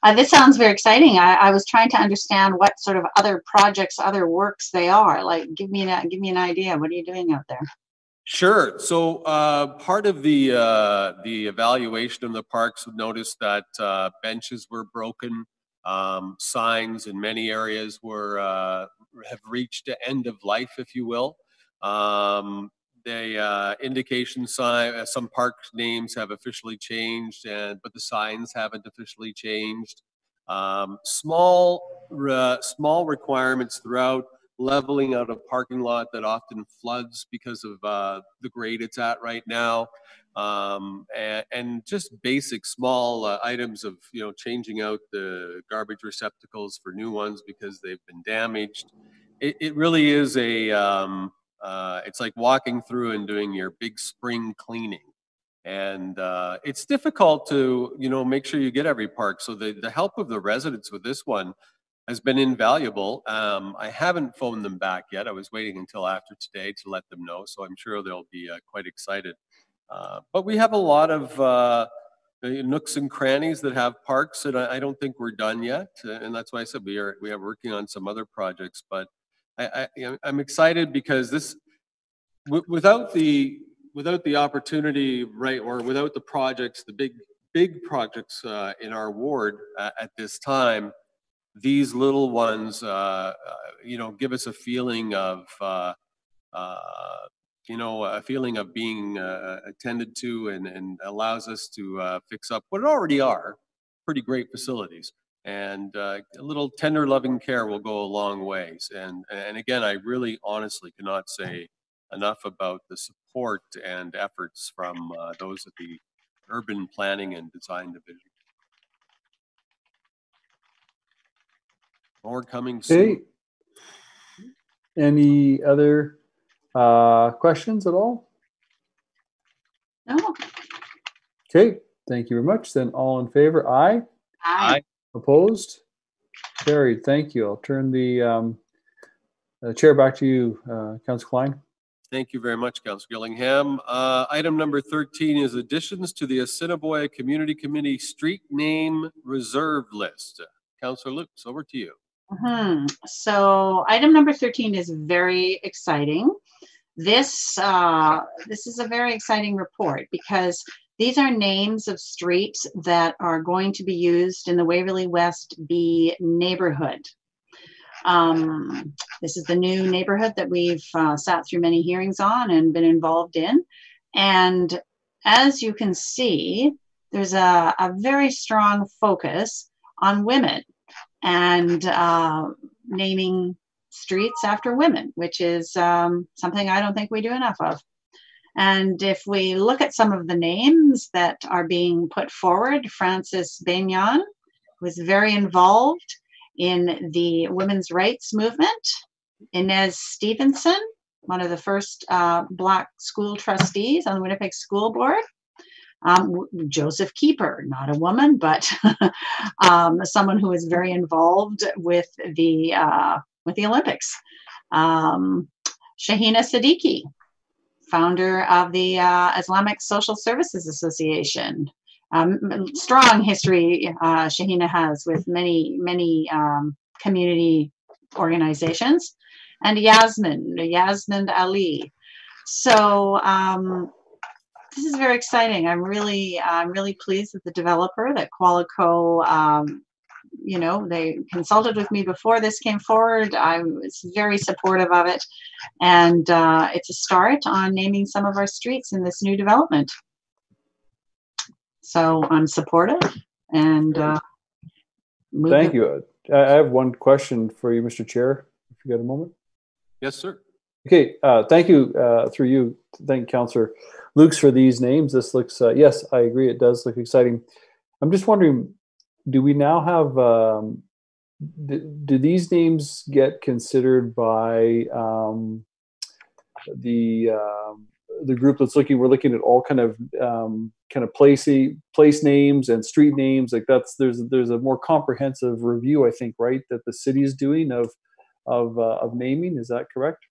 Uh, this sounds very exciting. I, I was trying to understand what sort of other projects, other works they are. Like, give me an, give me an idea. What are you doing out there? Sure. So uh, part of the uh, the evaluation of the parks, we noticed that uh, benches were broken, um, signs in many areas were uh, have reached the end of life, if you will. Um, the uh, indication sign, uh, some park names have officially changed, and but the signs haven't officially changed. Um, small uh, small requirements throughout. Leveling out a parking lot that often floods because of uh, the grade it's at right now, um, and, and just basic small uh, items of, you know, changing out the garbage receptacles for new ones because they've been damaged. It, it really is a, um, uh, it's like walking through and doing your big spring cleaning. And uh, it's difficult to, you know, make sure you get every park. So the, the help of the residents with this one has been invaluable. Um, I haven't phoned them back yet. I was waiting until after today to let them know, so I'm sure they'll be uh, quite excited. Uh, but we have a lot of uh, nooks and crannies that have parks, and I, I don't think we're done yet. And that's why I said we are we are working on some other projects. But I, I, you know, I'm excited because this, w without the without the opportunity, right, or without the projects, the big big projects uh, in our ward uh, at this time. These little ones, uh, uh, you know, give us a feeling of, uh, uh, you know, a feeling of being uh, attended to, and, and allows us to uh, fix up what already are pretty great facilities. And uh, a little tender, loving care will go a long ways. And, and again, I really honestly cannot say enough about the support and efforts from uh, those at the Urban Planning and Design Division. More coming soon. Okay. Any other uh, questions at all? No. Okay, thank you very much. Then all in favor, aye. Aye. Opposed? Carried. Thank you. I'll turn the um, uh, chair back to you, uh, Councillor Klein. Thank you very much, Councillor Gillingham. Uh, item number thirteen is additions to the Assiniboia Community Committee Street Name Reserve List. Councillor Lukes, over to you. Mm-hmm. So item number thirteen is very exciting. This, uh, this is a very exciting report because these are names of streets that are going to be used in the Waverly West B neighborhood. Um, this is the new neighborhood that we've uh, sat through many hearings on and been involved in. And as you can see, there's a, a very strong focus on women and uh, naming streets after women, which is um, something I don't think we do enough of. And if we look at some of the names that are being put forward, Frances Baignan was very involved in the women's rights movement. Inez Stevenson, one of the first uh, Black school trustees on the Winnipeg School Board. Um, Joseph Keeper, not a woman, but um, someone who is very involved with the uh, with the Olympics. Um, Shahina Siddiqui, founder of the uh, Islamic Social Services Association. Um, strong history uh, Shahina has with many, many um, community organizations. And Yasmin, Yasmin Ali. So um, this is very exciting. I'm really, I'm really pleased with the developer that Qualico, um, you know, they consulted with me before this came forward. I was very supportive of it. And uh, it's a start on naming some of our streets in this new development. So I'm supportive and uh, thank you. I have one question for you, Mister Chair, if you got a moment. Yes, sir. Okay, uh, thank you, uh, through you, thank Councillor Lukes for these names. This looks, uh, yes, I agree, it does look exciting. I'm just wondering, do we now have, um, do, do these names get considered by um, the um, the group that's looking, we're looking at all kind of um, kind of place, place names and street names, like that's, there's there's a more comprehensive review, I think, right, that the city is doing of, of, uh, of naming, is that correct?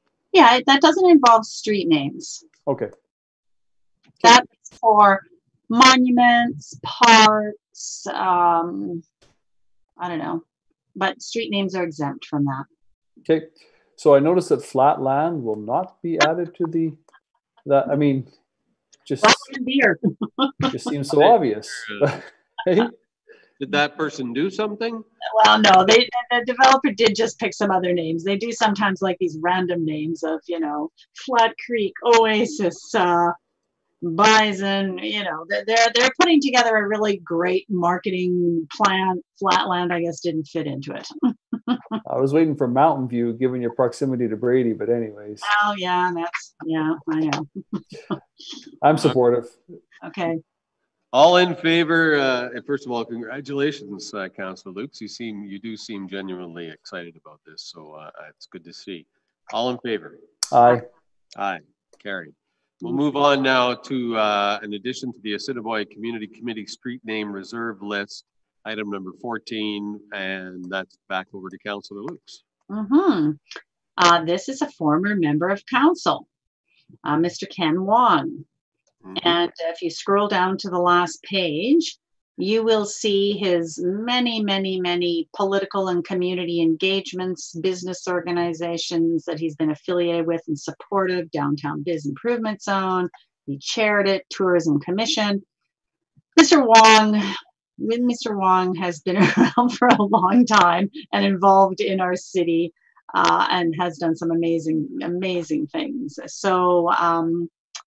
Yeah, that doesn't involve street names. Okay. That's for monuments, parks, um, I don't know, but street names are exempt from that. Okay, so I noticed that flat land will not be added to the, that, I mean, just, Beer. just seems so obvious. Hey? Did that person do something? Well, no, they, the developer did just pick some other names. They do sometimes like these random names of, you know, Flat Creek, Oasis, uh, Bison, you know, they're, they're putting together a really great marketing plan. Flatland, I guess, didn't fit into it. I was waiting for Mountain View, given your proximity to Brady, but anyways. Oh, yeah, that's, yeah, I know. I'm supportive. Okay. All in favor, uh, first of all, congratulations, uh, Councilor Lukes. You seem, you do seem genuinely excited about this, so uh, it's good to see. All in favor? Aye. Aye, carried. We'll move on now to, uh, in addition to the Assiniboia Community Committee Street Name Reserve List, item number fourteen, and that's back over to Councilor Lukes. Mm-hmm. Uh, this is a former member of council, uh, Mister Ken Wong. Mm-hmm. And if you scroll down to the last page, you will see his many, many, many political and community engagements, business organizations that he's been affiliated with and supportive, Downtown Biz Improvement Zone. He chaired it, Tourism Commission. Mister Wong, Mister Wong has been around for a long time and involved in our city uh, and has done some amazing, amazing things. So, um,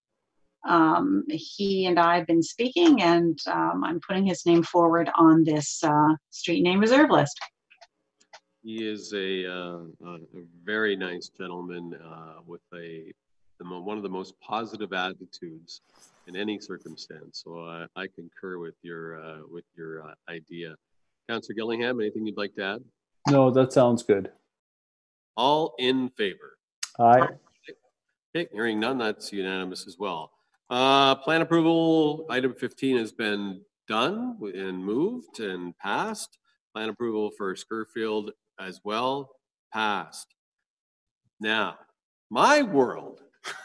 Um, he and I have been speaking, and um, I'm putting his name forward on this uh, street name reserve list. He is a, uh, a very nice gentleman uh, with a the mo one of the most positive attitudes in any circumstance. So uh, I concur with your uh, with your uh, idea. Councillor Gillingham, anything you'd like to add? No, that sounds good. All in favor? Aye. Okay, hearing none, that's unanimous as well. Uh, plan approval, item fifteen has been done and moved and passed. Plan approval for Scurfield as well, passed. Now, my world,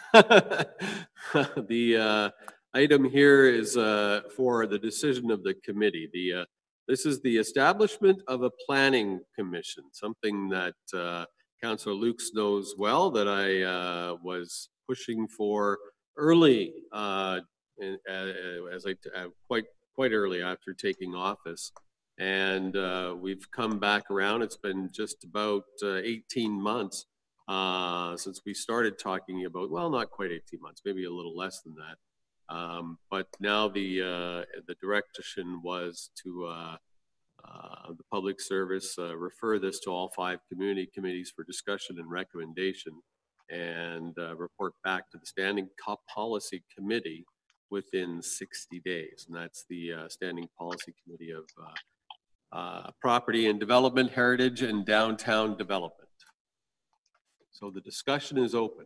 the uh, item here is uh, for the decision of the committee. The uh, this is the establishment of a planning commission, something that uh, Councillor Lukes knows well, that I uh, was pushing for early, uh, in, uh, as I uh, quite quite early after taking office, and uh, we've come back around. It's been just about uh, eighteen months uh, since we started talking about. Well, not quite eighteen months, maybe a little less than that. Um, but now the uh, the direction was to uh, uh, the public service uh, refer this to all five community committees for discussion and recommendation, and uh, report back to the Standing Policy Committee within sixty days. And that's the uh, Standing Policy Committee of uh, uh, Property and Development, Heritage, and Downtown Development. So the discussion is open.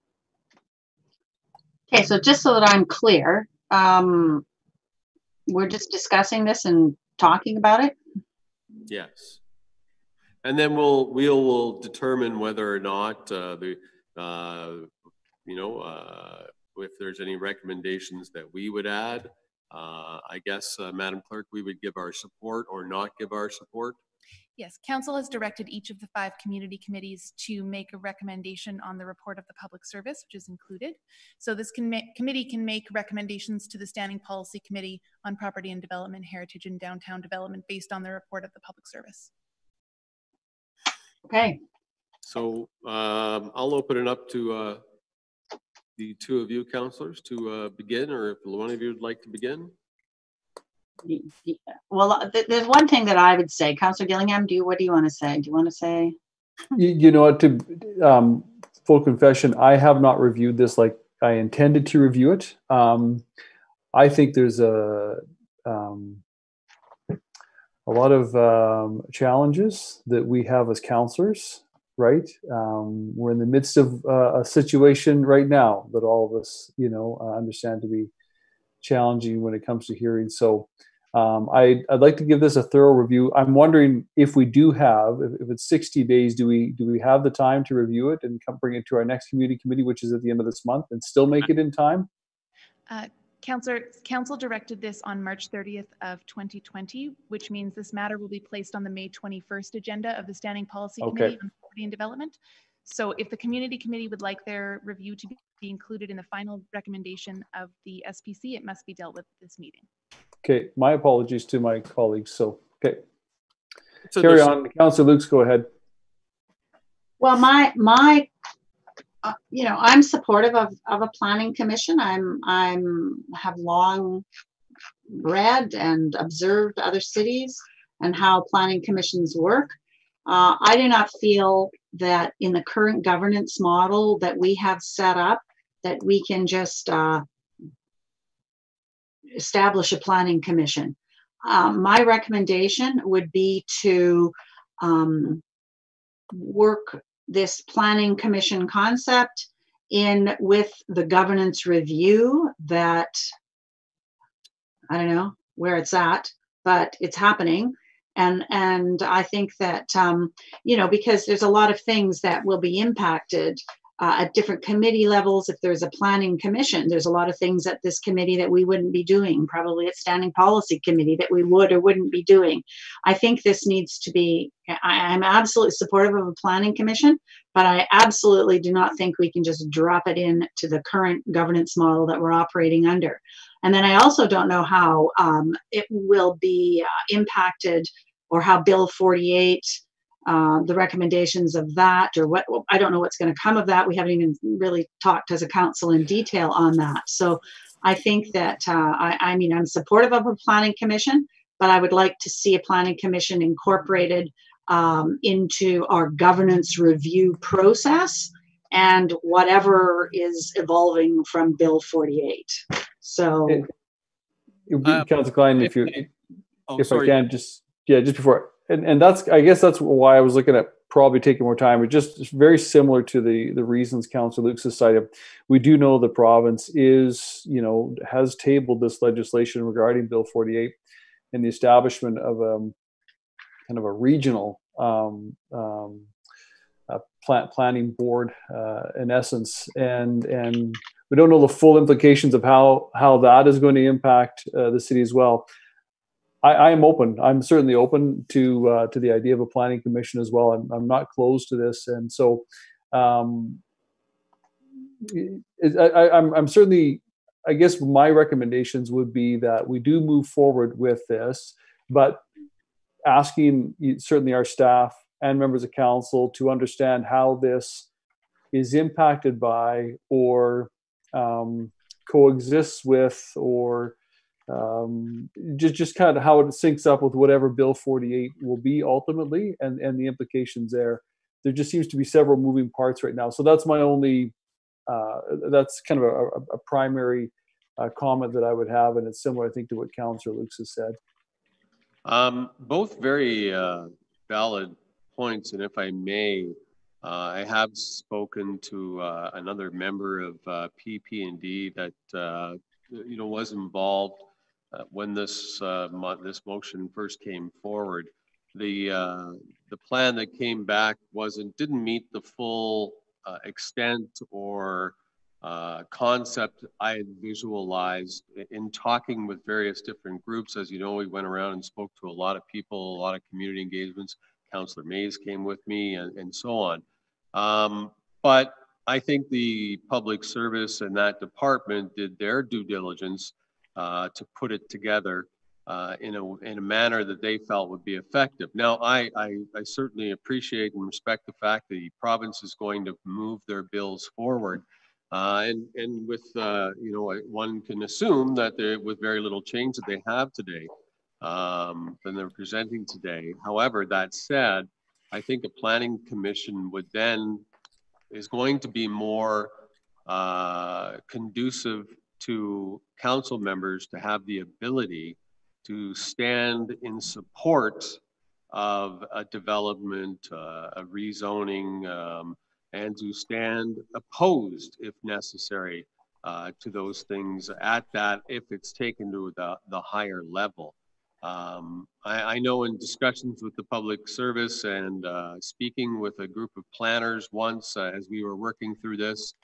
Okay, so just so that I'm clear, um, we're just discussing this and talking about it? Yes. And then we'll, we'll, we'll determine whether or not uh, the Uh, you know, uh, if there's any recommendations that we would add, uh, I guess, uh, Madam Clerk, we would give our support or not give our support. Yes, Council has directed each of the five community committees to make a recommendation on the report of the public service, which is included. So this com committee can make recommendations to the Standing Policy Committee on Property and Development, Heritage, and Downtown Development based on the report of the public service. Okay. So um, I'll open it up to uh, the two of you councillors to uh, begin, or if one of you would like to begin. Well, th there's one thing that I would say. Councillor Gillingham, do you, what do you want to say? Do you want to say? You, you know what, to um, full confession, I have not reviewed this like I intended to review it. Um, I think there's a, um, a lot of um, challenges that we have as councillors. Right, um, we're in the midst of uh, a situation right now that all of us, you know, uh, understand to be challenging when it comes to hearing. So, um, I, I'd like to give this a thorough review. I'm wondering if we do have, if, if it's sixty days, do we do we have the time to review it and come bring it to our next community committee, which is at the end of this month, and still make it in time? Uh, Council, Council directed this on March thirtieth of twenty twenty, which means this matter will be placed on the May twenty-first agenda of the Standing Policy Okay. Committee on Poverty and Development. So if the Community Committee would like their review to be included in the final recommendation of the S P C, it must be dealt with at this meeting. Okay, my apologies to my colleagues. So, okay. So Carry there's- on. Councillor Lukes, go ahead. Well, my, my, uh, you know, I'm supportive of, of a planning commission. I'm, I'm, have long read and observed other cities and how planning commissions work. Uh, I do not feel that in the current governance model that we have set up, that we can just uh, establish a planning commission. Um, my recommendation would be to um, work this planning commission concept in with the governance review that, I don't know where it's at, but it's happening. And, and I think that, um, you know, because there's a lot of things that will be impacted uh, at different committee levels. If there's a planning commission, there's a lot of things at this committee that we wouldn't be doing, probably at Standing Policy Committee that we would or wouldn't be doing. I think this needs to be, I, I'm absolutely supportive of a planning commission, but I absolutely do not think we can just drop it in to the current governance model that we're operating under. And then I also don't know how um, it will be uh, impacted, or how Bill forty-eight, uh, the recommendations of that, or what, I don't know what's going to come of that. We haven't even really talked as a council in detail on that. So I think that, uh, I, I mean, I'm supportive of a planning commission, but I would like to see a planning commission incorporated um, into our governance review process and whatever is evolving from Bill forty-eight. So, It, it, Uh, Councillor Klein, if if- you, Oh, if sorry. I can just, yeah, just before, and, and that's, I guess that's why I was looking at probably taking more time. It's just it's very similar to the, the reasons Councillor Lukes has cited. We do know the province is, you know, has tabled this legislation regarding Bill forty-eight and the establishment of um, kind of a regional um, um, uh, plant planning board, uh, in essence, and and we don't know the full implications of how how that is going to impact uh, the city as well. I, I am open. I'm certainly open to uh, to the idea of a planning commission as well. I'm I'm not closed to this, and so um, it, I, I, I'm I'm certainly. I guess my recommendations would be that we do move forward with this, but asking certainly our staff and members of council to understand how this is impacted by or um, coexists with or um, just just kind of how it syncs up with whatever Bill forty-eight will be ultimately, and and the implications there. There just seems to be several moving parts right now. So that's my only, uh, that's kind of a, a, a primary uh, comment that I would have, and it's similar, I think, to what Councillor Lukes has said. Um, both very uh, valid points, and if I may, uh, I have spoken to uh, another member of uh, P P and D that uh, you know was involved uh, when this uh, mo this motion first came forward. The uh, the plan that came back wasn't didn't meet the full uh, extent or uh, concept I had visualized in talking with various different groups. As you know, we went around and spoke to a lot of people, a lot of community engagements. Councillor Mays came with me, and, and so on. Um, but I think the public service and that department did their due diligence uh, to put it together uh, in a in a manner that they felt would be effective. Now, I, I I certainly appreciate and respect the fact that the province is going to move their bills forward. Uh, and and with uh, you know, one can assume that they, with very little change that they have today, um, than they're presenting today. However, that said, I think a planning commission would then is going to be more uh, conducive to council members to have the ability to stand in support of a development, uh, a rezoning. Um, and to stand opposed, if necessary, uh, to those things at that, if it's taken to the, the higher level. Um, I, I know in discussions with the public service and uh, speaking with a group of planners once uh, as we were working through this,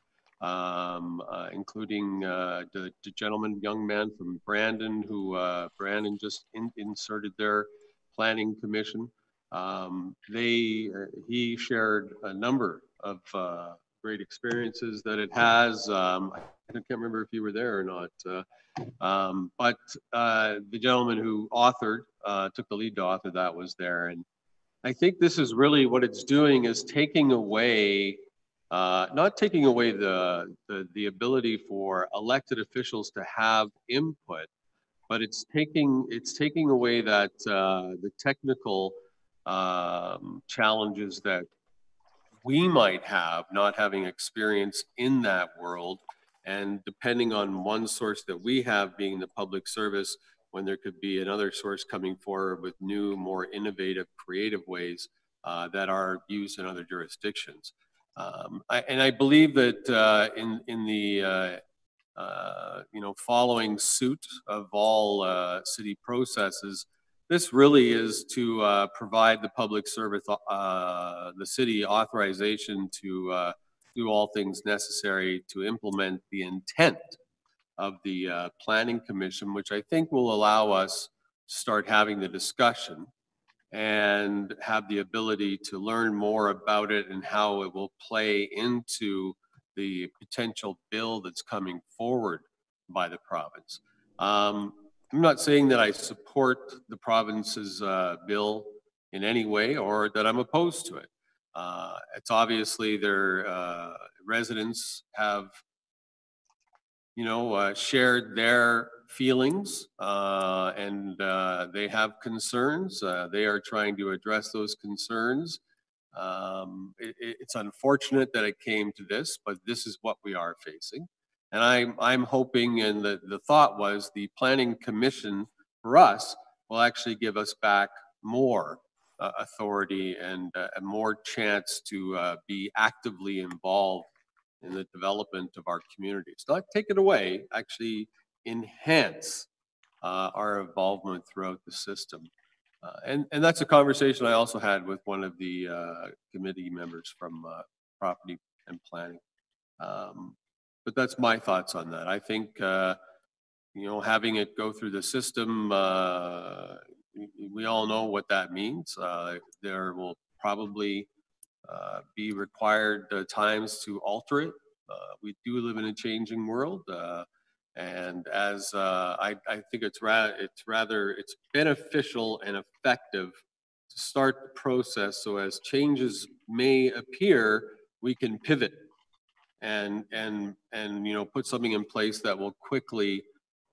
um, uh, including uh, the, the gentleman, young man from Brandon, who uh, Brandon just in, inserted their planning commission. Um, they, uh, he shared a number of uh, great experiences that it has. Um, I can't remember if you were there or not, uh, um, but uh, the gentleman who authored, uh, took the lead to author that was there. And I think this is really what it's doing is taking away, uh, not taking away the, the, the ability for elected officials to have input, but it's taking, it's taking away that uh, the technical um, challenges that we might have, not having experience in that world. And depending on one source that we have being the public service, when there could be another source coming forward with new, more innovative, creative ways uh, that are used in other jurisdictions. Um, I, and I believe that uh, in, in the, uh, uh, you know, following suit of all uh, city processes, this really is to uh, provide the public service, uh, the city authorization to uh, do all things necessary to implement the intent of the uh, Planning Commission, which I think will allow us to start having the discussion and have the ability to learn more about it and how it will play into the potential bill that's coming forward by the province. Um, I'm not saying that I support the province's uh, bill in any way or that I'm opposed to it. Uh, it's obviously their uh, residents have, you know, uh, shared their feelings uh, and uh, they have concerns. Uh, they are trying to address those concerns. Um, it, it's unfortunate that it came to this, but this is what we are facing. And I'm, I'm hoping, and the, the thought was the Planning Commission for us will actually give us back more uh, authority and uh, a more chance to uh, be actively involved in the development of our communities. Not take it away, actually enhance uh, our involvement throughout the system. Uh, and, and that's a conversation I also had with one of the uh, committee members from uh, property and planning. Um, but that's my thoughts on that. I think, uh, you know, having it go through the system, uh, we, we all know what that means. Uh, there will probably uh, be required uh, times to alter it. Uh, we do live in a changing world. Uh, and as uh, I, I think it's, ra it's rather, it's beneficial and effective to start the process so as changes may appear, we can pivot and, and, and you know, put something in place that will quickly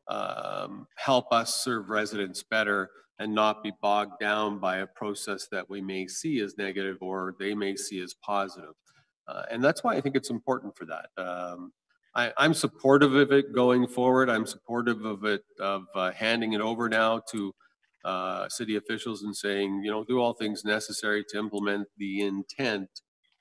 um, help us serve residents better and not be bogged down by a process that we may see as negative or they may see as positive. Uh, and that's why I think it's important for that. Um, I, I'm supportive of it going forward. I'm supportive of it, of uh, handing it over now to uh, city officials and saying, you know, do all things necessary to implement the intent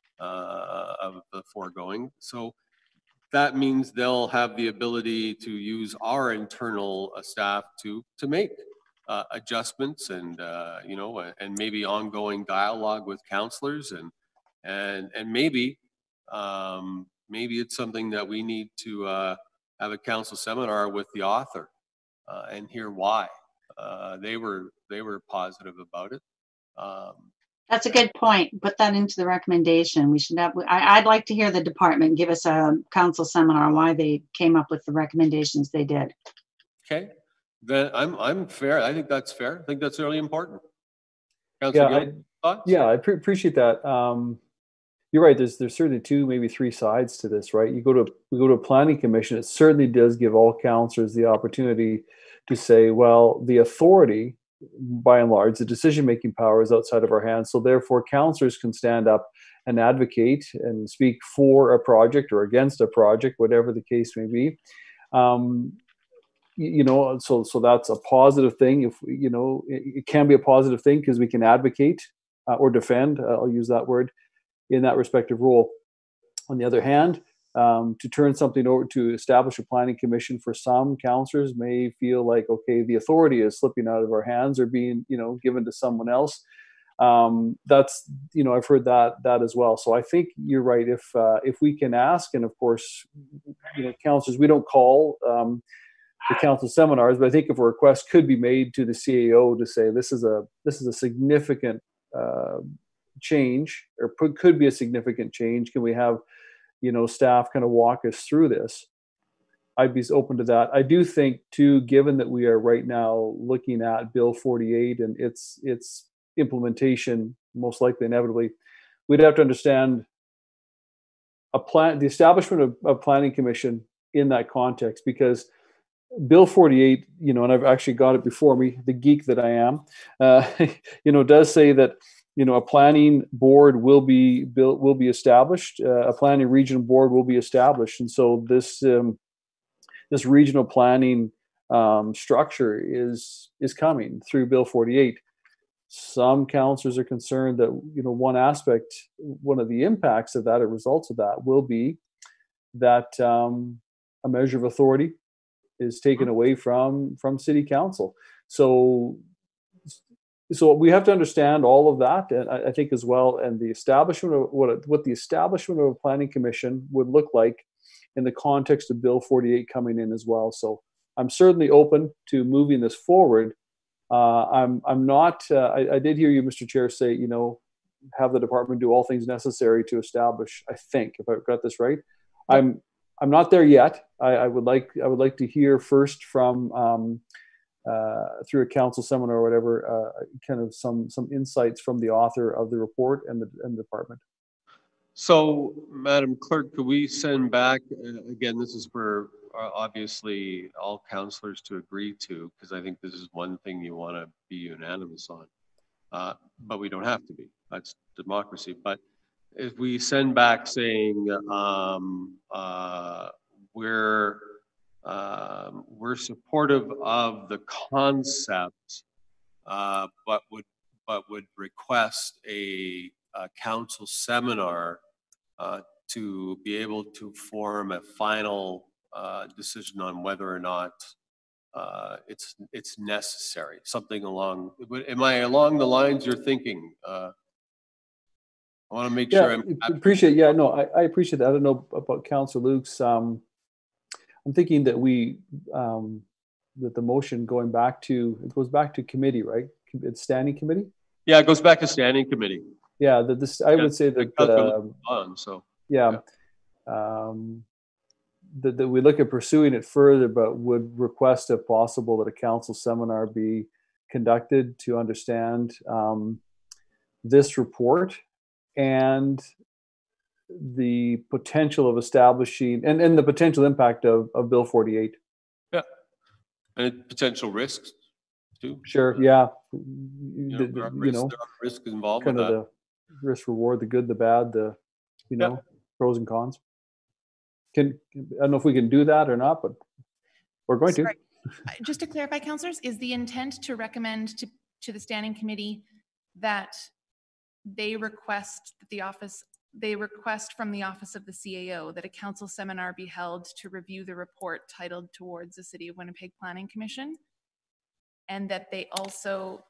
uh, of the foregoing. So that means they'll have the ability to use our internal uh, staff to to make uh, adjustments and uh, you know and maybe ongoing dialogue with counselors and and and maybe um, maybe it's something that we need to uh, have a council seminar with the author uh, and hear why uh, they were they were positive about it. Um, That's a good point. Put that into the recommendation. We should have, I, I'd like to hear the department give us a council seminar why they came up with the recommendations they did. Okay, then I'm, I'm fair. I think that's fair. I think that's really important. Yeah, Councilor I, Gill, thoughts? yeah, I pre appreciate that. Um, you're right. There's there's certainly two, maybe three sides to this, right? You go to we go to a planning commission. It certainly does give all councillors the opportunity to say, well, the authority, by and large, the decision-making power is outside of our hands. So therefore, councillors can stand up and advocate and speak for a project or against a project, whatever the case may be. Um, you know, so so that's a positive thing. If you know, it, it can be a positive thing because we can advocate uh, or defend. Uh, I'll use that word in that respective role. On the other hand, um, to turn something over to establish a planning commission for some councillors may feel like, okay, the authority is slipping out of our hands or being, you know, given to someone else. Um, that's, you know, I've heard that that as well. So I think you're right. If uh, if we can ask, and of course, you know, councilors, we don't call um, the council seminars, but I think if a request could be made to the C A O to say this is a this is a significant uh, change, or could be a significant change. Can we have, you know, staff kind of walk us through this? I'd be open to that. I do think too, given that we are right now looking at Bill forty-eight and its its implementation, most likely inevitably, we'd have to understand a plan, the establishment of a planning commission in that context, because Bill forty-eight, you know, and I've actually got it before me, the geek that I am, uh, you know, does say that, you know, a planning board will be built, will be established, uh, a planning regional board will be established, and so this um, this regional planning um, structure is is coming through Bill forty-eight. Some councillors are concerned that, you know, one aspect, one of the impacts of that, or results of that, will be that um, a measure of authority is taken away from from city council. So, so we have to understand all of that, and I, I think as well, and the establishment of what what the establishment of a planning commission would look like in the context of Bill forty-eight coming in as well. So I'm certainly open to moving this forward. Uh, I'm I'm not. Uh, I, I did hear you, Mister Chair, say, you know, have the department do all things necessary to establish. I think, if I've got this right, I'm I'm not there yet. I, I would like I would like to hear first from um, uh, through a council seminar or whatever, uh, kind of some some insights from the author of the report and the and the department. So, Madam Clerk, could we send back, uh, again, this is for uh, obviously all councillors to agree to, because I think this is one thing you want to be unanimous on, uh, but we don't have to be. That's democracy. But if we send back saying um, uh, we're um, we're supportive of the concept, uh, but would but would request a, a council seminar Uh, to be able to form a final uh, decision on whether or not uh, it's it's necessary. Something along, am I along the lines you're thinking? Uh, I want to make yeah, sure I'm appreciate. Yeah, no, I, I appreciate that. I don't know about Councillor Luke's. Um, I'm thinking that we um, that the motion going back to it goes back to committee, right? It's standing committee. Yeah, it goes back to standing committee. Yeah, that this I yeah, would say that uh, on, so yeah, yeah. Um, that, that we look at pursuing it further, but would request if possible that a council seminar be conducted to understand um, this report and the potential of establishing and, and the potential impact of, of Bill forty-eight. Yeah, and potential risks too. Sure, yeah. You know, the, there are you risks, know, there are risks involved kind with of that. The risk reward, the good, the bad, the, you know, yep. pros and cons. Can, I don't know if we can do that or not, but we're going Sorry. to. Just to clarify, councillors, is the intent to recommend to, to the standing committee that they request that the office, they request from the office of the C A O that a council seminar be held to review the report titled Towards the City of Winnipeg Planning Commission? And that they also,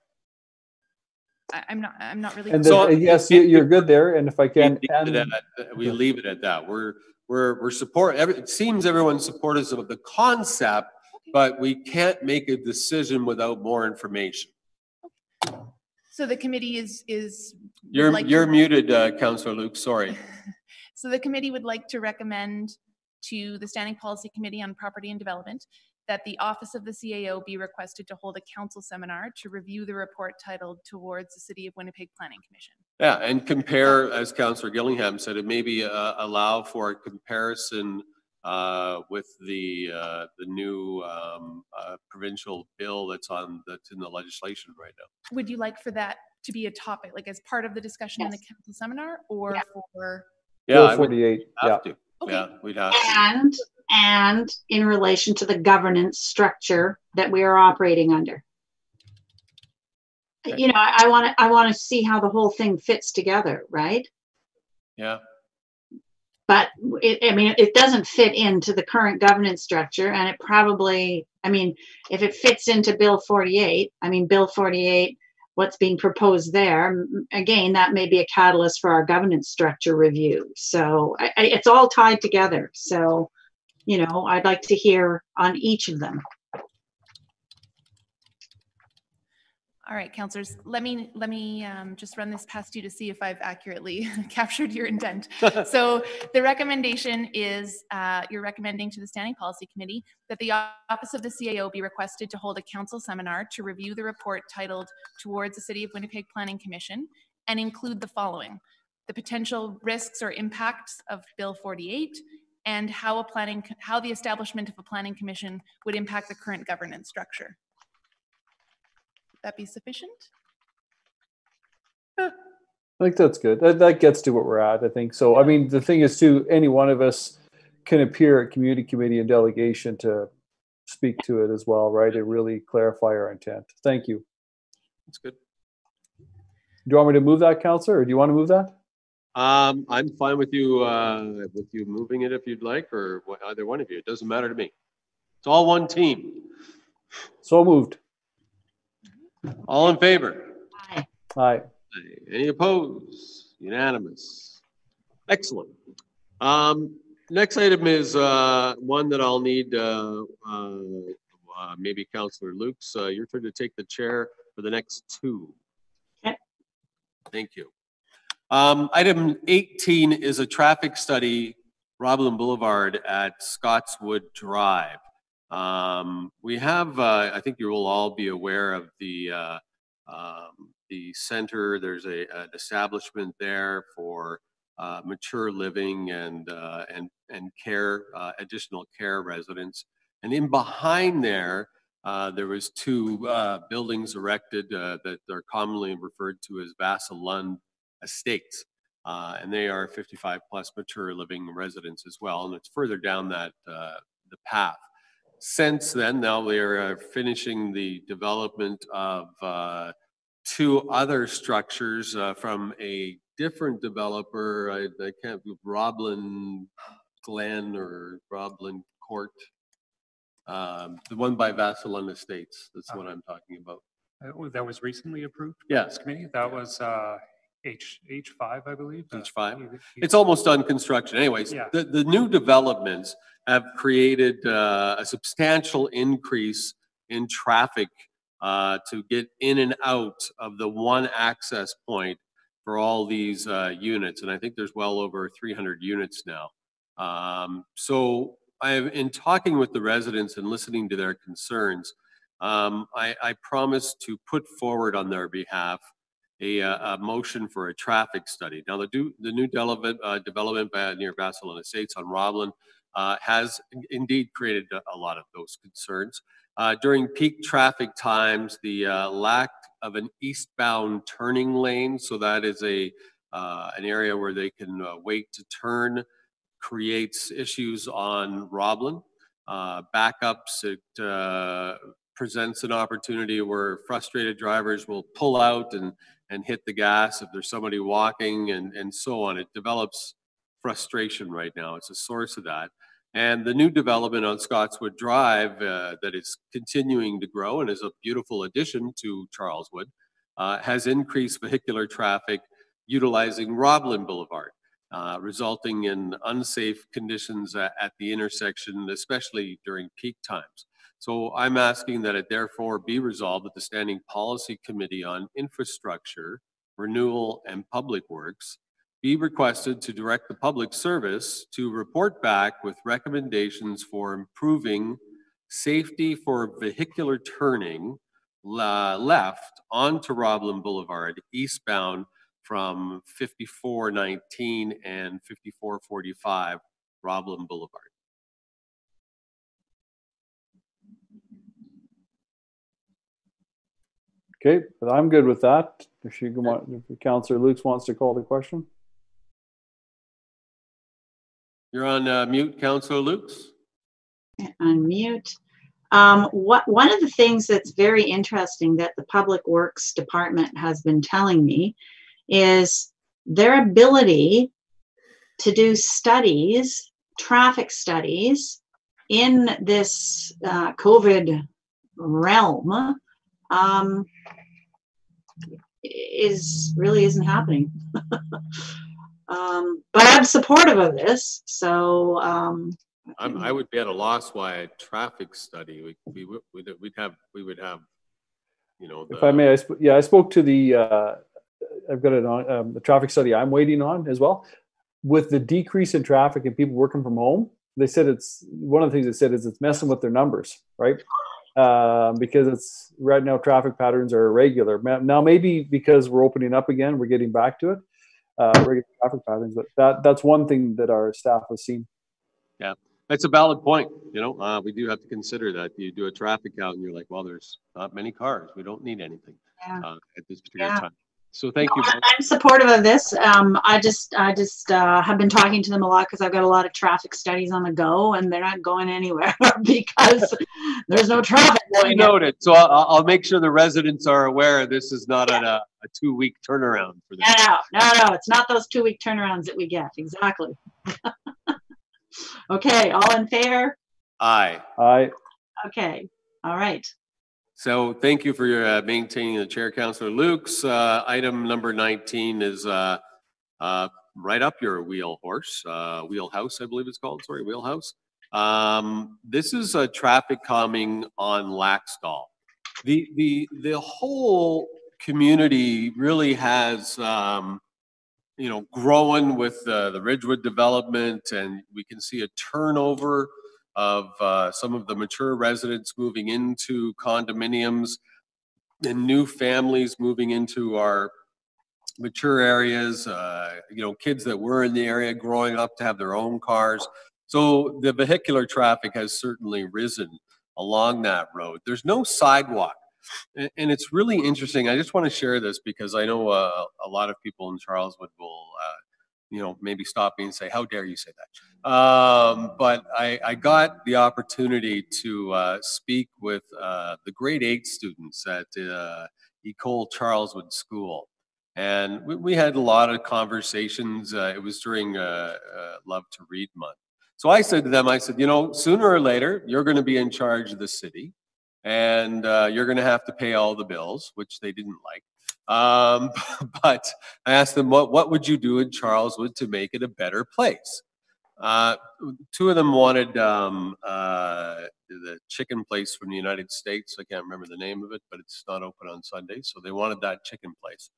I, I'm not, I'm not really. And then, so, yes, you, you're good there. And if I can, we leave, and, it, at, we leave it at that. We're we're we're support. Every, it seems everyone's supportive of the concept, okay. But we can't make a decision without more information. Okay. So the committee is is. You're like you're to, muted, uh, Councillor Luke. Sorry. So the committee would like to recommend to the Standing Policy Committee on Property and Development that the office of the C A O be requested to hold a council seminar to review the report titled Towards the City of Winnipeg Planning Commission. Yeah, and compare, as Councillor Gillingham said, it maybe uh, allow for a comparison uh, with the uh, the new um, uh, provincial bill that's on that's in the legislation right now. Would you like for that to be a topic, like as part of the discussion yes. in the council seminar, or yeah. for? Yeah, Bill forty-eight. Have yeah. to. Okay. Yeah, we'd have and, to. And in relation to the governance structure that we are operating under. Okay. You know, I want to I want to see how the whole thing fits together, right? Yeah. But it, I mean, it doesn't fit into the current governance structure, and it probably, I mean, if it fits into Bill forty-eight, I mean, Bill forty-eight what's being proposed there. Again, that may be a catalyst for our governance structure review. So I, I, it's all tied together. So, you know, I'd like to hear on each of them. All right, councillors, let me let me um, just run this past you to see if I've accurately captured your intent. So the recommendation is uh, you're recommending to the Standing Policy Committee that the Office of the C A O be requested to hold a council seminar to review the report titled Towards the City of Winnipeg Planning Commission and include the following: the potential risks or impacts of Bill forty-eight and how a planning how the establishment of a planning commission would impact the current governance structure. That be sufficient? I think that's good. That, that gets to what we're at, I think. So, I mean, the thing is too, any one of us can appear at community committee and delegation to speak to it as well, right? And really clarify our intent. Thank you. That's good. Do you want me to move that, Councillor, or do you want to move that? Um, I'm fine with you, uh, with you moving it if you'd like, or either one of you. It doesn't matter to me. It's all one team. So moved. All in favor? Aye. Aye. Any opposed? Unanimous. Excellent. Um, next item is uh, one that I'll need uh, uh, uh, maybe Councillor Lukes. Uh, your turn to take the chair for the next two. Okay. Thank you. Um, item eighteen is a traffic study, Roblin Boulevard at Scottswood Drive. Um, we have, uh, I think you will all be aware of the uh, um, the center. There's a, an establishment there for uh, mature living and uh, and and care, uh, additional care residents. And in behind there, uh, there was two uh, buildings erected uh, that are commonly referred to as Vassalund Estates, uh, and they are fifty-five plus mature living residents as well. And it's further down that uh, the path. Since then, now they're uh, finishing the development of uh, two other structures uh, from a different developer. I, I can't do Roblin Glen or Roblin Court. Um, the one by Vassalund Estates. That's what I'm talking about. Uh, that was recently approved by Yeah. this committee. That was uh, H H5, I believe. H five. Uh, It's almost done construction. Anyways, Yeah. the, the new developments have created uh, a substantial increase in traffic uh, to get in and out of the one access point for all these uh, units. And I think there's well over three hundred units now. Um, so I have, in talking with the residents and listening to their concerns, um, I, I promised to put forward on their behalf A, a motion for a traffic study. Now, the, do, the new development, uh, development by, near Vassalund Estates on Roblin uh, has indeed created a, a lot of those concerns. Uh, during peak traffic times, the uh, lack of an eastbound turning lane, so that is a uh, an area where they can uh, wait to turn, creates issues on Roblin. Uh, backups, it uh, presents an opportunity where frustrated drivers will pull out and and hit the gas if there's somebody walking, and, and so on. It develops frustration right now. It's a source of that. And the new development on Scottswood Drive uh, that is continuing to grow and is a beautiful addition to Charleswood uh, has increased vehicular traffic utilizing Roblin Boulevard, uh, resulting in unsafe conditions at, at the intersection, especially during peak times. So I'm asking that it therefore be resolved that the Standing Policy Committee on Infrastructure, Renewal and Public Works be requested to direct the public service to report back with recommendations for improving safety for vehicular turning uh, left onto Roblin Boulevard eastbound from fifty-four nineteen and fifty-four forty-five Roblin Boulevard. Okay, but I'm good with that. If she want, if Councillor Lukes wants to call the question. You're on uh, mute, Councillor Lukes. Unmute. Um, what, one of the things that's very interesting that the Public Works Department has been telling me is their ability to do studies, traffic studies in this uh, COVID realm. Um, is really isn't happening. um, but I'm supportive of this. So um, I'm, I would be at a loss why a traffic study. We we would we'd, we'd have we would have, you know. The, if I may, I sp- yeah, I spoke to the. Uh, I've got it on um, the traffic study I'm waiting on as well. With the decrease in traffic and people working from home, they said it's one of the things they said is it's messing with their numbers, right? Uh, because it's right now traffic patterns are irregular. Now maybe because we're opening up again, we're getting back to it, uh, regular traffic patterns. But that that's one thing that our staff has seen. Yeah, that's a valid point. You know, uh, we do have to consider that. You do a traffic count and you're like, well, there's not many cars. We don't need anything yeah. uh, at this particular yeah. time. So thank no, you. I'm supportive of this. Um, I just, I just uh, have been talking to them a lot because I've got a lot of traffic studies on the go, and they're not going anywhere because there's no traffic. We noted. So I'll, I'll make sure the residents are aware this is not yeah. a, a two-week turnaround for them. No, no, no, it's not those two-week turnarounds that we get. Exactly. Okay, all in favor? Aye. Aye. Okay. All right. So thank you for your uh, maintaining the chair, Councillor Lukes. Uh, item number nineteen is uh, uh, right up your wheel horse, uh, wheelhouse, I believe it's called. Sorry, wheelhouse. Um, this is a traffic calming on Laxdal. The the the whole community really has um, you know grown with uh, the Ridgewood development, and we can see a turnover of uh, some of the mature residents moving into condominiums and new families moving into our mature areas, uh, you know, kids that were in the area growing up to have their own cars. So the vehicular traffic has certainly risen along that road. There's no sidewalk. And it's really interesting. I just want to share this because I know uh, a lot of people in Charleswood will uh, you know, maybe stop me and say, how dare you say that? Um, but I, I got the opportunity to uh, speak with uh, the grade eight students at uh, Ecole Charleswood School. And we, we had a lot of conversations. Uh, it was during uh, uh, Love to Read Month. So I said to them, I said, you know, sooner or later, you're going to be in charge of the city. And uh, you're going to have to pay all the bills, which they didn't like. Um, but I asked them, what, what would you do in Charleswood to make it a better place? Uh, two of them wanted um, uh, the chicken place from the United States. I can't remember the name of it, but it's not open on Sundays. So they wanted that chicken place.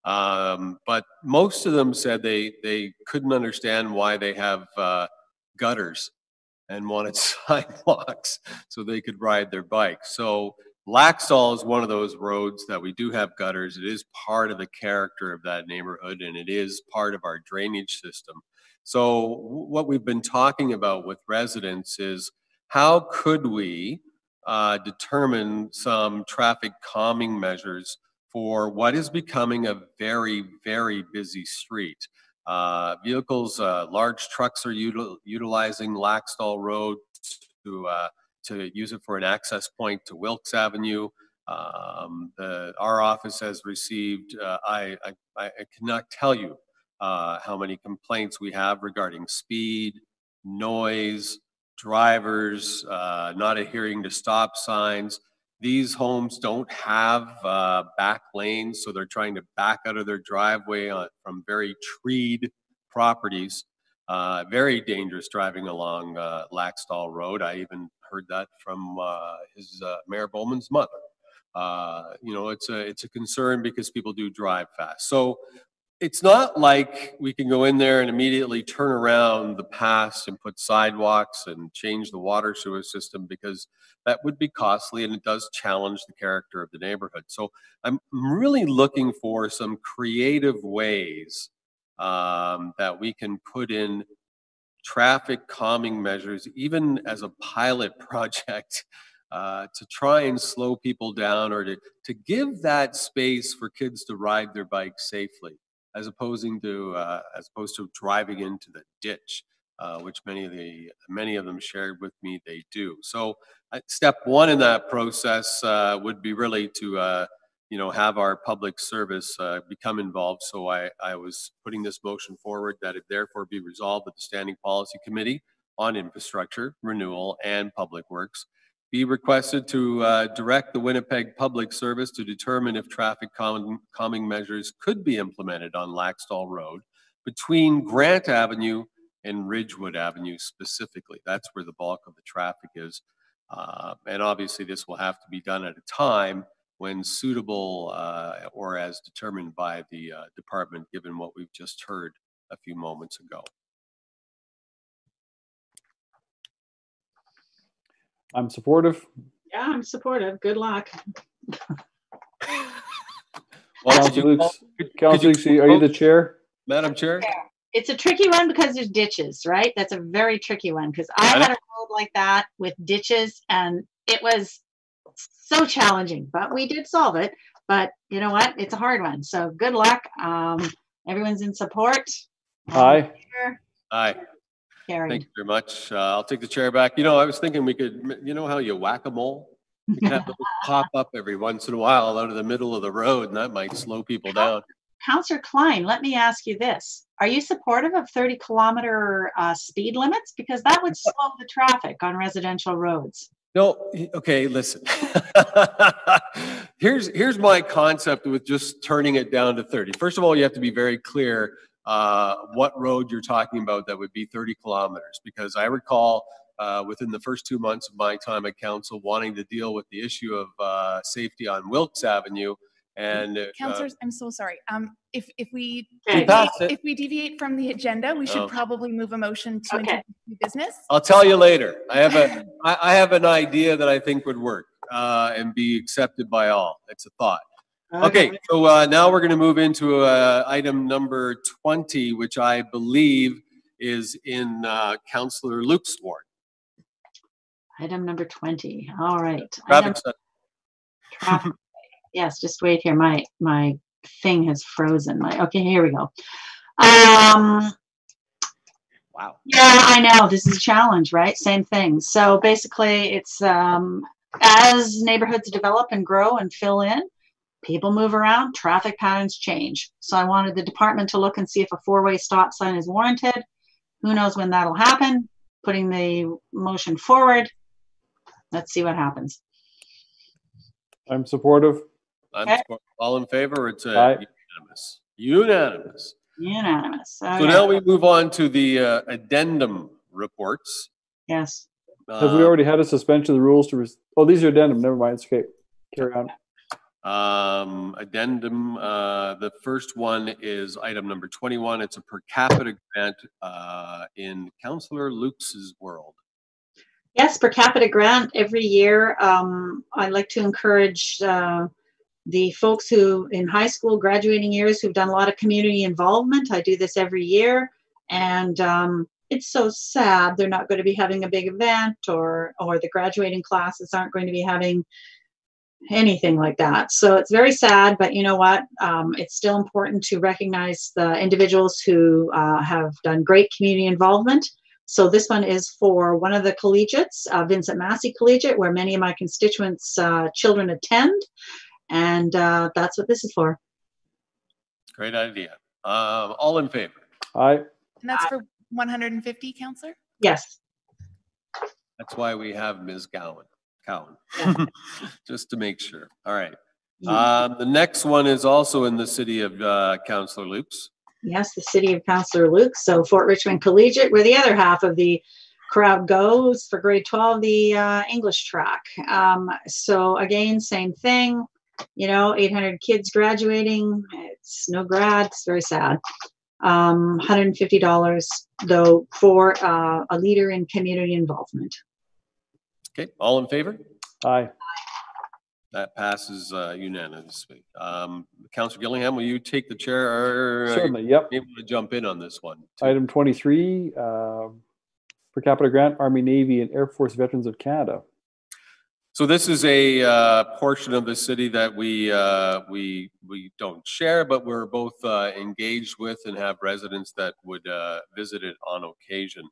Um, but most of them said they, they couldn't understand why they have uh, gutters and wanted sidewalks so they could ride their bikes. So Laxdal is one of those roads that we do have gutters. It is part of the character of that neighborhood, and it is part of our drainage system. So what we've been talking about with residents is how could we uh, determine some traffic calming measures for what is becoming a very, very busy street. Uh, vehicles, uh, large trucks are util utilizing Laxdal Road to uh, to use it for an access point to Wilkes Avenue. Um, the, our office has received, uh, I, I, I cannot tell you uh, how many complaints we have regarding speed, noise, drivers, uh, not adhering to stop signs. These homes don't have uh, back lanes, so they're trying to back out of their driveway on, from very treed properties. Uh, very dangerous driving along uh, Laxdal Road. I even heard that from uh, his uh, Mayor Bowman's mother. Uh, you know, it's a it's a concern because people do drive fast. So it's not like we can go in there and immediately turn around the past and put sidewalks and change the water sewer system, because that would be costly and it does challenge the character of the neighborhood. So I'm really looking for some creative ways um, that we can put in traffic calming measures, even as a pilot project, uh, to try and slow people down, or to, to give that space for kids to ride their bikes safely, as opposing to uh, as opposed to driving into the ditch, uh, which many of the many of them shared with me they do. So uh, step one in that process uh, would be really to uh, you know, have our public service uh, become involved. So I, I was putting this motion forward that it therefore be resolved that the Standing Policy Committee on Infrastructure, Renewal, and Public Works be requested to uh, direct the Winnipeg Public Service to determine if traffic calm calming measures could be implemented on Laxdal Road between Grant Avenue and Ridgewood Avenue specifically. That's where the bulk of the traffic is. Uh, and obviously this will have to be done at a time when suitable uh, or as determined by the uh, department, given what we've just heard a few moments ago. I'm supportive. Yeah, I'm supportive. Good luck. Well, Councillor you- Lukes, could- Councillor could you- Lukes, are you the chair? Madam Chair? It's a tricky one because there's ditches, right? That's a very tricky one because I I know. had a road like that with ditches and it was so challenging, but we did solve it. But you know what? It's a hard one. So good luck. Um, everyone's in support. Aye. Aye. Carried. Thank you very much. Uh, I'll take the chair back. You know, I was thinking we could, you know how you whack-a-mole? You can have those pop up every once in a while out of the middle of the road, and that might slow people down. Councillor Klein, let me ask you this. Are you supportive of thirty kilometer uh, speed limits? Because that would slow the traffic on residential roads. No, okay, listen. here's here's my concept with just turning it down to thirty. First of all, you have to be very clear uh, what road you're talking about that would be thirty kilometers, because I recall uh, within the first two months of my time at council wanting to deal with the issue of uh, safety on Wilkes Avenue. And uh, Councillors, I'm so sorry. Um, if if we Okay. deviate, passed it. if we deviate from the agenda, we should Oh. probably move a motion to Okay. introduce new business. I'll tell you later. I have a I, I have an idea that I think would work uh, and be accepted by all. It's a thought. Okay, so uh, now we're going to move into uh, item number twenty, which I believe is in uh, Councillor Luke's ward. Item number twenty. All right. Traffic Item- study. traffic. Yes, just wait here. My my thing has frozen. My okay, here we go. Um Wow. yeah, I know. This is a challenge, right? Same thing. So basically it's um as neighborhoods develop and grow and fill in, people move around, traffic patterns change. So I wanted the department to look and see if a four-way stop sign is warranted. Who knows when that'll happen? Putting the motion forward. Let's see what happens. I'm supportive. I'm Okay. support- all in favor. It's uh, Aye. unanimous. Unanimous. Unanimous. So Okay. now we move on to the uh, addendum reports. Yes. Have we Uh, already had a suspension of the rules to, res- oh, these are addendum, never mind, it's okay. Carry on. Um, addendum, uh, the first one is item number twenty-one. It's a per capita grant, uh, in Councillor Lukes' world. Yes, per capita grant every year. Um, I like to encourage uh, the folks who in high school graduating years who've done a lot of community involvement. I do this every year, and um, it's so sad they're not going to be having a big event, or or the graduating classes aren't going to be having anything like that. So it's very sad, but you know what? Um, it's still important to recognize the individuals who uh, have done great community involvement. So this one is for one of the collegiates, uh, Vincent Massey Collegiate, where many of my constituents' uh, children attend. And uh, that's what this is for. Great idea. Um, all in favor? Aye. And that's for one hundred fifty, Councillor? Yes. That's why we have Miz Gowan, Cowan, just to make sure. All right. Yeah. Um, the next one is also in the city of uh, Councillor Lukes. Yes, the city of Councillor Luke. So Fort Richmond Collegiate, where the other half of the crowd goes for grade twelve, the uh, English track. Um, so again, same thing, you know, eight hundred kids graduating. It's no grad. It's very sad. Um, one hundred fifty dollars though for uh, a leader in community involvement. Okay, all in favor? Aye. That passes uh, unanimously. Um, Councillor Gillingham, will you take the chair? Or are Certainly, you yep. able to jump in on this one? too? Item twenty-three, uh, per capita grant, Army, Navy, and Air Force Veterans of Canada. So this is a uh, portion of the city that we uh, we we don't share, but we're both uh, engaged with and have residents that would uh, visit it on occasion.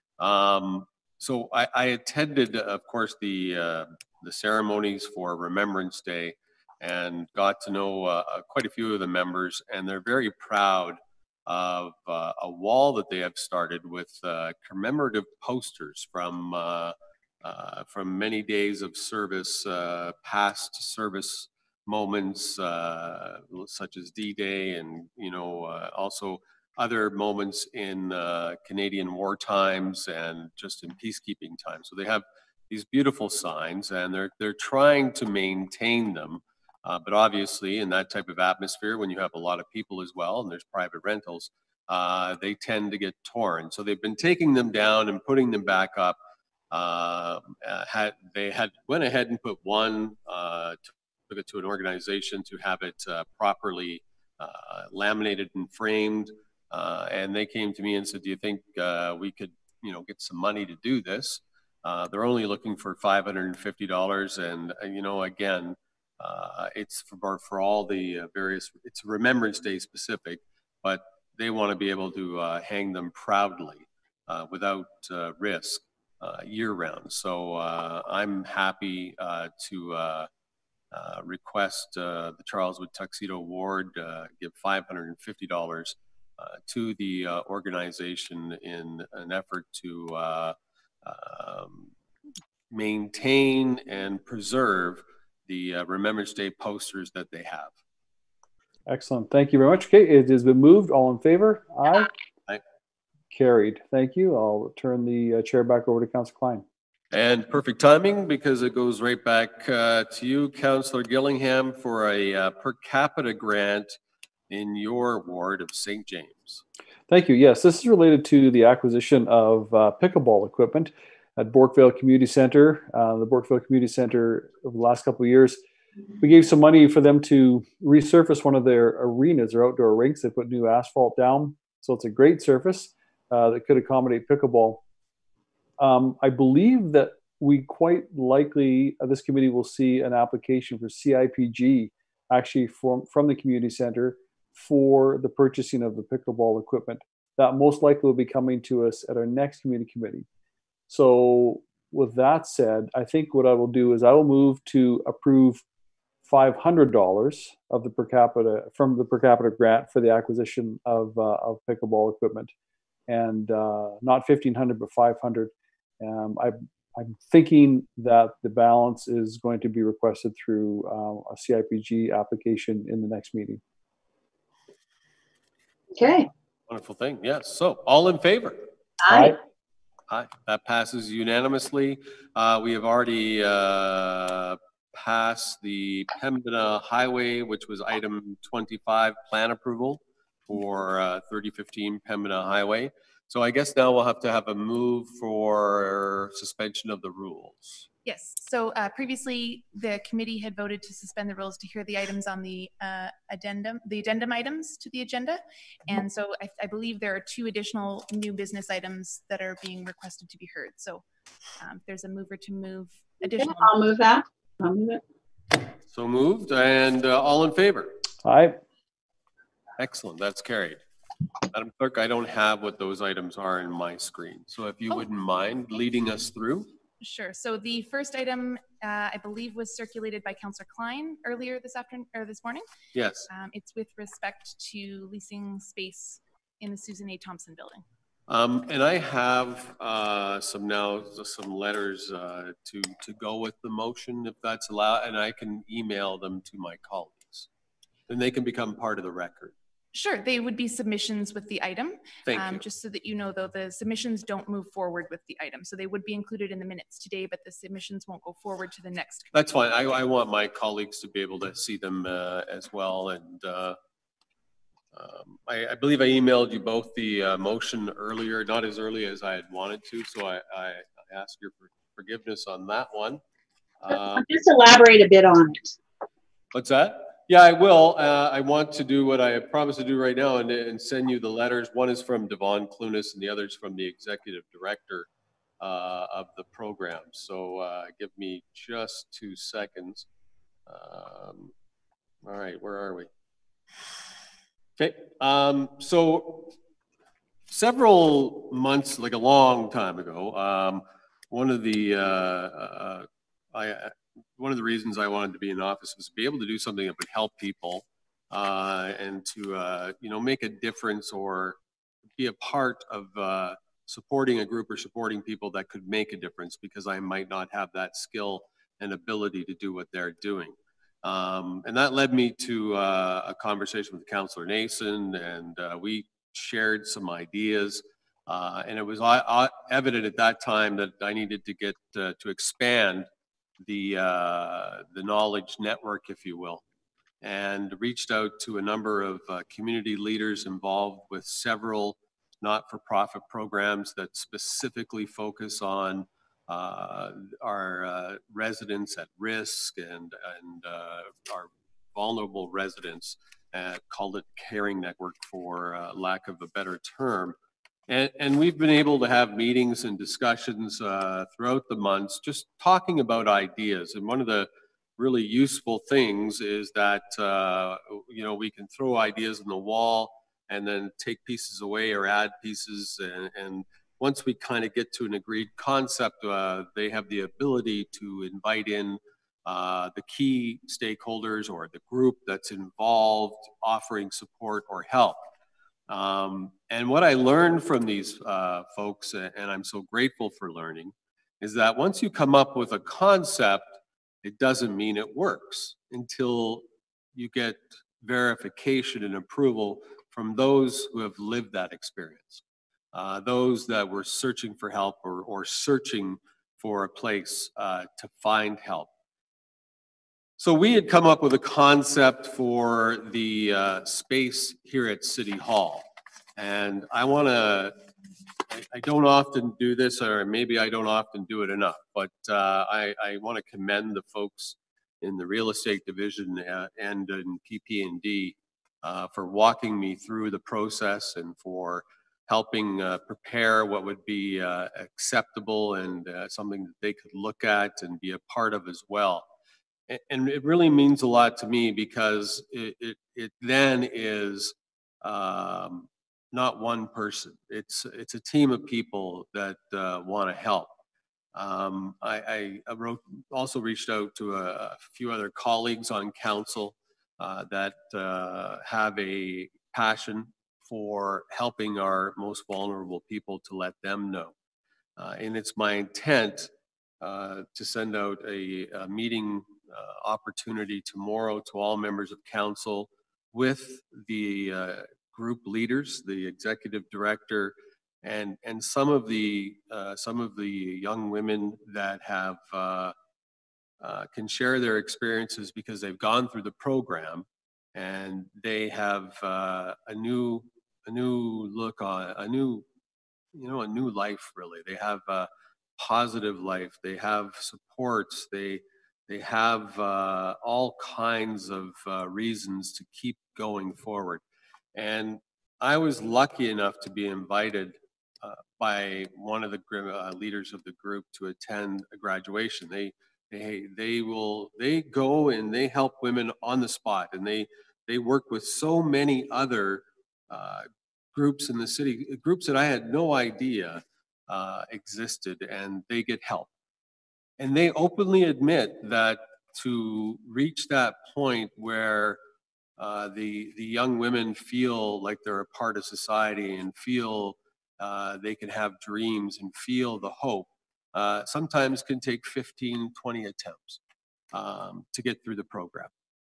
Um, so I, I attended, of course, the uh, the ceremonies for Remembrance Day, and got to know uh, quite a few of the members, and they're very proud of uh, a wall that they have started with uh, commemorative posters from. Uh, uh, from many days of service, uh, past service moments uh, such as D-Day, and you know uh, also other moments in uh, Canadian war times and just in peacekeeping time. So they have these beautiful signs, and they're they're trying to maintain them. Uh, but obviously, in that type of atmosphere, when you have a lot of people as well, and there's private rentals, uh, they tend to get torn. So they've been taking them down and putting them back up. Uh, had they had went ahead and put one, uh, took it to an organization to have it uh, properly uh, laminated and framed. Uh, and they came to me and said, do you think uh, we could, you know, get some money to do this? Uh, they're only looking for five hundred fifty dollars. And, uh, you know, again, uh, it's for, for all the uh, various, it's Remembrance Day specific, but they want to be able to uh, hang them proudly uh, without uh, risk uh, year round. So uh, I'm happy uh, to uh, uh, request uh, the Charleswood Tuxedo Award, uh, give five hundred fifty dollars Uh, to the uh, organization in an effort to uh, um, maintain and preserve the uh, Remembrance Day posters that they have. Excellent. Thank you very much. Okay, it has been moved. All in favor? Aye. Aye. Carried. Thank you. I'll turn the uh, chair back over to Councillor Klein. And perfect timing, because it goes right back uh, to you, Councillor Gillingham, for a uh, per capita grant in your ward of Saint James. Thank you. Yes, this is related to the acquisition of uh, pickleball equipment at Borkvale Community Center. Uh, the Borkvale Community Center, over the last couple of years, we gave some money for them to resurface one of their arenas, their outdoor rinks. They put new asphalt down, so it's a great surface uh, that could accommodate pickleball. Um, I believe that we quite likely, uh, this committee will see an application for C I P G actually from, from the community center for the purchasing of the pickleball equipment. That most likely will be coming to us at our next community committee. So with that said, I think what I will do is I will move to approve five hundred dollars of the per capita from the per capita grant for the acquisition of, uh, of pickleball equipment, and uh, not fifteen hundred but five hundred. Um, I, I'm thinking that the balance is going to be requested through uh, a C I P G application in the next meeting. Okay. Wonderful thing. Yes. So all in favor? Aye. Aye. That passes unanimously. Uh, we have already uh, passed the Pembina Highway, which was item twenty-five, plan approval for uh, thirty fifteen Pembina Highway. So I guess now we'll have to have a move for suspension of the rules. Yes, so uh, previously the committee had voted to suspend the rules to hear the items on the uh, addendum, the addendum items to the agenda. And so I, I believe there are two additional new business items that are being requested to be heard. So um, there's a mover to move additional. I'll move that. I'll move it. So moved, and uh, all in favor? Aye. Excellent, that's carried. Madam Clerk, I don't have what those items are in my screen. So if you Oh. wouldn't mind leading us through. Sure. So the first item, uh, I believe, was circulated by Councillor Klein earlier this afternoon or this morning. Yes. Um, it's with respect to leasing space in the Susan A. Thompson building. Um, and I have uh, some now some letters uh, to to go with the motion, if that's allowed, and I can email them to my colleagues, and they can become part of the record. Sure, they would be submissions with the item. Thank um, you. Just so that you know, though, the submissions don't move forward with the item. So they would be included in the minutes today, but the submissions won't go forward to the next. That's fine. I, I want my colleagues to be able to see them uh, as well. And uh, um, I, I believe I emailed you both the uh, motion earlier, not as early as I had wanted to. So I, I, I ask your for forgiveness on that one. Um, Just elaborate a bit on it. What's that? Yeah, I will. Uh, I want to do what I promised to do right now and, and send you the letters. One is from Devon Clunas and the other is from the executive director uh, of the program. So uh, give me just two seconds. Um, all right, where are we? Okay, um, so several months, like a long time ago, um, one of the, uh, uh, I, one of the reasons I wanted to be in office was to be able to do something that would help people uh, and to, uh, you know, make a difference or be a part of uh, supporting a group or supporting people that could make a difference, because I might not have that skill and ability to do what they're doing. Um, and that led me to uh, a conversation with Councillor Nason, and uh, we shared some ideas. Uh, and it was uh, evident at that time that I needed to get uh, to expand the uh, the knowledge network, if you will, and reached out to a number of uh, community leaders involved with several not-for-profit programs that specifically focus on uh, our uh, residents at risk and, and uh, our vulnerable residents, uh, called it Caring Network for uh, lack of a better term. And, and we've been able to have meetings and discussions uh, throughout the months, just talking about ideas. And one of the really useful things is that, uh, you know, we can throw ideas on the wall and then take pieces away or add pieces. And, and once we kind of get to an agreed concept, uh, they have the ability to invite in uh, the key stakeholders or the group that's involved, offering support or help. Um, and what I learned from these uh, folks, and I'm so grateful for learning, is that once you come up with a concept, it doesn't mean it works until you get verification and approval from those who have lived that experience, uh, those that were searching for help or, or searching for a place uh, to find help. So we had come up with a concept for the uh, space here at City Hall. And I want to, I, I don't often do this, or maybe I don't often do it enough, but uh, I, I want to commend the folks in the real estate division uh, and in P P and D uh, for walking me through the process and for helping uh, prepare what would be uh, acceptable and uh, something that they could look at and be a part of as well. And it really means a lot to me, because it, it, it then is um, not one person. It's, it's a team of people that uh, want to help. Um, I, I wrote, also reached out to a, a few other colleagues on council uh, that uh, have a passion for helping our most vulnerable people, to let them know. Uh, and it's my intent uh, to send out a, a meeting uh, opportunity tomorrow to all members of council with the uh, group leaders, the executive director, and and some of the uh, some of the young women that have uh, uh, can share their experiences because they've gone through the program, and they have uh, a new a new look on a new you know a new life. Really, they have a positive life. They have supports. They they have uh, all kinds of uh, reasons to keep going forward. And I was lucky enough to be invited uh, by one of the uh, leaders of the group to attend a graduation. They they they will they go and they help women on the spot, and they they work with so many other uh, groups in the city, groups that I had no idea uh, existed, and they get help. And they openly admit that to reach that point where uh, the the young women feel like they're a part of society and feel uh, they can have dreams and feel the hope, uh, sometimes can take fifteen, twenty attempts um, to get through the program.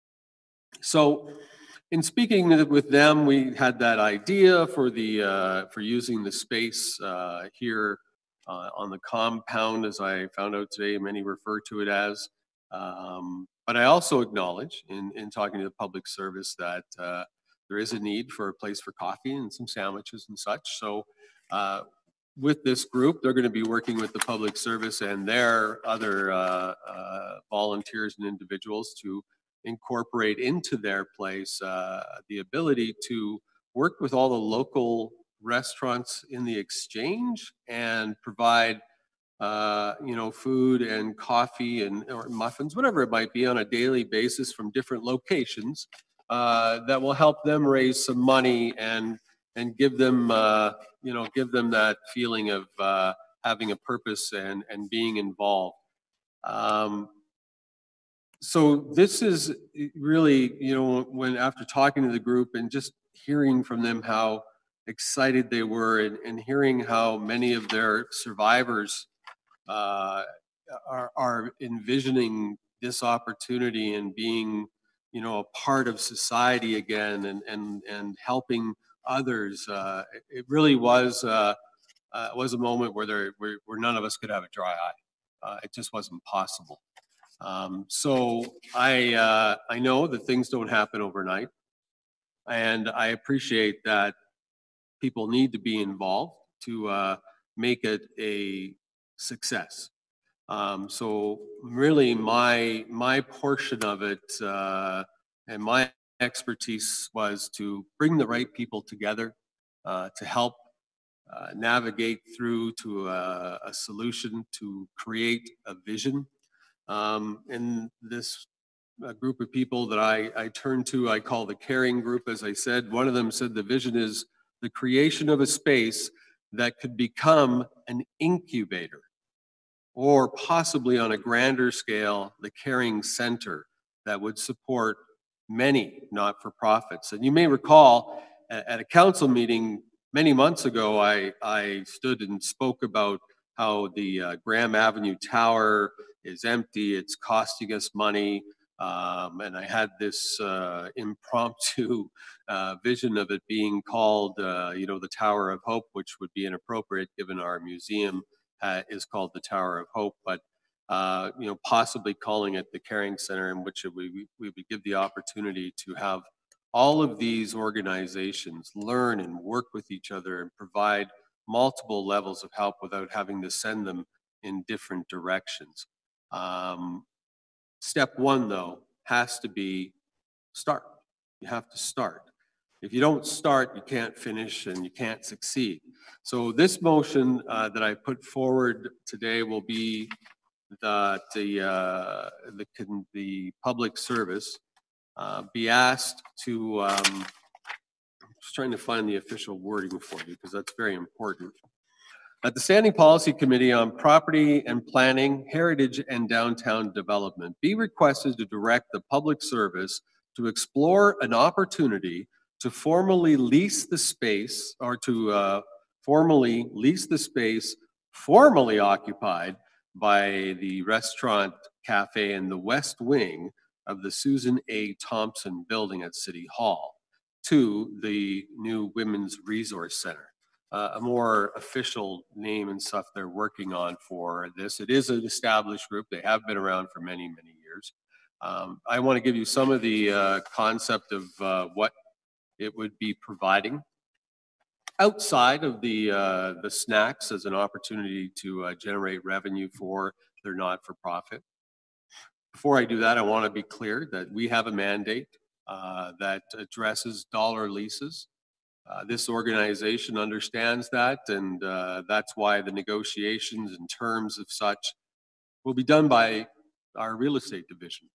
So in speaking with them, we had that idea for the uh, for using the space uh, here uh, on the compound, as I found out today, many refer to it as. Um, but I also acknowledge in, in talking to the public service that uh, there is a need for a place for coffee and some sandwiches and such. So uh, with this group, they're going to be working with the public service and their other uh, uh, volunteers and individuals to incorporate into their place uh, the ability to work with all the local restaurants in the exchange and provide uh, you know, food and coffee and or muffins, whatever it might be, on a daily basis from different locations uh, that will help them raise some money and and give them uh, you know give them that feeling of uh, having a purpose and and being involved. Um, so this is really, you know, when after talking to the group and just hearing from them how excited they were in, in hearing how many of their survivors uh, are, are envisioning this opportunity and being, you know, a part of society again and and and helping others. Uh, it, it really was uh, uh, was a moment where there where, where none of us could have a dry eye. Uh, it just wasn't possible. Um, so I uh, I know that things don't happen overnight, and I appreciate that people need to be involved to uh, make it a success. Um, so really my my portion of it uh, and my expertise was to bring the right people together uh, to help uh, navigate through to a, a solution, to create a vision. Um, and this a group of people that I, I turn to, I call the caring group, as I said. One of them said the vision is the creation of a space that could become an incubator, or possibly on a grander scale, the caring center that would support many not-for-profits. And you may recall at a council meeting many months ago, I, I stood and spoke about how the uh, Graham Avenue Tower is empty, it's costing us money, um, and I had this uh, impromptu uh, vision of it being called, uh, you know, the Tower of Hope, which would be inappropriate given our museum uh, is called the Tower of Hope, but uh, you know, possibly calling it the Caring Center, in which we, we would give the opportunity to have all of these organizations learn and work with each other and provide multiple levels of help without having to send them in different directions. Um, step one, though, has to be start. You have to start. If you don't start, you can't finish and you can't succeed. So this motion uh, that I put forward today will be that the, uh, the, the public service uh, be asked to, um, I'm just trying to find the official wording for you because that's very important. That the Standing Policy Committee on Property and Planning, Heritage and Downtown Development be requested to direct the public service to explore an opportunity to formally lease the space or to uh, formally lease the space formerly occupied by the restaurant cafe in the west wing of the Susan A. Thompson building at City Hall to the new Women's Resource Center. Uh, a more official name and stuff they're working on for this. It is an established group. They have been around for many, many years. Um, I want to give you some of the uh, concept of uh, what it would be providing outside of the uh, the snacks as an opportunity to uh, generate revenue for their not-for-profit. Before I do that, I want to be clear that we have a mandate uh, that addresses dollar leases. Uh, this organization understands that, and uh, that's why the negotiations and terms of such will be done by our real estate division.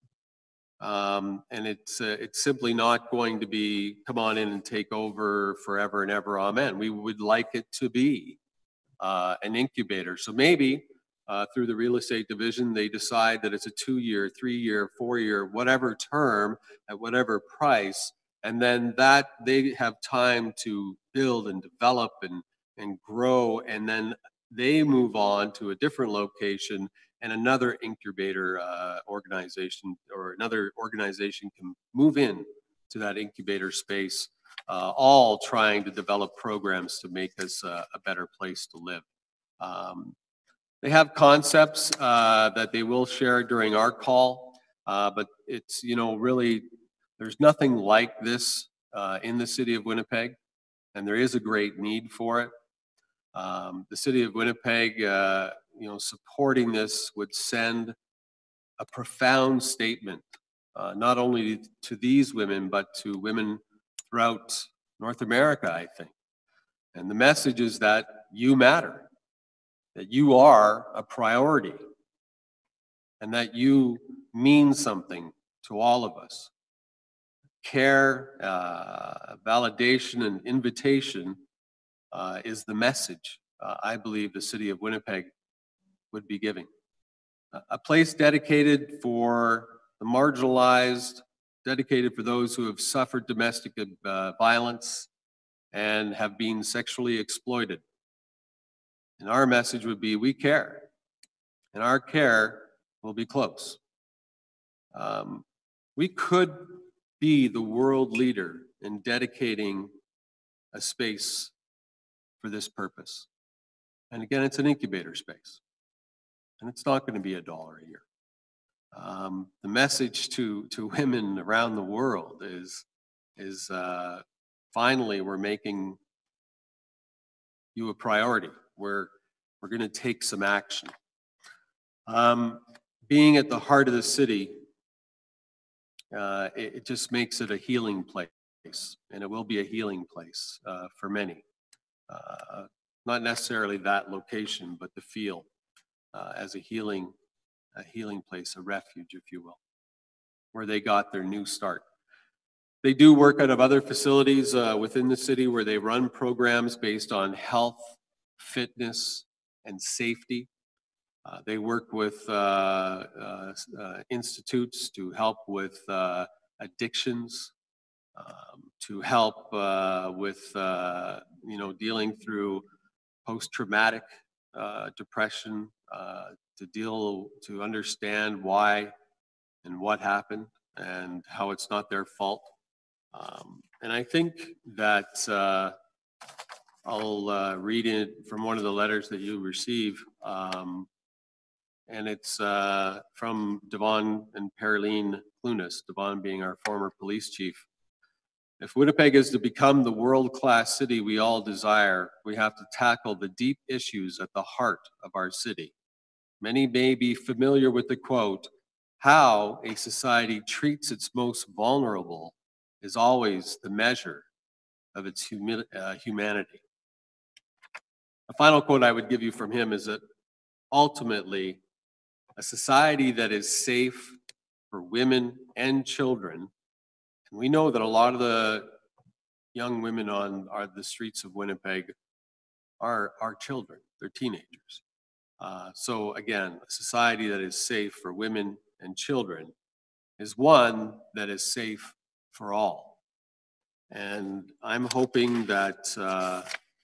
Um, and it's uh, it's simply not going to be come on in and take over forever and ever, amen. We would like it to be uh, an incubator. So maybe uh, through the real estate division, they decide that it's a two-year, three-year, four-year, whatever term at whatever price. And then that they have time to build and develop and, and grow. And then they move on to a different location and another incubator uh, organization or another organization can move in to that incubator space, uh, all trying to develop programs to make us uh, a better place to live. Um, they have concepts uh, that they will share during our call, uh, but it's, you know, really, there's nothing like this uh, in the city of Winnipeg, and there is a great need for it. Um, the city of Winnipeg, uh, you know, supporting this would send a profound statement, uh, not only to these women, but to women throughout North America, I think. And the message is that you matter, that you are a priority, and that you mean something to all of us. Care, uh, validation, and invitation uh, is the message uh, I believe the city of Winnipeg would be giving. A place dedicated for the marginalized, dedicated for those who have suffered domestic uh, violence, and have been sexually exploited. And our message would be, we care, and our care will be close. Um, we could be the world leader in dedicating a space for this purpose. And again, it's an incubator space, and it's not going to be a dollar a year. Um, the message to, to women around the world is, is uh, finally we're making you a priority. We're, we're going to take some action. Um, being at the heart of the city, uh, it, it just makes it a healing place, and it will be a healing place uh, for many. Uh, not necessarily that location, but the feel uh, as a healing, a healing place, a refuge, if you will, where they got their new start. They do work out of other facilities uh, within the city where they run programs based on health, fitness, and safety. Uh, they work with uh, uh, uh, institutes to help with uh, addictions, um, to help uh, with uh, you know, dealing through post-traumatic uh, depression, uh, to deal, to understand why and what happened and how it's not their fault. Um, and I think that uh, I'll uh, read it from one of the letters that you receive. Um, and it's uh, from Devon and Pearline Clunas, Devon being our former police chief. If Winnipeg is to become the world-class city we all desire, we have to tackle the deep issues at the heart of our city. Many may be familiar with the quote, "How a society treats its most vulnerable is always the measure of its humi uh, humanity." A final quote I would give you from him is that ultimately, a society that is safe for women and children, and we know that a lot of the young women on are the streets of Winnipeg are, are children, they're teenagers. Uh, so again, a society that is safe for women and children is one that is safe for all. And I'm hoping that uh,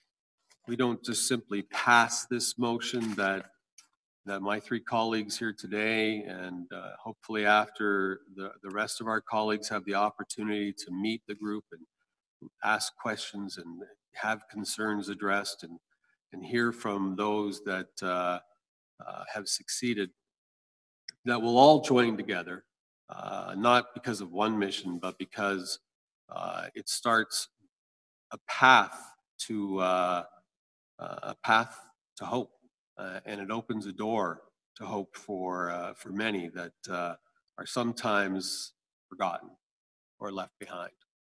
we don't just simply pass this motion, that that my three colleagues here today, and uh, hopefully after the, the rest of our colleagues have the opportunity to meet the group and ask questions and have concerns addressed, and, and hear from those that uh, uh, have succeeded, that we'll all join together, uh, not because of one mission, but because uh, it starts a path to uh, a path to hope, uh, and it opens a door to hope for uh, for many that uh, are sometimes forgotten or left behind.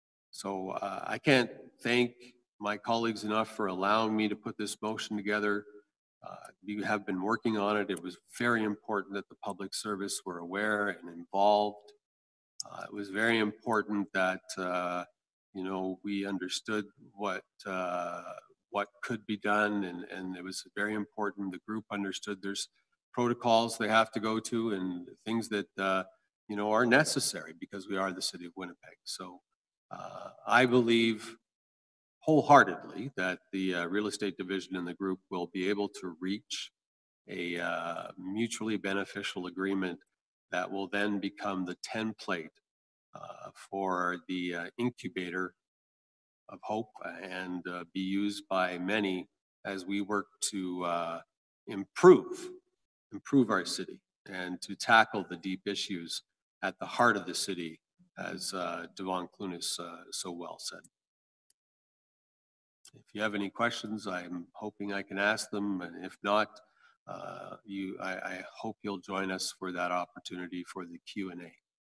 So uh, I can't thank my colleagues enough for allowing me to put this motion together. Uh, you have been working on it. It was very important that the public service were aware and involved. Uh, it was very important that uh, you know, we understood what uh, what could be done, and, and it was very important the group understood there's protocols they have to go to and things that uh, you know, are necessary because we are the city of Winnipeg. So uh, I believe wholeheartedly that the uh, real estate division in the group will be able to reach a uh, mutually beneficial agreement that will then become the template uh, for the uh, incubator of hope, and uh, be used by many as we work to uh, improve, improve our city and to tackle the deep issues at the heart of the city, as uh, Devon Clunas uh, so well said. If you have any questions, I'm hoping I can ask them, and if not, uh, you, I, I hope you'll join us for that opportunity for the Q and A.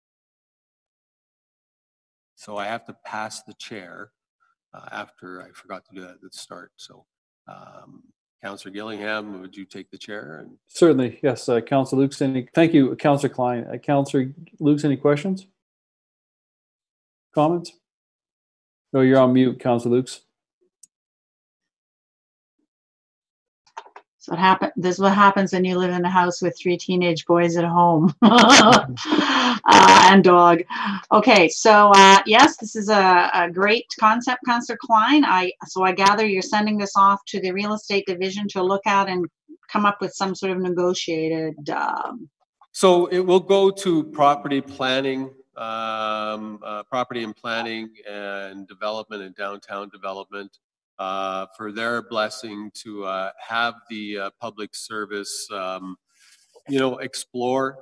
So I have to pass the chair uh, after I forgot to do that at the start. So um, Councillor Gillingham, would you take the chair? And certainly, yes. Uh, Councillor Lukes, any, thank you, Councillor Klein. Uh, Councillor Lukes, any questions? Comments? No, you're on mute, Councillor Lukes. So what happen, this is what happens when you live in a house with three teenage boys at home uh, and dog. Okay, so uh, yes, this is a, a great concept, Councillor Klein. I so I gather you're sending this off to the real estate division to look at and come up with some sort of negotiated. Um, So it will go to property planning, um, uh, property and planning and development and downtown development. Uh, for their blessing to uh, have the uh, public service, um, you know, explore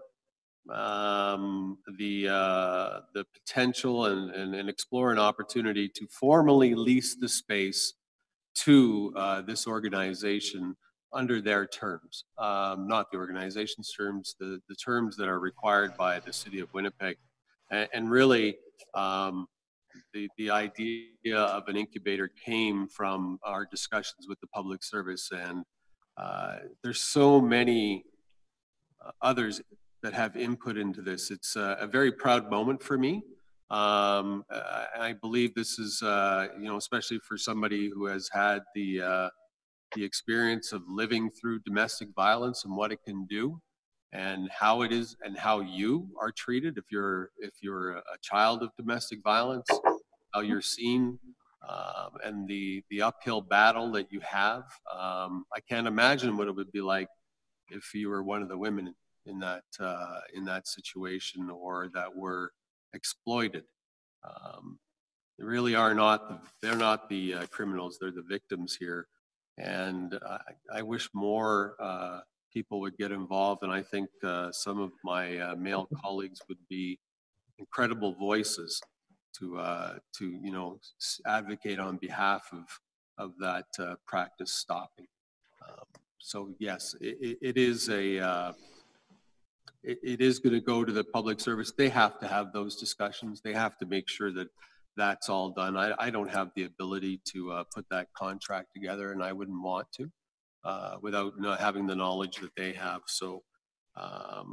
um, the uh, the potential and, and, and explore an opportunity to formally lease the space to uh, this organization under their terms, um, not the organization's terms, the, the terms that are required by the city of Winnipeg. And, and really, um, The, the idea of an incubator came from our discussions with the public service, and uh, there's so many uh, others that have input into this. It's uh, a very proud moment for me. Um, I, I believe this is, uh, you know, especially for somebody who has had the, uh, the experience of living through domestic violence and what it can do, and how it is and how you are treated if you're if you're a child of domestic violence, how you're seen, um, and the the uphill battle that you have. Um, I can't imagine what it would be like if you were one of the women in that uh, in that situation, or that were exploited. Um, they really are not the, they're not the uh, criminals, they're the victims here, and I, I wish more uh, people would get involved, and I think uh, some of my uh, male colleagues would be incredible voices to uh, to you know advocate on behalf of of that uh, practice stopping. Um, so yes, it, it is a uh, it, it is going to go to the public service. They have to have those discussions. They have to make sure that that's all done. I, I don't have the ability to uh, put that contract together, and I wouldn't want to. Uh, without not having the knowledge that they have. So um,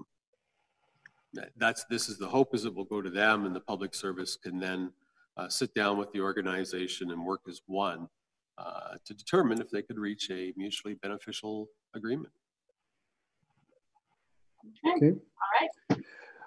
that's this is the hope is it will go to them, and the public service can then uh, sit down with the organization and work as one uh, to determine if they could reach a mutually beneficial agreement. okay. Okay. All right.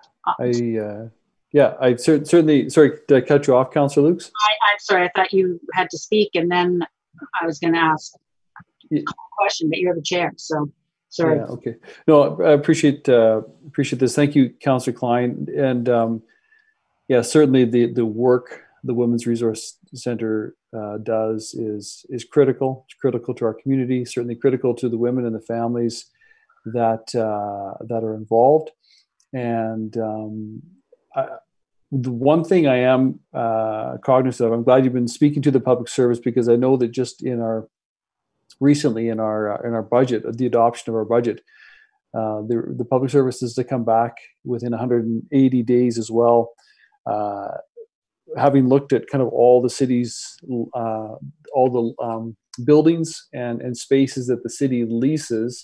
I, uh, yeah, I cer certainly, sorry, did I cut you off, Councillor Lukes? I, I'm sorry, I thought you had to speak, and then I was going to ask Yeah. a question, but you're the chair, so sorry. Yeah, okay. No, I appreciate uh, appreciate this. Thank you, Councillor Klein. And um, yeah, certainly the the work the Women's Resource Center uh, does is is critical. It's critical to our community. Certainly critical to the women and the families that uh, that are involved. And um, I, the one thing I am uh, cognizant of, I'm glad you've been speaking to the public service, because I know that just in our recently in our uh, in our budget, the adoption of our budget, uh, the the public service is to come back within one hundred eighty days as well. Uh, having looked at kind of all the city's uh, all the um, buildings and and spaces that the city leases,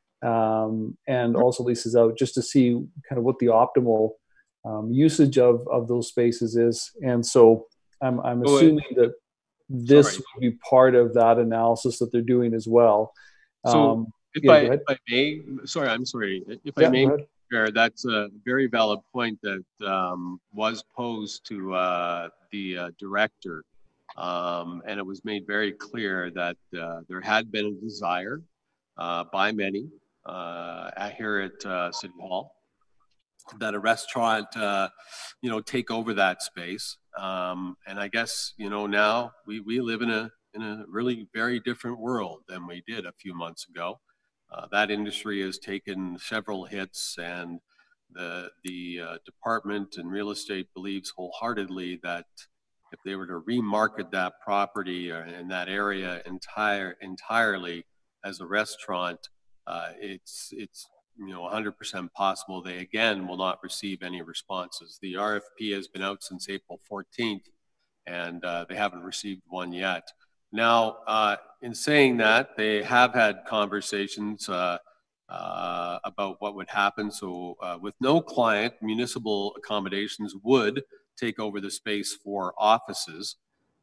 um, and also leases out, just to see kind of what the optimal um, usage of of those spaces is. And so I'm I'm assuming that this Sorry. would be part of that analysis that they're doing as well. So Um, if, yeah, I, go ahead. if I may, sorry, I'm sorry. If Yeah, I may, go ahead. Chair, that's a very valid point that um, was posed to uh, the uh, director. Um, and it was made very clear that uh, there had been a desire uh, by many uh, at, here at uh, City Hall that a restaurant, uh, you know, take over that space. Um, and I guess, you know, now we, we live in a, in a really very different world than we did a few months ago. Uh, that industry has taken several hits, and the, the uh, department and real estate believes wholeheartedly that if they were to remarket that property or in that area entire, entirely as a restaurant, uh, it's, it's, you know, one hundred percent possible they again will not receive any responses. The R F P has been out since April fourteenth, and uh, they haven't received one yet. Now, uh, in saying that, they have had conversations uh, uh, about what would happen. So uh, with no client, municipal accommodations would take over the space for offices.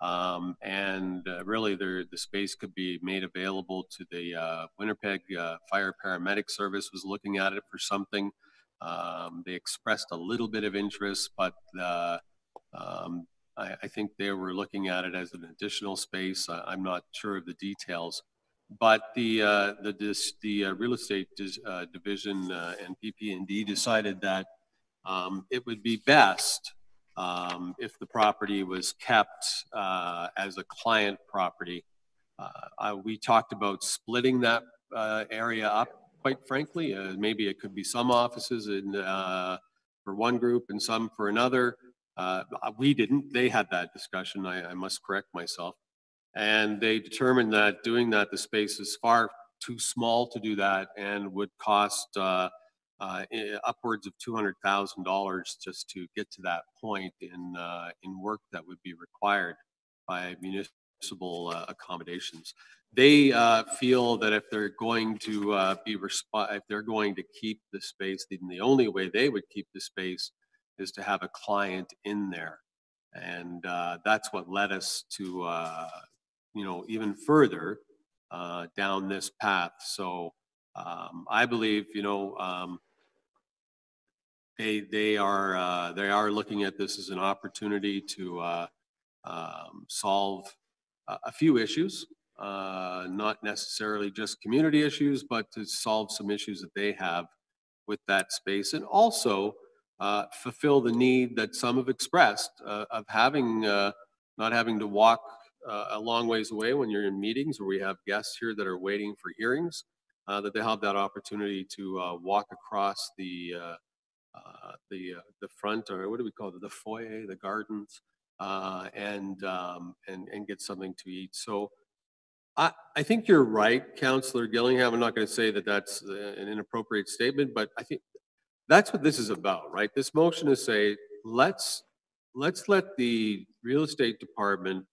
Um, and uh, really, there, the space could be made available to the uh, Winnipeg uh, Fire Paramedic Service was looking at it for something. Um, they expressed a little bit of interest, but uh, um, I, I think they were looking at it as an additional space. I, I'm not sure of the details, but the uh, the this, the uh, real estate dis, uh, division uh, and P P and D decided that um, it would be best um, if the property was kept uh, as a client property. Uh, I, we talked about splitting that uh, area up. Quite frankly, uh, maybe it could be some offices in, uh, for one group and some for another. Uh, we didn't. They had that discussion. I, I must correct myself. And they determined that doing that, the space is far too small to do that and would cost uh, uh, upwards of two hundred thousand dollars just to get to that point in, uh, in work that would be required by municipal uh, accommodations. They uh, feel that if they're going to uh, be resp- if they're going to keep the space, then the only way they would keep the space is to have a client in there, and uh, that's what led us to uh, you know even further uh, down this path. So um, I believe you know um, they they are uh, they are looking at this as an opportunity to uh, um, solve a, a few issues. Uh, not necessarily just community issues, but to solve some issues that they have with that space, and also uh, fulfill the need that some have expressed uh, of having uh, not having to walk uh, a long ways away when you're in meetings, or we have guests here that are waiting for hearings, uh, that they have that opportunity to uh, walk across the uh, uh, the uh, the front, or what do we call it, the foyer, the gardens, uh, and um, and and get something to eat. So. I, I think you're right, Councillor Gillingham. I'm not going to say that that's an inappropriate statement, but I think that's what this is about, right? This motion is say, let's let's let the real estate department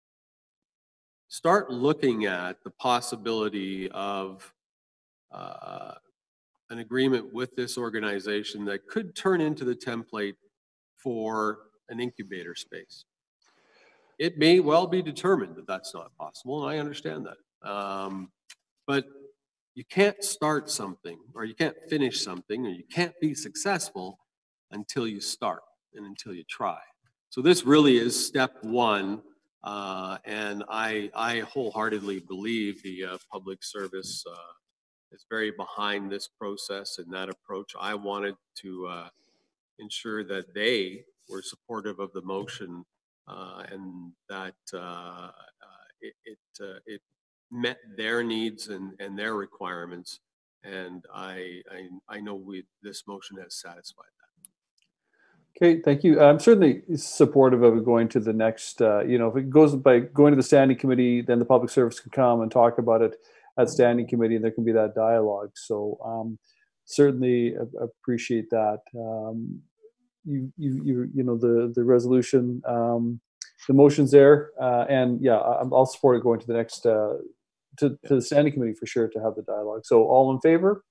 start looking at the possibility of uh, an agreement with this organization that could turn into the template for an incubator space. It may well be determined that that's not possible, and I understand that. Um, but you can't start something, or you can't finish something, or you can't be successful until you start and until you try. So this really is step one, uh, and I, I wholeheartedly believe the uh, public service uh, is very behind this process and that approach. I wanted to uh, ensure that they were supportive of the motion uh, and that uh, uh, it it, uh, it met their needs and, and their requirements. And I, I, I know we, this motion has satisfied that. Okay, thank you. I'm certainly supportive of it going to the next, uh, you know, if it goes by going to the standing committee, then the public service can come and talk about it at standing committee, and there can be that dialogue. So um, certainly appreciate that. Um, you, you, you, you know, the, the resolution, um, the motion's there, uh, and yeah, I'll support it going to the next, uh, to, to the standing committee for sure to have the dialogue. So all in favor?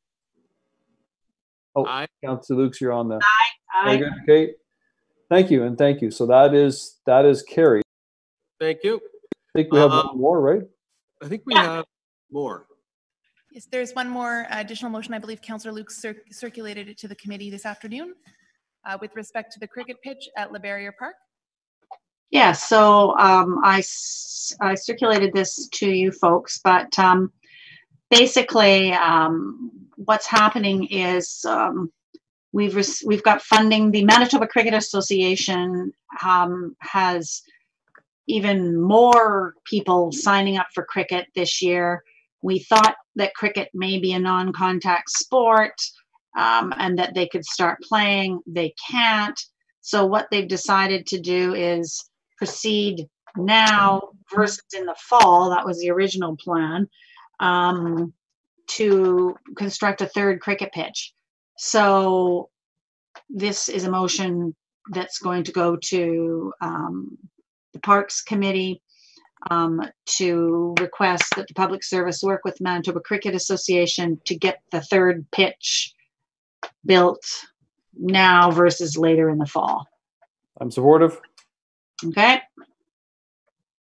Oh, Aye. Councillor Lukes, you're on the. Aye. Very good. Okay. Thank you, and thank you. So that is that is carried. Thank you. I think we have Uh, one more, right? I think we have more. Yes, there's one more additional motion. I believe Councillor Luke cir circulated it to the committee this afternoon uh, with respect to the cricket pitch at LeBarriere Park. Yeah, so um, I, I circulated this to you folks, but um, basically um, what's happening is um, we've, we've got funding. The Manitoba Cricket Association um, has even more people signing up for cricket this year. We thought that cricket may be a non-contact sport um, and that they could start playing. They can't. So what they've decided to do is proceed now versus in the fall. That was the original plan, um, to construct a third cricket pitch. So this is a motion that's going to go to um, the Parks Committee um, to request that the public service work with Manitoba Cricket Association to get the third pitch built now versus later in the fall. I'm supportive. Okay.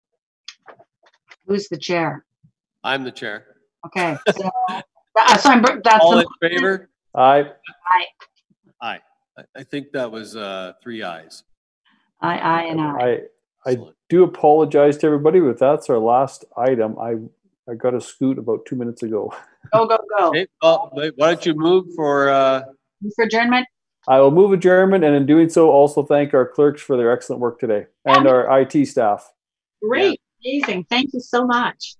Who's the chair? I'm the chair. Okay. So, uh, so I'm, that's All the, in favor? Aye. Aye. I, I think that was uh, three ayes. I, I, and I. I, I Excellent. do apologize to everybody, but that's our last item. I, I got a scoot about two minutes ago. Go, go, go. Okay, well, wait, why don't you move for, uh, Move for adjournment? I will move adjournment, and in doing so, also thank our clerks for their excellent work today and our I T staff. Great. Amazing. Thank you so much.